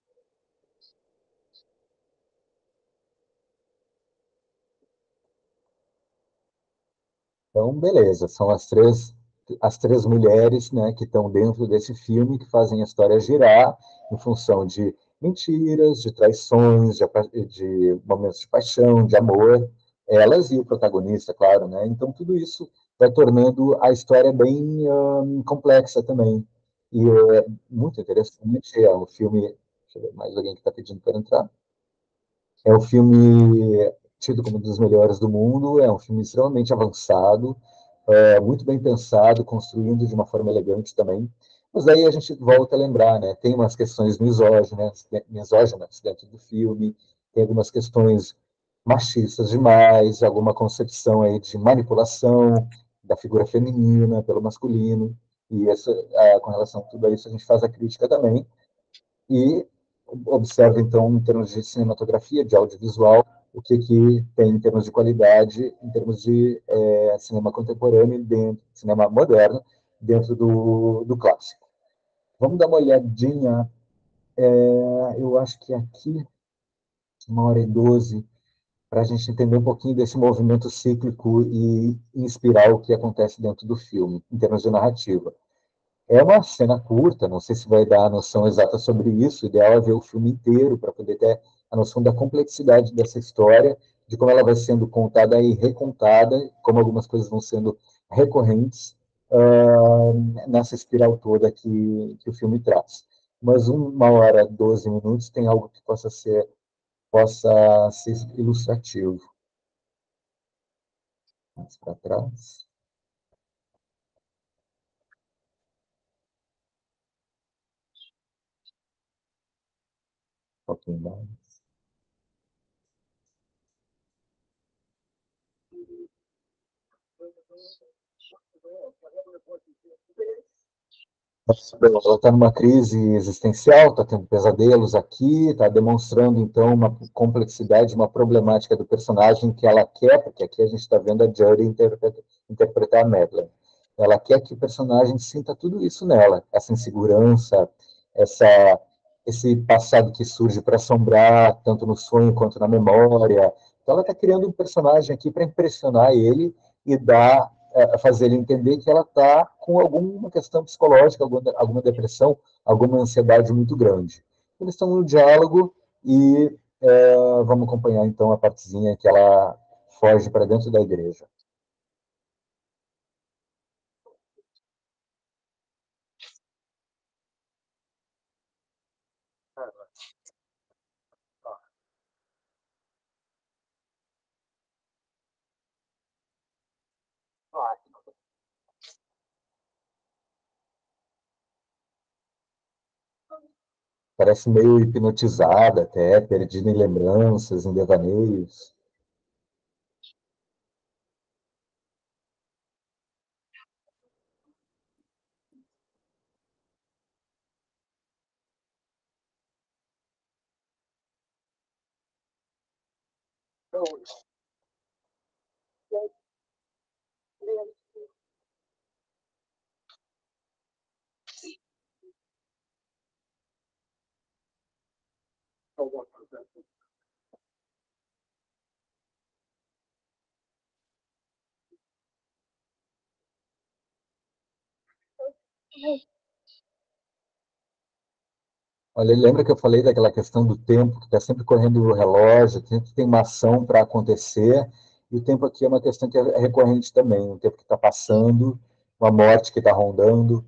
Então, beleza, são as três, as três mulheres, né, que estão dentro desse filme, que fazem a história girar em função de mentiras, de traições, de, de momentos de paixão, de amor, elas e o protagonista, claro, né? Então, tudo isso vai tornando a história bem um, complexa também. E é muito interessante, é um filme... Deixa eu ver, mais alguém que está pedindo para entrar. É um filme tido como um dos melhores do mundo, é um filme extremamente avançado, é, muito bem pensado, construindo de uma forma elegante também. Mas aí a gente volta a lembrar, né? Tem umas questões misóginas, misóginas dentro do filme, tem algumas questões machistas demais, alguma concepção aí de manipulação da figura feminina pelo masculino, e essa, ah, com relação a tudo isso a gente faz a crítica também, e observa, então, em termos de cinematografia, de audiovisual, o que, que tem em termos de qualidade, em termos de é, cinema contemporâneo, dentro, cinema moderno, dentro do, do clássico. Vamos dar uma olhadinha, é, eu acho que aqui, uma hora e doze, para a gente entender um pouquinho desse movimento cíclico e inspirar o que acontece dentro do filme, em termos de narrativa. É uma cena curta, não sei se vai dar a noção exata sobre isso, o ideal é ver o filme inteiro para poder ter a noção da complexidade dessa história, de como ela vai sendo contada e recontada, como algumas coisas vão sendo recorrentes uh, nessa espiral toda que, que o filme traz. Mas uma hora, doze minutos, tem algo que possa ser, possa ser ilustrativo. Mais para trás. Um pouquinho mais. Ela está numa crise existencial, está tendo pesadelos aqui, está demonstrando, então, uma complexidade, uma problemática do personagem que ela quer, porque aqui a gente está vendo a Jodie interpretar, interpretar a Madeleine. Ela quer que o personagem sinta tudo isso nela, essa insegurança, essa, esse passado que surge para assombrar, tanto no sonho quanto na memória. Então, ela está criando um personagem aqui para impressionar ele e dar É, fazer ele entender que ela está com alguma questão psicológica, alguma, alguma depressão, alguma ansiedade muito grande. Eles estão no diálogo e é, vamos acompanhar então a partezinha que ela foge para dentro da igreja. Parece meio hipnotizada até, perdida em lembranças, em devaneios. Olha, lembra que eu falei daquela questão do tempo, que está sempre correndo o relógio, sempre tem uma ação para acontecer, e o tempo aqui é uma questão que é recorrente também, um tempo que está passando, uma morte que está rondando.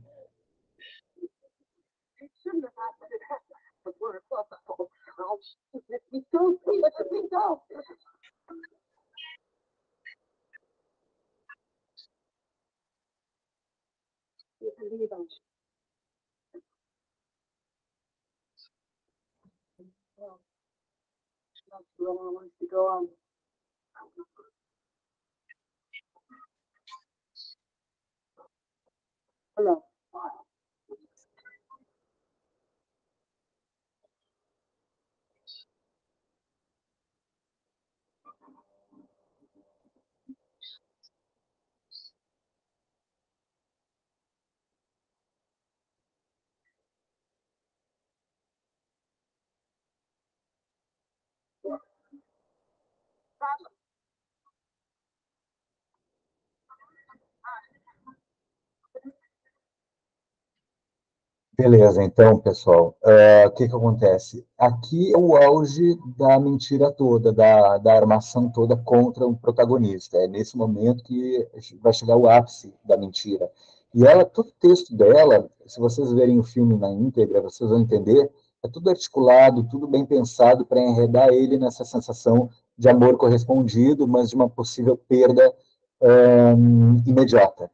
Beleza, então, pessoal, uh, o que, que acontece? Aqui é o auge da mentira toda, da, da armação toda contra o protagonista. É nesse momento que vai chegar o ápice da mentira. E ela, todo o texto dela, se vocês verem o filme na íntegra, vocês vão entender, é tudo articulado, tudo bem pensado para enredar ele nessa sensação de amor correspondido, mas de uma possível perda um, imediata.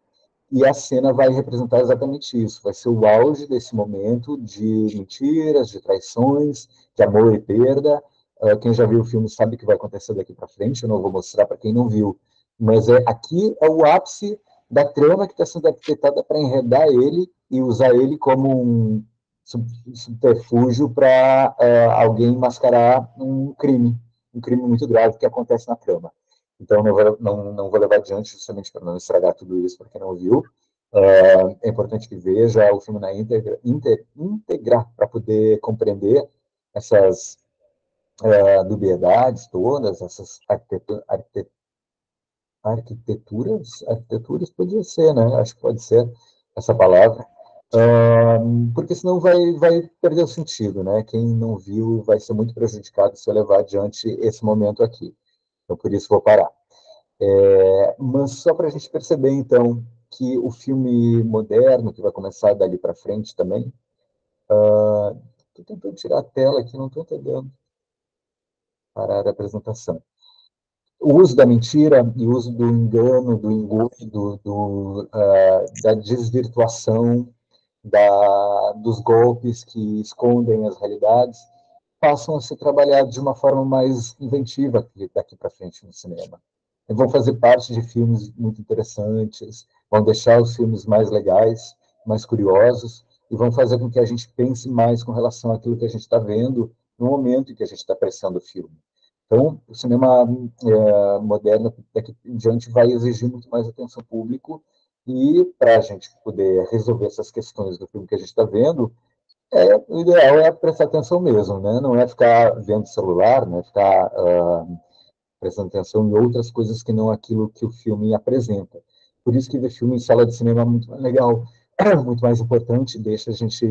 e a cena vai representar exatamente isso, vai ser o auge desse momento de mentiras, de traições, de amor e perda. Uh, quem já viu o filme sabe o que vai acontecer daqui para frente, eu não vou mostrar para quem não viu, mas é, aqui é o ápice da trama que está sendo arquitetada para enredar ele e usar ele como um subterfúgio para uh, alguém mascarar um crime, um crime muito grave que acontece na trama. Então, não vou, não, não vou levar adiante justamente para não estragar tudo isso para quem não viu. Uh, é importante que veja o filme na íntegra, íntegra, íntegra para poder compreender essas uh, dubiedades todas, essas arquitetu arquitetu arquiteturas, arquiteturas podia ser, né? Acho que pode ser essa palavra. Uh, porque senão vai, vai perder o sentido, né? Quem não viu vai ser muito prejudicado se eu levar adiante esse momento aqui. Então, por isso, vou parar. É, mas só para a gente perceber, então, que o filme moderno, que vai começar dali para frente também, estou uh, tentando tirar a tela aqui, não estou entendendo. Parar a apresentação. O uso da mentira e o uso do engano, do engodo, do, do, uh, da desvirtuação, da, dos golpes que escondem as realidades, passam a ser trabalhados de uma forma mais inventiva daqui para frente no cinema. E vão fazer parte de filmes muito interessantes, vão deixar os filmes mais legais, mais curiosos, e vão fazer com que a gente pense mais com relação àquilo que a gente está vendo no momento em que a gente está apreciando o filme. Então, o cinema é, moderno, daqui em diante, vai exigir muito mais atenção público, e para a gente poder resolver essas questões do filme que a gente está vendo, é, o ideal é prestar atenção mesmo, né? Não é ficar vendo celular, não é ficar uh, prestando atenção em outras coisas que não aquilo que o filme apresenta. Por isso que ver filme em sala de cinema é muito mais legal, muito mais importante, deixa a gente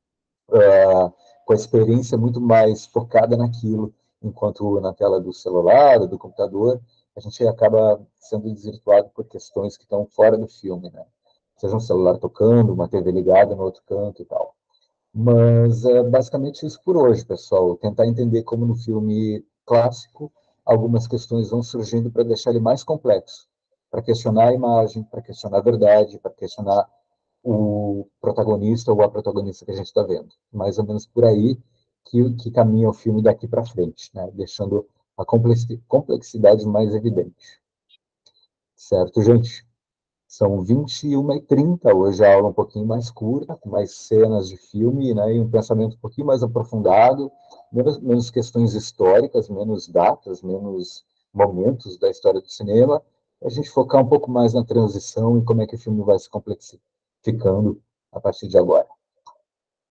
uh, com a experiência muito mais focada naquilo, enquanto na tela do celular, do computador, a gente acaba sendo desvirtuado por questões que estão fora do filme, né? Seja um celular tocando, uma T V ligada no outro canto e tal. Mas é basicamente isso por hoje, pessoal. Tentar entender como no filme clássico algumas questões vão surgindo para deixar ele mais complexo, para questionar a imagem, para questionar a verdade, para questionar o protagonista ou a protagonista que a gente está vendo. Mais ou menos por aí que, que caminha o filme daqui para frente, né? Deixando a complexidade mais evidente. Certo, gente? São vinte e uma e trinta, hoje a aula um pouquinho mais curta, com mais cenas de filme, né, e um pensamento um pouquinho mais aprofundado, menos, menos questões históricas, menos datas, menos momentos da história do cinema, a gente focar um pouco mais na transição e como é que o filme vai se complexificando a partir de agora.